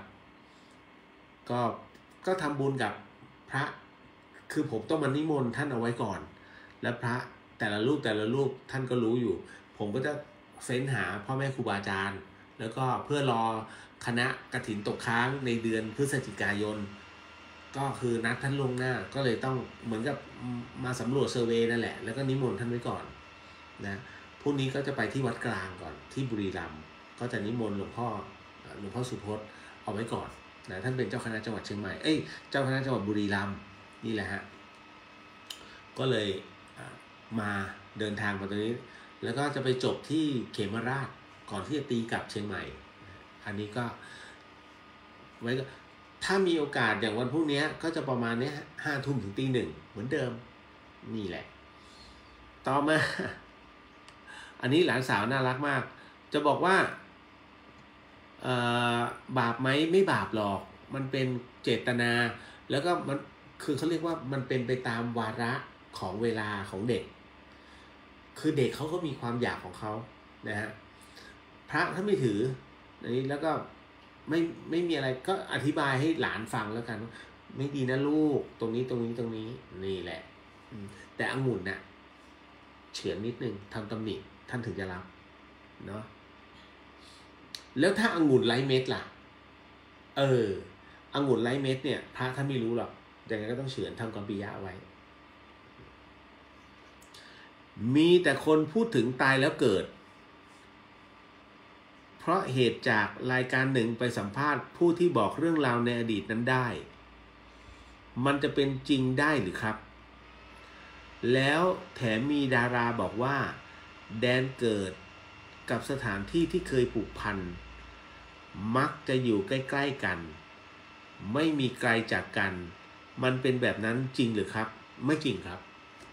ก็ทำบุญกับพระคือผมต้องมานิมนต์ท่านเอาไว้ก่อนแล้วพระแต่ละรูปท่านก็รู้อยู่ผมก็จะเฟ้นหาพ่อแม่ครูบาอาจารย์แล้วก็เพื่อรอคณะกฐินตกค้างในเดือนพฤศจิกายนก็คือนัดท่านล่วงหน้าก็เลยต้องเหมือนกับมาสำรวจเซอร์เวย์นั่นแหละแล้วก็นิมนต์ท่านไว้ก่อนนะพรุ่งนี้ก็จะไปที่วัดกลางก่อนที่บุรีรัมย์ก็จะนิมนต์หลวงพ่อสุพจน์เอาไว้ก่อนนะท่านเป็นเจ้าคณะจังหวัดเชียงใหม่เจ้าคณะจังหวัดบุรีรัมย์นี่แหละฮะก็เลยมาเดินทางมาตรงนี้แล้วก็จะไปจบที่เขมราชก่อนที่จะตีกลับเชียงใหม่อันนี้ก็ไว้ถ้ามีโอกาสอย่างวันพรุ่งนี้ก็จะประมาณนี้5 ทุ่มถึงตี 1เหมือนเดิมนี่แหละต่อมาอันนี้หลานสาวน่ารักมากจะบอกว่าบาปไหมไม่บาปหรอกมันเป็นเจตนาแล้วก็มันคือเขาเรียกว่ามันเป็นไปตามวาระของเวลาของเด็กคือเด็กเขาก็มีความอยากของเขานะฮะพระถ้าไม่ถืออันนี้แล้วก็ไม่มีอะไรก็อธิบายให้หลานฟังแล้วกันไม่ดีนะลูกตรงนี้นี่แหละแต่องุ่นน่ะเฉือนนิดนึงทำตำหนิท่านถึงจะรับเนาะแล้วถ้าองุ่นไร้เม็ดล่ะองุ่นไร้เม็ดเนี่ยพระท่านไม่รู้หรอกยังไงก็ต้องเฉือนทำกัมปิยะไว้มีแต่คนพูดถึงตายแล้วเกิดเพราะเหตุจากรายการหนึ่งไปสัมภาษณ์ผู้ที่บอกเรื่องราวในอดีตนั้นได้มันจะเป็นจริงได้หรือครับแล้วแถมมีดาราบอกว่าแดนเกิดกับสถานที่ที่เคยผูกพันมักจะอยู่ใกล้ๆกันไม่มีไกลจากกันมันเป็นแบบนั้นจริงหรือครับไม่จริงครับ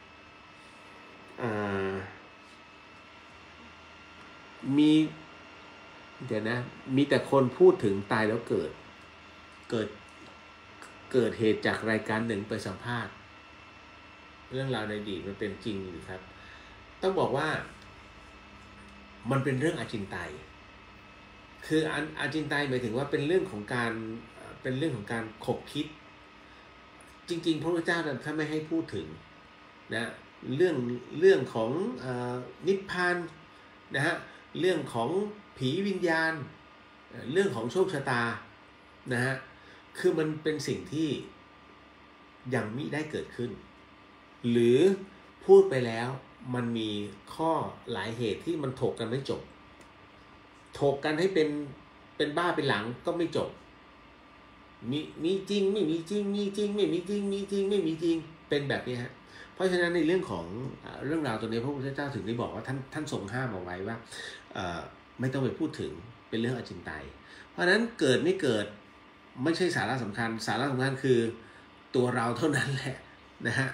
มีแต่คนพูดถึงตายแล้วเกิดเหตุจากรายการหนึ่งไปสัมภาษณ์เรื่องราวในอดีตมันเป็นจริงหรือครับต้องบอกว่ามันเป็นเรื่องอาจินไตยคืออาจินไตยหมายถึงว่าเป็นเรื่องของการขบคิดจริงๆพระพุทธเจ้าท่านไม่ให้พูดถึงนะเรื่องของนิพพานนะฮะเรื่องของผีวิญญาณเรื่องของโชคชะตานะฮะคือมันเป็นสิ่งที่ยังมิได้เกิดขึ้นหรือพูดไปแล้วมันมีข้อหลายเหตุที่มันถกกันไม่จบถกกันให้เป็นบ้าเป็นหลังก็ไม่จบมีจริงไม่มีจริงมีจริงไม่มีจริงมีจริงไม่มีจริงเป็นแบบนี้ฮะเพราะฉะนั้นในเรื่องของเรื่องราวตัวนี้พระพุทธเจ้าถึงได้บอกว่าท่านทรงห้ามเอาไว้ว่าไม่ต้องไปพูดถึงเป็นเรื่องอจินไตยเพราะฉะนั้นเกิดไม่เกิดไม่ใช่สาระสำคัญสาระสำคัญคือตัวเราเท่านั้นแหละนะฮะ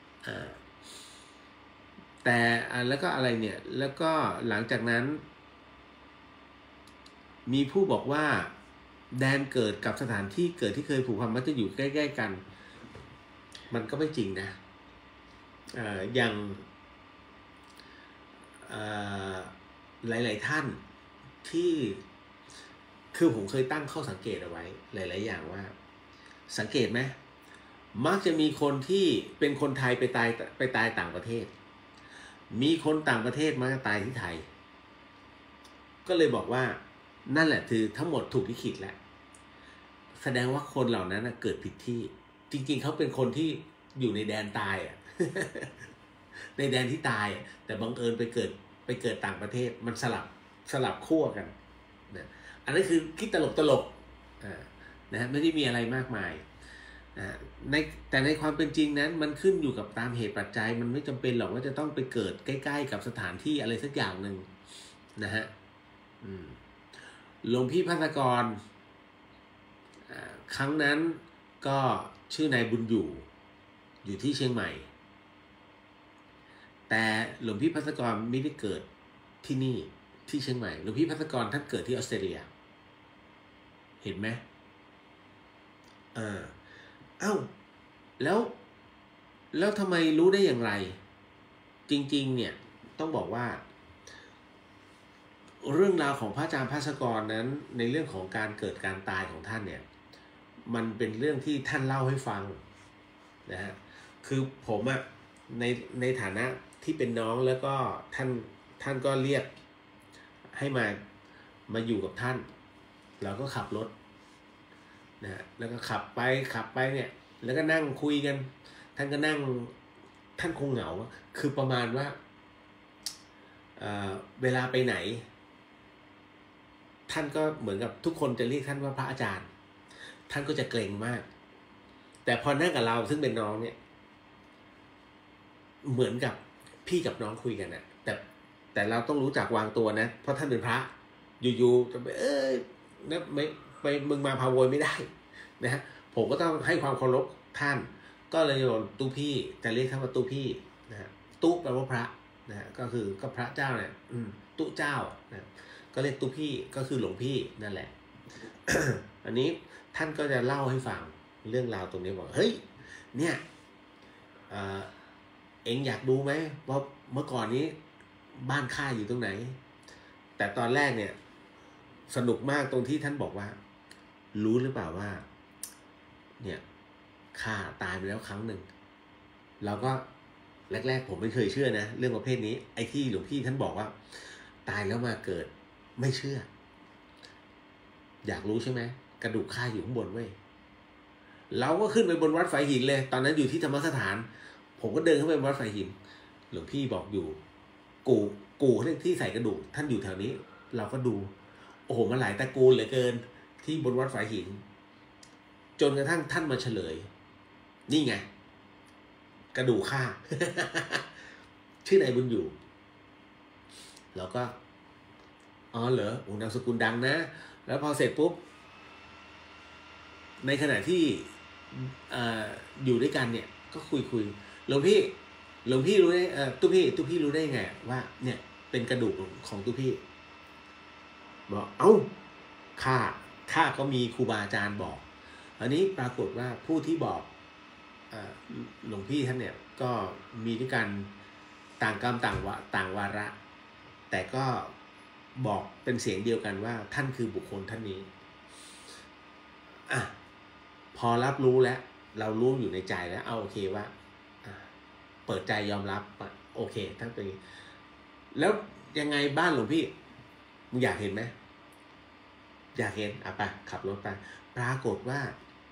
แต่แล้วก็อะไรเนี่ยแล้วก็หลังจากนั้นมีผู้บอกว่าแดนเกิดกับสถานที่เกิดที่เคยผูกพันมันจะอยู่ใกล้ๆกันมันก็ไม่จริงนะอย่างหลายๆท่านที่คือผมเคยตั้งข้อสังเกตเอาไว้หลายๆอย่างว่าสังเกตไหมมักจะมีคนที่เป็นคนไทยไปตายต่างประเทศมีคนต่างประเทศมาตายที่ไทยก็เลยบอกว่านั่นแหละคือทั้งหมดถูกลิขิตแล้วแสดงว่าคนเหล่านั้นเกิดผิดที่จริงๆเขาเป็นคนที่อยู่ในแดนตายในแดนที่ตายแต่บังเอิญไปเกิดต่างประเทศมันสลับขั้วกันนะอันนั้นคือคิดตลกนะไม่ได้มีอะไรมากมายแต่ในความเป็นจริงนั้นมันขึ้นอยู่กับตามเหตุปัจจัยมันไม่จำเป็นหรอกว่าจะต้องไปเกิดใกล้ๆกับสถานที่อะไรสักอย่างหนึ่งนะฮะหลวงพี่ภัสกรครั้งนั้นก็ชื่อนายบุญอยู่ที่เชียงใหม่แต่หลวงพี่ภัสกรไม่ได้เกิดที่นี่ที่เชียงใหม่หลวงพี่ภัสกรท่านเกิดที่ออสเตรเลียเห็นไหมแล้วทำไมรู้ได้อย่างไรจริงๆเนี่ยต้องบอกว่าเรื่องราวของพระอาจารย์ภัสกรนั้นในเรื่องของการเกิดการตายของท่านเนี่ยมันเป็นเรื่องที่ท่านเล่าให้ฟังนะฮะคือผมในฐานะที่เป็นน้องแล้วก็ท่านก็เรียกให้มาอยู่กับท่านเราก็ขับรถนะแล้วก็ขับไปเนี่ยแล้วก็นั่งคุยกันท่านก็นั่งท่านคงเหงาคือประมาณว่าเวลาไปไหนท่านก็เหมือนกับทุกคนจะเรียกท่านว่าพระอาจารย์ท่านก็จะเกรงมากแต่พอนั่งกับเราซึ่งเป็นน้องเนี่ยเหมือนกับพี่กับน้องคุยกันนะแต่เราต้องรู้จักวางตัวนะเพราะท่านเป็นพระอยู่ๆจะไปนะไม่มึงมาพาโวยไม่ได้นะฮะผมก็ต้องให้ความเคารพท่านก็เลยโยนตู้พี่จะเรียกท่านว่าตู้พี่นะฮะตู้แปลว่าพระนะฮะก็พระเจ้าเนี่ยตู้เจ้านะก็เรียกตู้พี่ก็คือหลวงพี่นั่นแหละ อันนี้ท่านก็จะเล่าให้ฟังเรื่องราวตรงนี้บอกเฮ้ยเนี่ยเอ็งอยากดูไหมว่าเมื่อก่อนนี้บ้านข้าอยู่ตรงไหนแต่ตอนแรกเนี่ยสนุกมากตรงที่ท่านบอกว่ารู้หรือเปล่าว่าเนี่ยข้าตายไปแล้วครั้งหนึ่งเราก็แรกๆผมไม่เคยเชื่อนะเรื่องประเภทนี้ไอ้ที่หลวงพี่ท่านบอกว่าตายแล้วมาเกิดไม่เชื่ออยากรู้ใช่ไหมกระดูกข้าอยู่ข้างบนเว้ยเราก็ขึ้นไปบนวัดฝายหินเลยตอนนั้นอยู่ที่ธรรมสถานผมก็เดินขึ้นไปบนวัดฝายหินหลวงพี่บอกอยู่กูที่ใส่กระดูกท่านอยู่แถวนี้เราก็ดูโอ้โหมาหลายตระกูลเหลือเกินที่บนวัดฝายหินจนกระทั่งท่านมาเฉลยนี่ไงกระดูกข้า ชื่อนายบุญอยู่เราก็อ๋อเหรอโอ้นามสกุลดังนะแล้วพอเสร็จปุ๊บในขณะที่อยู่ด้วยกันเนี่ยก็คุยหลวงพี่รู้ได้ตุ๊พี่รู้ได้ไงว่าเนี่ยเป็นกระดูกของตุ๊พี่บอกเอ้าข้าก็มีครูบาอาจารย์บอกอันนี้ปรากฏว่าผู้ที่บอกหลวงพี่ท่านเนี่ยก็มีด้วยกันต่างกรรมต่างวาระแต่ก็บอกเป็นเสียงเดียวกันว่าท่านคือบุคคลท่านนี้พอรับรู้แล้วเรารู้อยู่ในใจแล้วเอาโอเคว่าเปิดใจยอมรับโอเคท่านเป็นแล้วยังไงบ้านหลวงพี่มึงอยากเห็นไหมอยากเห็นไปขับรถไปปรากฏว่า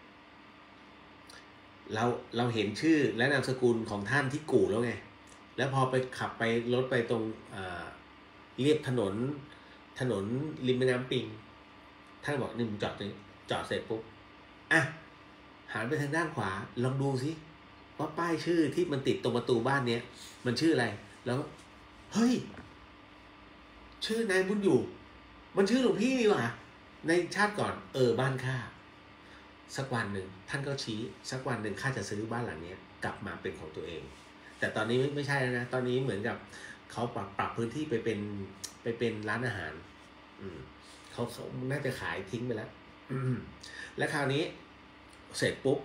เราเห็นชื่อและนามสกุลของท่านที่กู่แล้วไงแล้วพอไปขับไปรถไปตรงเรียบถนนริมแม่น้ำปิงท่านบอกนี่มึงจอดเสร็จปุ๊บหันไปทางด้านขวาลองดูสิว่าป้ายชื่อที่มันติดตรงประตูบ้านเนี้ยมันชื่ออะไรแล้วเฮ้ยชื่อนายบุญอยู่มันชื่อหลวงพี่นี่หว่าในชาติก่อนบ้านข้าสักวันหนึ่งท่านก็ชี้สักวันหนึ่งข้าจะซื้อบ้านหลังนี้กลับมาเป็นของตัวเองแต่ตอนนี้ไม่ใช่แล้วนะตอนนี้เหมือนกับเขาปรับพื้นที่ไปเป็นร้านอาหารเขาน่าจะขายทิ้งไปแล้วและคราวนี้เสร็จปุ๊บ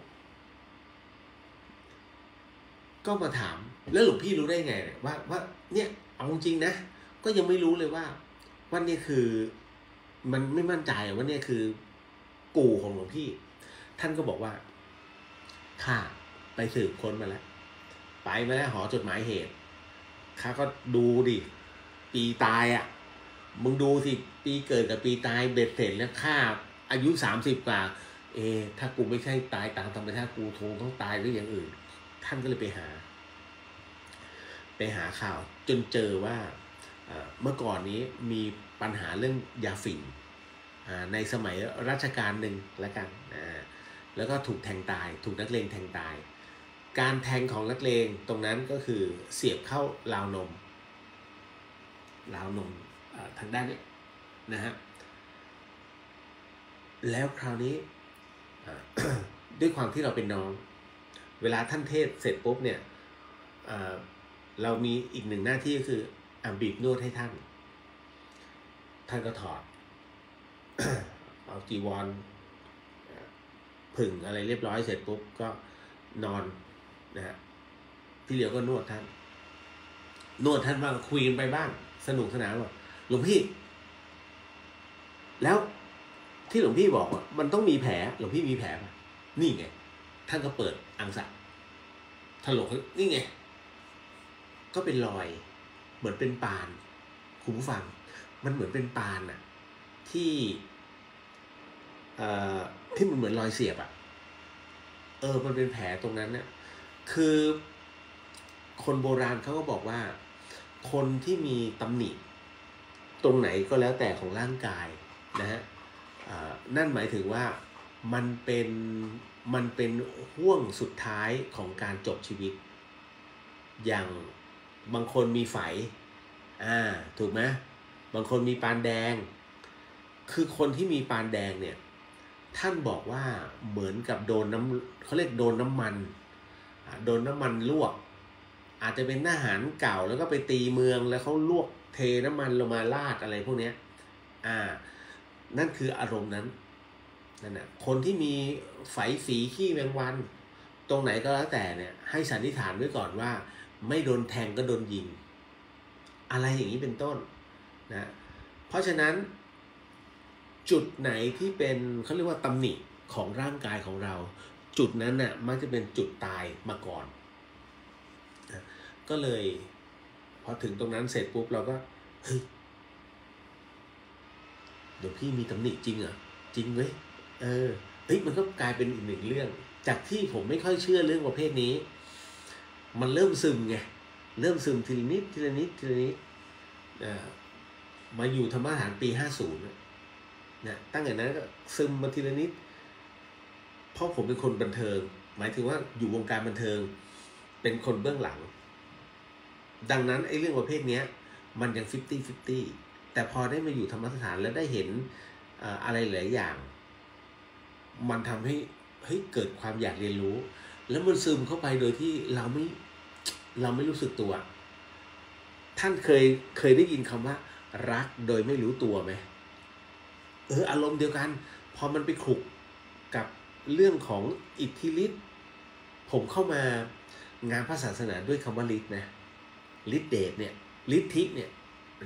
ก็มาถามแล้วหลวงพี่รู้ได้ไงเนี่ยว่าเนี่ยเอาจริงนะก็ยังไม่รู้เลยว่านี่คือมันไม่มั่นใจว่าเนี่ยคือกู่ของหลวงพี่ท่านก็บอกว่าข้าไปสืบค้นมาแล้วไปมาแล้วหอจดหมายเหตุข้าก็ดูดิปีตายมึงดูสิปีเกิดกับปีตายเบ็ดเสร็จแล้วข้าอายุ30 กว่าถ้ากูไม่ใช่ตายตามธรรมชาติกูคงต้องตายด้วยอย่างอื่นท่านก็เลยไปหาข่าวจนเจอว่าเมื่อก่อนนี้มีปัญหาเรื่องยาฝิ่นในสมัยรัชกาลหนึ่งแล้วกันแล้วก็ถูกแทงตายถูกนักเลงแทงตายการแทงของนักเลงตรงนั้นก็คือเสียบเข้าราวนมทางด้านนี้นะฮะแล้วคราวนี้ ด้วยความที่เราเป็นน้องเวลาท่านเทศเสร็จปุ๊บเนี่ยเรามีอีกหนึ่งหน้าที่ก็คือบีบนวดให้ท่านก็ถอด เอาจีวรผึ่งอะไรเรียบร้อยเสร็จปุ๊บก็นอนนะฮะที่เหลือก็นวดท่านบ้างคุยกันไปบ้างสนุกสนานว่าหลวงพี่แล้วที่หลวงพี่บอกว่ามันต้องมีแผลหลวงพี่มีแผลป่ะนี่ไงท่านก็เปิดอังสะถลกนี่ไงก็เป็นรอยเหมือนเป็นปานคุณผู้ฟังมันเหมือนเป็นปานที่มันเหมือนรอยเสียบมันเป็นแผลตรงนั้นเนี่ยคือคนโบราณเขาก็บอกว่าคนที่มีตำหนิตรงไหนก็แล้วแต่ของร่างกายนะฮะนั่นหมายถึงว่ามันเป็นห่วงสุดท้ายของการจบชีวิตอย่างบางคนมีไฝถูกไหมบางคนมีปานแดงคือคนที่มีปานแดงเนี่ยท่านบอกว่าเหมือนกับโดนเขาเรียกโดนน้ำมันลวกอาจจะเป็นทหารเก่าแล้วก็ไปตีเมืองแล้วเขาลวกเทน้ำมันลงมาราดอะไรพวกนี้นั่นคืออารมณ์นั้นนั่นแหละคนที่มีไฝสีขี้แมงวันตรงไหนก็แล้วแต่เนี่ยให้สันนิษฐานไว้ก่อนว่าไม่โดนแทงก็โดนยิงอะไรอย่างนี้เป็นต้นนะเพราะฉะนั้นจุดไหนที่เป็นเขาเรียกว่าตำหนิของร่างกายของเรา จุดนั้นน่ะมักจะเป็นจุดตายมาก่อนก็เลยพอถึงตรงนั้นเสร็จปุ๊บเราก็เฮ้ยเดี๋ยวพี่มีตำหนิจริงเหรอจริงเว้ยเฮ้ยมันก็กลายเป็นอีกหนึ่งเรื่องจากที่ผมไม่ค่อยเชื่อเรื่องประเภทนี้มันเริ่มซึมไงเริ่มซึมทีละนิดทีละนิดทีละนิดมาอยู่ธรรมฐานปี50นะตั้งแต่นั้นก็ซึมมาทีละนิดเพราะผมเป็นคนบันเทิงหมายถึงว่าอยู่วงการบันเทิงเป็นคนเบื้องหลังดังนั้นไอ้เรื่องประเภทนี้มันยัง50-50แต่พอได้มาอยู่ธรรมสถานแล้วได้เห็นอะไรหลายอย่างมันทำให้เกิดความอยากเรียนรู้แล้วมันซึมเข้าไปโดยที่เราไม่รู้สึกตัวท่านเคยได้ยินคำว่ารักโดยไม่รู้ตัวไหมอารมณ์เดียวกันพอมันไปขลุกกับเรื่องของอิทธิฤทธิ์ผมเข้ามางานพระศาสนาด้วยคำว่าฤทธิ์นะฤทธิเดชเนี่ยฤทธิเนี่ย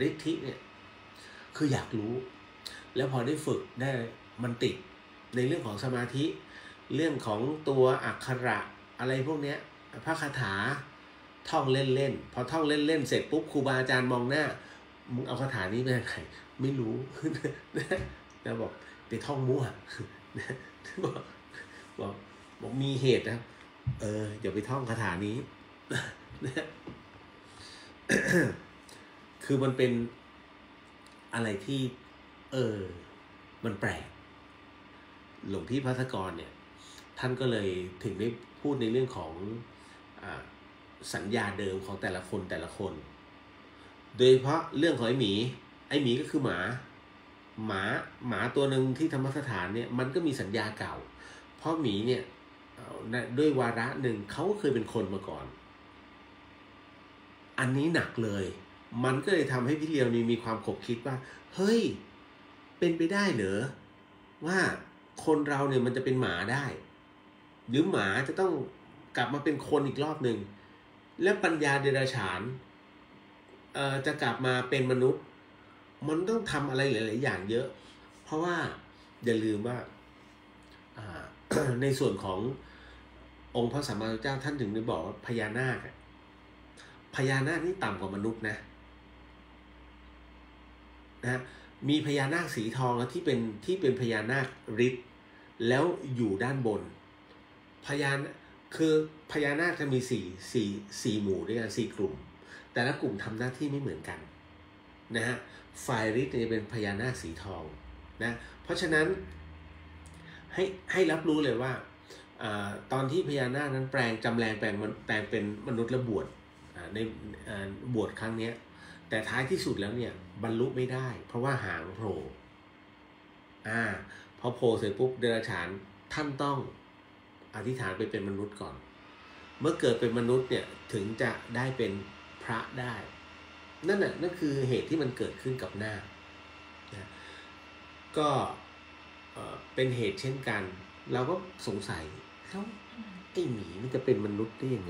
คืออยากรู้แล้วพอได้ฝึกได้มันติดในเรื่องของสมาธิเรื่องของตัวอักขระอะไรพวกเนี้ยพระคาถาท่องเล่นพอท่องเล่นเสร็จปุ๊บครูบาอาจารย์มองหน้ามึงเอาคาถานี้มาจากไหนไม่รู้นะบอกไปท่องมั่วบอกมีเหตุนะอย่าไปท่องคาถานี้คือมันเป็นอะไรที่มันแปลกหลวงพี่ภัสกรเนี่ยท่านก็เลยถึงได้พูดในเรื่องของสัญญาเดิมของแต่ละคนโดยเฉพาะเรื่องของไอ้หมีก็คือหมาตัวหนึ่งที่ธรรมสถานเนี่ยมันก็มีสัญญาเก่าเพราะหมีเนี่ยด้วยวาระหนึ่งเขาก็เคยเป็นคนมาก่อนอันนี้หนักเลยมันก็เลยทำให้พี่เลียวนี่มีความขบคิดว่าเฮ้ยเป็นไปได้เหรอว่าคนเราเนี่ยมันจะเป็นหมาได้หรือหมาจะต้องกลับมาเป็นคนอีกรอบหนึ่งและปัญญาเดรัจฉานจะกลับมาเป็นมนุษย์มันต้องทำอะไรหลายๆอย่างเยอะเพราะว่าอย่าลืมว่า ในส่วนขององค์พระสัมมาสัมพุทธเจ้าท่านถึงได้บอกว่าพญานาคนี่ต่ำกว่ามนุษย์นะมีพญานาคสีทองที่เป็นพญานาคฤทธิ์แล้วอยู่ด้านบนคือพญานาคจะมีสี่หมู่ด้วยกัน4กลุ่มแต่ละกลุ่มทำหน้าที่ไม่เหมือนกันนะฮะฝ่ายฤทธิ์จะเป็นพญานาคสีทองนะเพราะฉะนั้นให้รับรู้เลยว่าตอนที่พญานาคนั้นแปลงเป็นมนุษย์และบวชในบวชครั้งนี้แต่ท้ายที่สุดแล้วเนี่ยบรรลุไม่ได้เพราะว่าหางโผล่พอโผล่เสร็จปุ๊บเดรัจฉานท่านต้องอธิษฐานไปเป็นมนุษย์ก่อนเมื่อเกิดเป็นมนุษย์เนี่ยถึงจะได้เป็นพระได้นั่นคือเหตุที่มันเกิดขึ้นกับนาคนะก็เป็นเหตุเช่นกันเราก็สงสัยแล้วไอ้หมีมันจะเป็นมนุษย์ได้ยังไง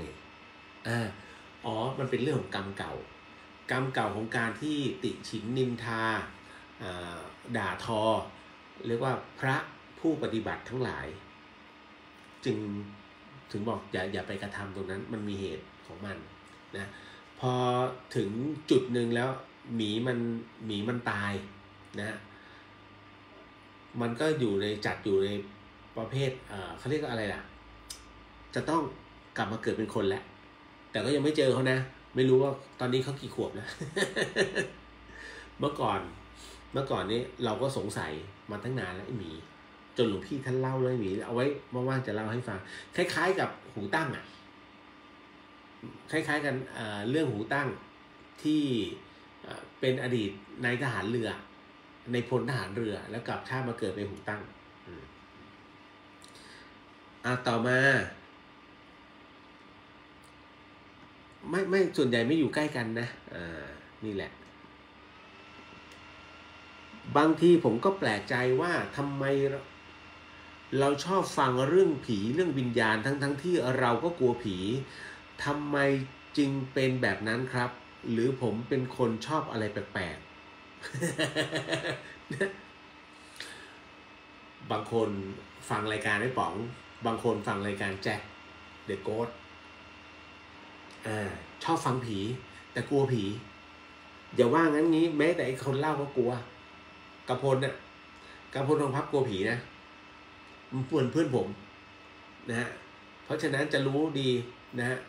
มันเป็นเรื่องของกรรมเก่าของการที่ติฉินนินทาด่าทอเรียกว่าพระผู้ปฏิบัติทั้งหลายจึงถึงบอกอย่าไปกระทำตรงนั้นมันมีเหตุของมันนะพอถึงจุดหนึ่งแล้วหมีมันตายนะมันก็อยู่ในประเภทเขาเรียกว่าอะไรล่ะจะต้องกลับมาเกิดเป็นคนแล้วแต่ก็ยังไม่เจอเขานะไม่รู้ว่าตอนนี้เขากี่ขวบนะ เมื่อก่อนนี้เราก็สงสัยมาตั้งนานแล้วไอ้หมีจนหลวงพี่ท่านเล่าเลยหมีเอาไว้ว่างๆจะเล่าให้ฟังคล้ายๆกับหูตั้งคล้ายๆกันเรื่องหูตั้งที่เป็นอดีตนายทหารเรือในพลทหารเรือแล้วกลับชาติมาเกิดเป็นหูตั้งต่อมาไม่ส่วนใหญ่ไม่อยู่ใกล้กันนะนี่แหละบางทีผมก็แปลกใจว่าทำไมเราชอบฟังเรื่องผีเรื่องวิญญาณทั้งที่เราก็กลัวผีทำไมจึงเป็นแบบนั้นครับหรือผมเป็นคนชอบอะไรแปลกๆบางคนฟังรายการไอ้ป๋องบางคนฟังรายการแจ็คเดอะโกสต์ชอบฟังผีแต่กลัวผีอย่าว่างั้นงี้แม้แต่ไอ้คนเล่าก็กลัวกระพลน่ะกระพลทองพับกลัวผีนะมันเพื่อนผมนะฮะเพราะฉะนั้นจะรู้ดีนะฮะ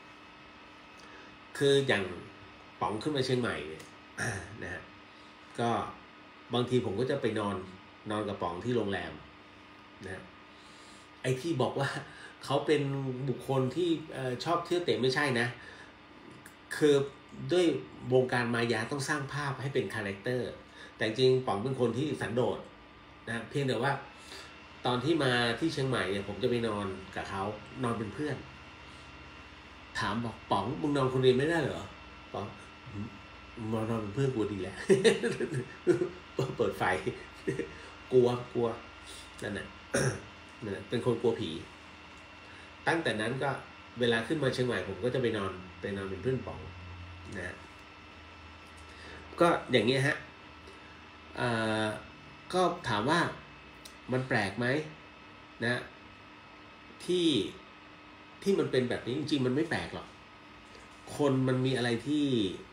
คืออย่างป๋องขึ้นมาเชียงใหม่เนี่ยนะฮะก็บางทีผมก็จะไปนอนกับป๋องที่โรงแรมนะไอ้ที่บอกว่าเขาเป็นบุคคลที่ชอบเที่ยวเตะไม่ใช่นะคือด้วยวงการมายาต้องสร้างภาพให้เป็นคาแรคเตอร์แต่จริงป๋องเป็นคนที่สันโดษนะเพียงแต่ว่าตอนที่มาที่เชียงใหม่เนี่ยผมจะไปนอนกับเขานอนเป็นเพื่อนถามบอกป๋องมึงนอนคนเดียวไม่ได้เหรอป๋องนอนเป็นเพื่อนกูดีแหละเปิดไฟกลัวนั่นแหละเป็นคนกลัวผีตั้งแต่นั้นก็เวลาขึ้นมาเชียงใหม่ผมก็จะไปนอนเป็นเพื่อนป๋องนะก็อย่างนี้ฮะก็ถามว่ามันแปลกไหมนะที่มันเป็นแบบนี้จริงๆมันไม่แปลกหรอกคนมันมีอะไรที่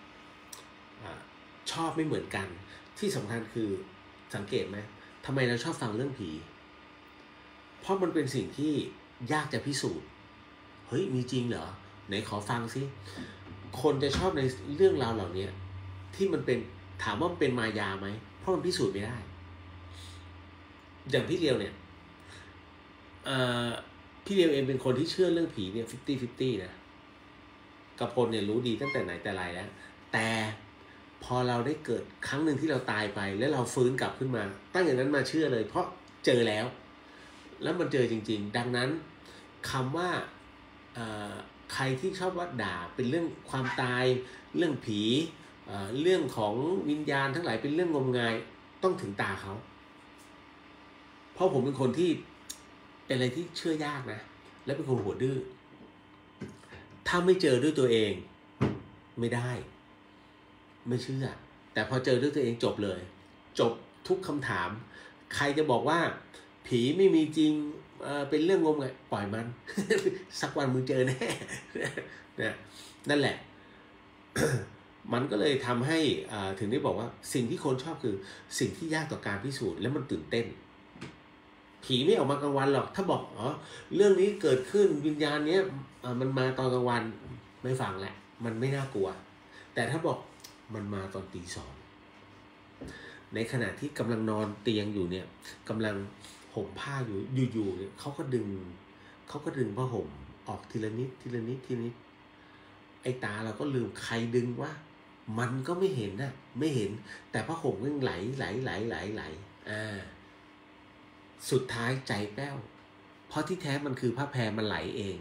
ชอบไม่เหมือนกันที่สำคัญคือสังเกตไหมทำไมเราชอบฟังเรื่องผีเพราะมันเป็นสิ่งที่ยากจะพิสูจน์เฮ้ยมีจริงเหรอไหนขอฟังสิคนจะชอบในเรื่องราวเหล่านี้ที่มันเป็นถามว่ามันเป็นมายาไหมเพราะมันพิสูจน์ไม่ได้อย่างพี่เลียวเนี่ยพี่เลียวเองเป็นคนที่เชื่อเรื่องผีเนี่ย50-50นะกระพลเนี่ยรู้ดีตั้งแต่ไหนแต่ไรแล้วแต่พอเราได้เกิดครั้งหนึ่งที่เราตายไปแล้วเราฟื้นกลับขึ้นมาตั้งอย่างนั้นมาเชื่อเลยเพราะเจอแล้วมันเจอจริงๆดังนั้นคำว่าใครที่ชอบว่าด่าเป็นเรื่องความตายเรื่องผีเรื่องของวิญญาณทั้งหลายเป็นเรื่องงมงายต้องถึงตาเขาเพราะผมเป็นคนที่เป็นอะไรที่เชื่อยากนะและเป็นคนหัวดื้อถ้าไม่เจอด้วยตัวเองไม่ได้ไม่เชื่อแต่พอเจอด้วยตัวเองจบเลยจบทุกคำถามใครจะบอกว่าผีไม่มีจริงเป็นเรื่องงมงายปล่อยมัน สักวันมึงเจอแน่ นั่นแหละ มันก็เลยทำให้ถึงได้บอกว่าสิ่งที่คนชอบคือสิ่งที่ยากต่อการพิสูจน์และมันตื่นเต้นผีไม่ออกมากลางวันหรอกถ้าบอกเรื่องนี้เกิดขึ้นวิญญาณเนี้ยมันมาตอนกลางวันไม่ฟังแหละมันไม่น่ากลัวแต่ถ้าบอกมันมาตอนตี 2ในขณะที่กำลังนอนเตียงอยู่เนี่ยกำลังห่มผ้าอยู่เนี่ยเขาก็ดึงผ้าห่มออกทีละนิดไอ้ตาเราก็ลืมใครดึงวะมันก็ไม่เห็นนะไม่เห็นแต่ผ้าห่มก็ไหลสุดท้ายใจแป้วเพราะที่แท้มันคือผ้าแพรมันไหลเอง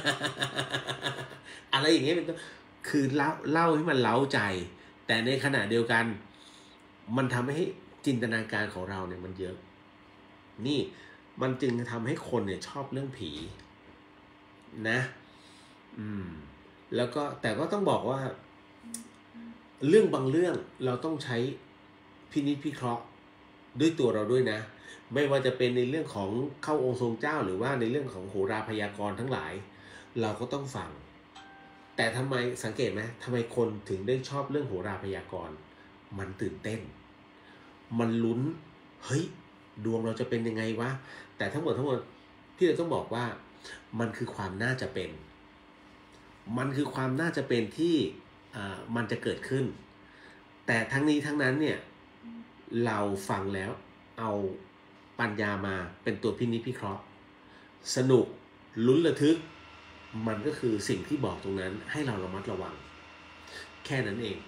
อะไรอย่างเงี้ยเป็นต้นคือเล่าให้มันเล้าใจแต่ในขณะเดียวกันมันทำให้จินตนาการของเราเนี่ยมันเยอะนี่มันจึงทำให้คนเนี่ยชอบเรื่องผีนะแล้วก็แต่ก็ต้องบอกว่าเรื่องบางเรื่องเราต้องใช้พินิจพิเคราะห์ด้วยตัวเราด้วยนะไม่ว่าจะเป็นในเรื่องของเข้าองค์ทรงเจ้าหรือว่าในเรื่องของโหราพยากรณ์ทั้งหลายเราก็ต้องฟังแต่ทำไมสังเกตไหมทำไมคนถึงได้ชอบเรื่องโหราพยากรณ์มันตื่นเต้นมันลุ้นเฮ้ยดวงเราจะเป็นยังไงวะแต่ทั้งหมดพี่เราต้องบอกว่ามันคือความน่าจะเป็นที่มันจะเกิดขึ้นแต่ทั้งนี้ทั้งนั้นเนี่ยเราฟังแล้วเอาปัญญามาเป็นตัวพินิจพิเคราะห์สนุกลุ้นระทึกมันก็คือสิ่งที่บอกตรงนั้นให้เราระมัดระวังแค่นั้นเอง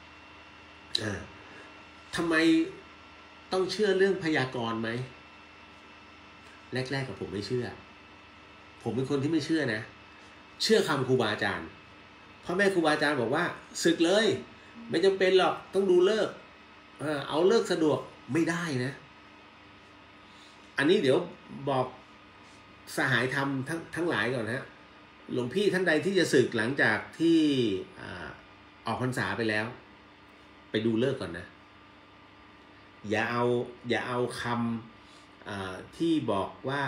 ทำไมต้องเชื่อเรื่องพยากรณ์ไหมแรกๆกับผมไม่เชื่อผมเป็นคนที่ไม่เชื่อนะเชื่อคำครูบาอาจารย์พ่อแม่ครูบาอาจารย์บอกว่าศึกเลยไม่จำเป็นหรอกต้องดูฤกษ์เอาฤกษ์สะดวกไม่ได้นะอันนี้เดี๋ยวบอกสหายธรรมทั้งหลายก่อนนะหลวงพี่ท่านใดที่จะศึกหลังจากที่ออกพรรษาไปแล้วไปดูฤกษ์ก่อนนะอย่าเอาคที่บอกว่า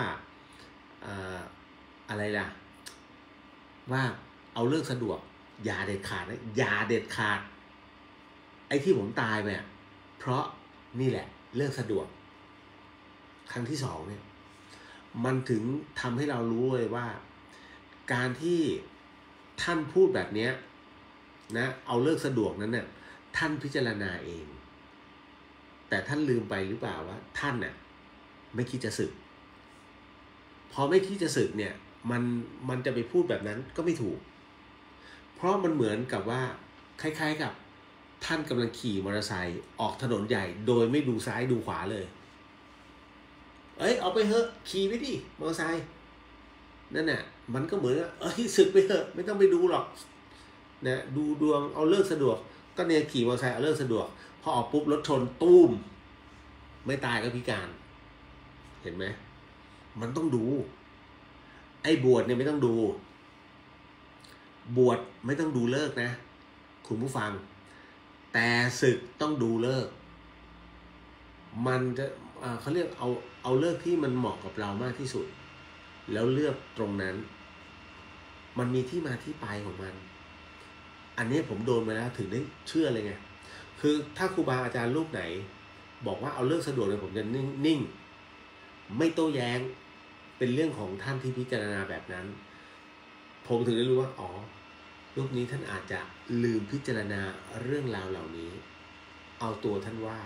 อะไรล่ะว่าเอาเรื่องสะดวกอย่าเด็ดขาดนะอย่าเด็ดขาดไอ้ที่ผมตายไปเพราะนี่แหละเรื่องสะดวกครั้งที่2เนี่ยมันถึงทำให้เรารู้เลยว่าการที่ท่านพูดแบบนี้นะเอาเรื่องสะดวกนั้นเนี่ยท่านพิจารณาเองแต่ท่านลืมไปหรือเปล่าว่าท่านน่ะไม่คิดจะสึกพอไม่คิดจะสึกเนี่ยมันจะไปพูดแบบนั้นก็ไม่ถูกเพราะมันเหมือนกับว่าคล้ายๆกับท่านกำลังขี่มอเตอร์ไซค์ออกถนนใหญ่โดยไม่ดูซ้ายดูขวาเลยเอาไปเถอะขี่ไปดิมอเตอร์ไซค์นั่นน่ะมันก็เหมือนสึกไปเถอะไม่ต้องไปดูหรอกนะดูดวงเอาเลิกสะดวกก็เนี่ยขี่มอเตอร์ไซค์เอาเลิกสะดวกพอออกปุ๊บรถชนตุ้มไม่ตายก็พิการเห็นไหมมันต้องดูไอ้บวชเนี่ยไม่ต้องดูบวชไม่ต้องดูเลิกนะคุณผู้ฟังแต่ศึกต้องดูเลิกมันจะเขาเรียกเอาเลิกที่มันเหมาะกับเรามากที่สุดแล้วเลือกตรงนั้นมันมีที่มาที่ไปของมันอันนี้ผมโดนมาแล้วถึงได้เชื่อเลยไงคือถ้าครูบาอาจารย์รูปไหนบอกว่าเอาเลิกสะดวกเลยผมจะนิ่งไม่โต้แย้งเป็นเรื่องของท่านที่พิจารณาแบบนั้นผมถึงได้รู้ว่ารูปนี้ท่านอาจจะลืมพิจารณาเรื่องราวเหล่านี้เอาตัวท่านว่า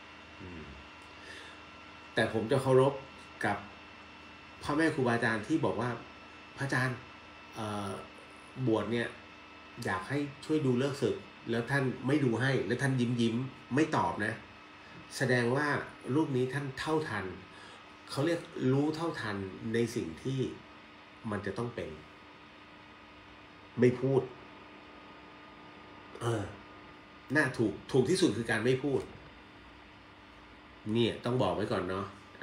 แต่ผมจะเคารพกับพ่อแม่ครูบาอาจารย์ที่บอกว่าพระอาจารย์บวชเนี่ยอยากให้ช่วยดูเลิกศึกแล้วท่านไม่ดูให้แล้วท่านยิ้มไม่ตอบนะแสดงว่ารูปนี้ท่านเท่าทันเขาเรียกรู้เท่าทันในสิ่งที่มันจะต้องเป็นไม่พูดน่าถูกที่สุดคือการไม่พูดเนี่ยต้องบอกไว้ก่อนเนาะ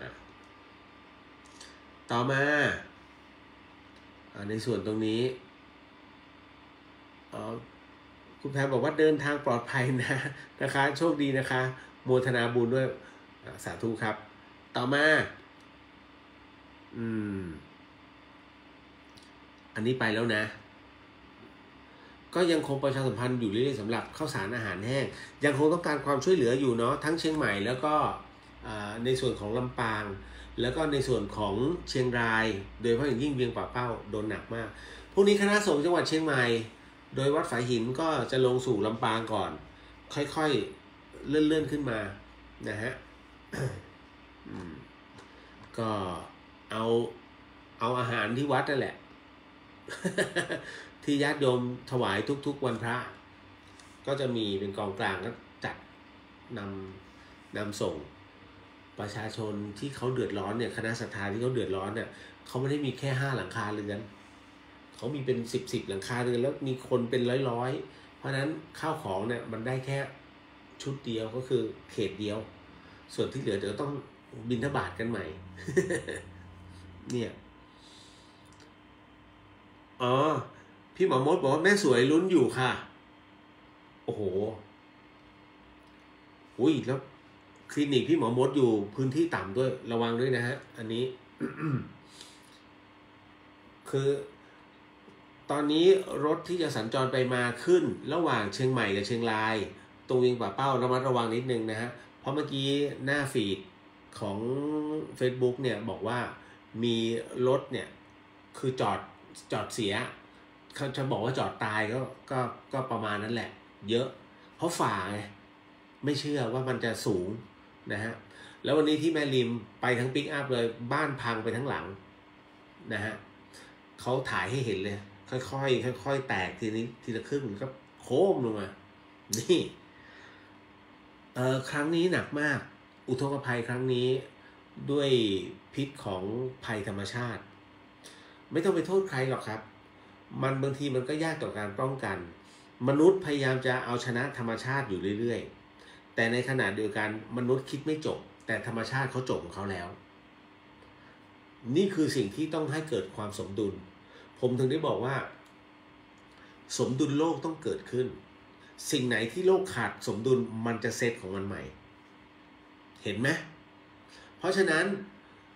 ต่อมาในส่วนตรงนี้คุณแพรบอกว่าเดินทางปลอดภัยนะคะโชคดีนะคะโมทนาบุญด้วยสาธุครับต่อมาอันนี้ไปแล้วนะก็ยังคงประชาสัมพันธ์อยู่เรื่อยๆสำหรับข้าวสารอาหารแห้งยังคงต้องการความช่วยเหลืออยู่เนาะทั้งเชียงใหม่แล้วก็ในส่วนของลำปางแล้วก็ในส่วนของเชียงรายโดยเฉพาะอย่างยิ่งเวียงป่าเป้าโดนหนักมากพรุ่งนี้คณะสงฆ์จังหวัดเชียงใหม่โดยวัดฝายหินก็จะลงสู่ลำปางก่อนค่อยๆเลื่อนขึ้นมานะฮะ ก็เอาอาหารที่วัดนั่นแหละ ที่ญาติโยมถวายทุกๆวันพระก็จะมีเป็นกองกลางก็จัดนำส่งประชาชนที่เขาเดือดร้อนเนี่ยคณะศรัทธาที่เขาเดือดร้อนเนี่ยเขาไม่ได้มีแค่5 หลังคาเรือนเขามีเป็น10หลังคาเรือนแล้วมีคนเป็นร้อยเพราะนั้นข้าวของเนี่ยมันได้แค่ชุดเดียวก็คือเขตเดียวส่วนที่เหลือเดี๋ยวต้องบิณฑบาตกันใหม่ เนี่ยพี่หมอมดบอกว่าแม่สวยลุ้นอยู่ค่ะโอ้โหแล้วคลินิกพี่หมอมดอยู่พื้นที่ต่ำด้วยระวังด้วยนะฮะอันนี้ คือตอนนี้รถที่จะสัญจรไปมาขึ้นระหว่างเชียงใหม่กับเชียงรายตรงเวียงป่าเป้าระมัดระวังนิดนึงนะฮะเพราะเมื่อกี้หน้าฟีดของ Facebook เนี่ยบอกว่ามีรถเนี่ยคือจอดเสียเขาจะบอกว่าจอดตายก็ประมาณนั้นแหละเยอะเพราะฝ่าไงไม่เชื่อว่ามันจะสูงนะฮะแล้ววันนี้ที่แม่ริมไปทั้งปิกอัพเลยบ้านพังไปทั้งหลังนะฮะเขาถ่ายให้เห็นเลยค่อยแตกทีละครึ่งก็โค้มลงมานี่ครั้งนี้หนักมากอุทกภัยครั้งนี้ด้วยพิษของภัยธรรมชาติไม่ต้องไปโทษใครหรอกครับมันบางทีมันก็ยากต่อการป้องกันมนุษย์พยายามจะเอาชนะธรรมชาติอยู่เรื่อยๆแต่ในขณะเดียวกันมนุษย์คิดไม่จบแต่ธรรมชาติเขาจบของเขาแล้วนี่คือสิ่งที่ต้องให้เกิดความสมดุลผมถึงได้บอกว่าสมดุลโลกต้องเกิดขึ้นสิ่งไหนที่โลกขาดสมดุลมันจะเซตของมันใหม่เห็นไหมเพราะฉะนั้น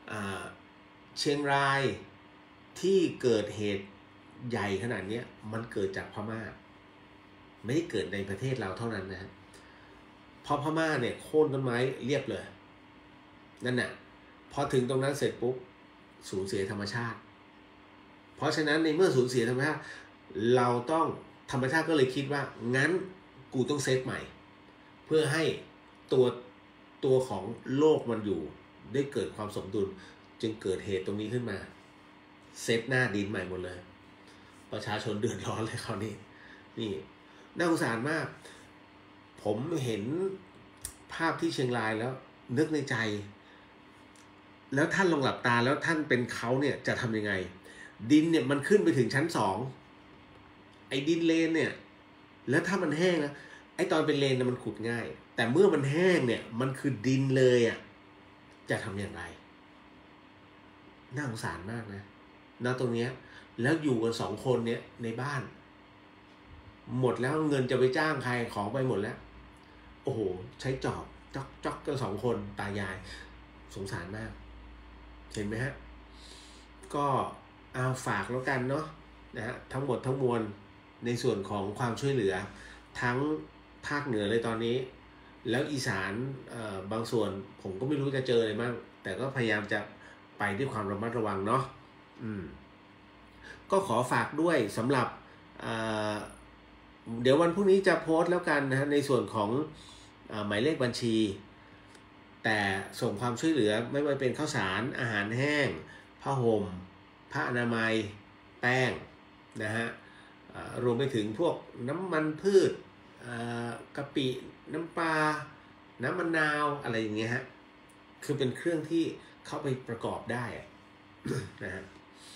เชียงรายที่เกิดเหตุใหญ่ขนาดนี้มันเกิดจากพม่าไม่ได้เกิดในประเทศเราเท่านั้นนะฮะเพราะพม่าเนี่ยโค่นต้นไม้เรียบเลยนั่นน่ะพอถึงตรงนั้นเสร็จปุ๊บสูญเสียธรรมชาติเพราะฉะนั้นในเมื่อสูญเสียธรรมชาติเราต้องธรรมชาติก็เลยคิดว่างั้นกูต้องเซตใหม่เพื่อให้ตัวของโลกมันอยู่ได้เกิดความสมดุลจึงเกิดเหตุตรงนี้ขึ้นมาเซตหน้าดินใหม่หมดเลยประชาชนเดือดร้อนเลยคราวนี้นี่น่าสงสารมากผมเห็นภาพที่เชียงรายแล้วนึกในใจแล้วท่านลองหลับตาแล้วท่านเป็นเขาเนี่ยจะทำยังไงดินเนี่ยมันขึ้นไปถึงชั้น2ไอ้ดินเลนเนี่ยแล้วถ้ามันแห้งนะไอ้ตอนเป็นเลนมันขุดง่ายแต่เมื่อมันแห้งเนี่ยมันคือดินเลยอ่ะจะทำอย่างไรน่าสงสารมากนะตรงเนี้ยแล้วอยู่กัน2 คนเนี่ยในบ้านหมดแล้วเงินจะไปจ้างใครของไปหมดแล้วโอ้โหใช้จอบจ๊อกกัน2 คนตายายสงสารมากเห็นไหมฮะก็เอาฝากแล้วกันเนาะนะฮะทั้งหมดทั้งมวลในส่วนของความช่วยเหลือทั้งภาคเหนือเลยตอนนี้แล้วอีสานบางส่วนผมก็ไม่รู้จะเจออะไรบ้างแต่ก็พยายามจะไปด้วยความระมัดระวังเนาะก็ขอฝากด้วยสำหรับเดี๋ยววันพรุ่งนี้จะโพสต์แล้วกันนะฮะในส่วนของหมายเลขบัญชีแต่ส่งความช่วยเหลือไม่ว่าเป็นข้าวสารอาหารแห้งผ้าห่มผ้าอนามัยแป้งนะฮะรวมไปถึงพวกน้ำมันพืชกะปิน้ำปลาน้ำมะนาวอะไรอย่างเงี้ยฮะคือเป็นเครื่องที่เข้าไปประกอบได้ นะฮะ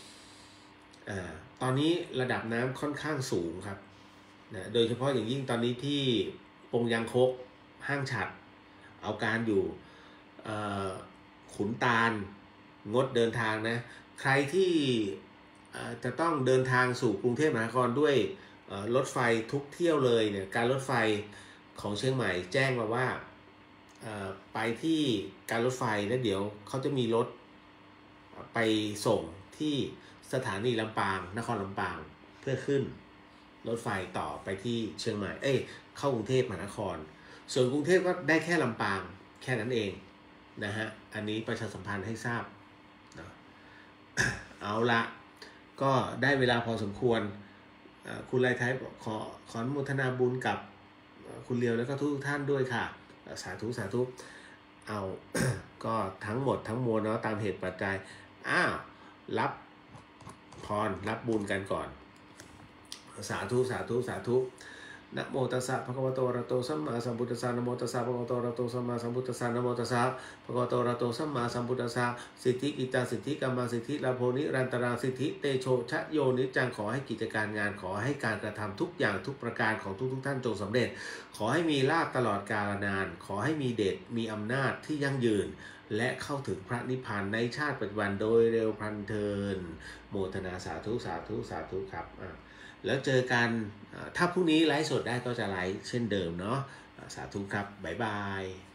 ตอนนี้ระดับน้ำค่อนข้างสูงครับนะโดยเฉพาะอย่างยิ่งตอนนี้ที่ปงยางคกห้างฉัดเอาการอยู่ขุนตาลงดเดินทางนะใครที่จะต้องเดินทางสู่กรุงเทพมหานครด้วยรถไฟทุกเที่ยวเลยเนี่ยการรถไฟของเชียงใหม่แจ้งมาว่าไปที่การรถไฟแล้วเดี๋ยวเขาจะมีรถไปส่งที่สถานีลำปางนครลำปางเพื่อขึ้นรถไฟต่อไปที่เชียงใหม่เข้ากรุงเทพมหานครส่วนกรุงเทพก็ได้แค่ลำปางแค่นั้นเองนะฮะอันนี้ประชาสัมพันธ์ให้ทราบนะเอาละก็ได้เวลาพอสมควรคุณไลท์ไทป์ขออนุโมทนาบุญกับคุณเลียวแล้วก็ทุกท่านด้วยค่ะสาธุเอา ก็ทั้งหมดทั้งมวลเนาะตามเหตุปัจจัยรับพรรับบุญกันก่อนสาธุนะโมตัสสะภะคะวะโตอะระหะโตสัมมาสัมพุทธัสสะนะโมตัสสะภะคะวะโตอะระหะโตสัมมาสัมพุทธัสสะนะโมตัสสะภะคะวะโตอะระหะโตสัมมาสัมพุทธัสสะสิทธิกิจจาสิทธิกรรมสิทธิลาโภนิรันตราสิทธิเตโชชะโยนิจังขอให้กิจการงานขอให้การกระทำทุกอย่างทุกประการของทุกท่านจงสำเร็จขอให้มีลาภตลอดกาลนานขอให้มีเดชมีอำนาจที่ยั่งยืนและเข้าถึงพระนิพพานในชาติปัจจุบันโดยเร็วพลันเทินโมทนาสาธุครับแล้วเจอกันถ้าพรุ่งนี้ไลฟ์สดได้ก็จะไลฟ์เช่นเดิมเนาะสาธุครับบ๊ายบาย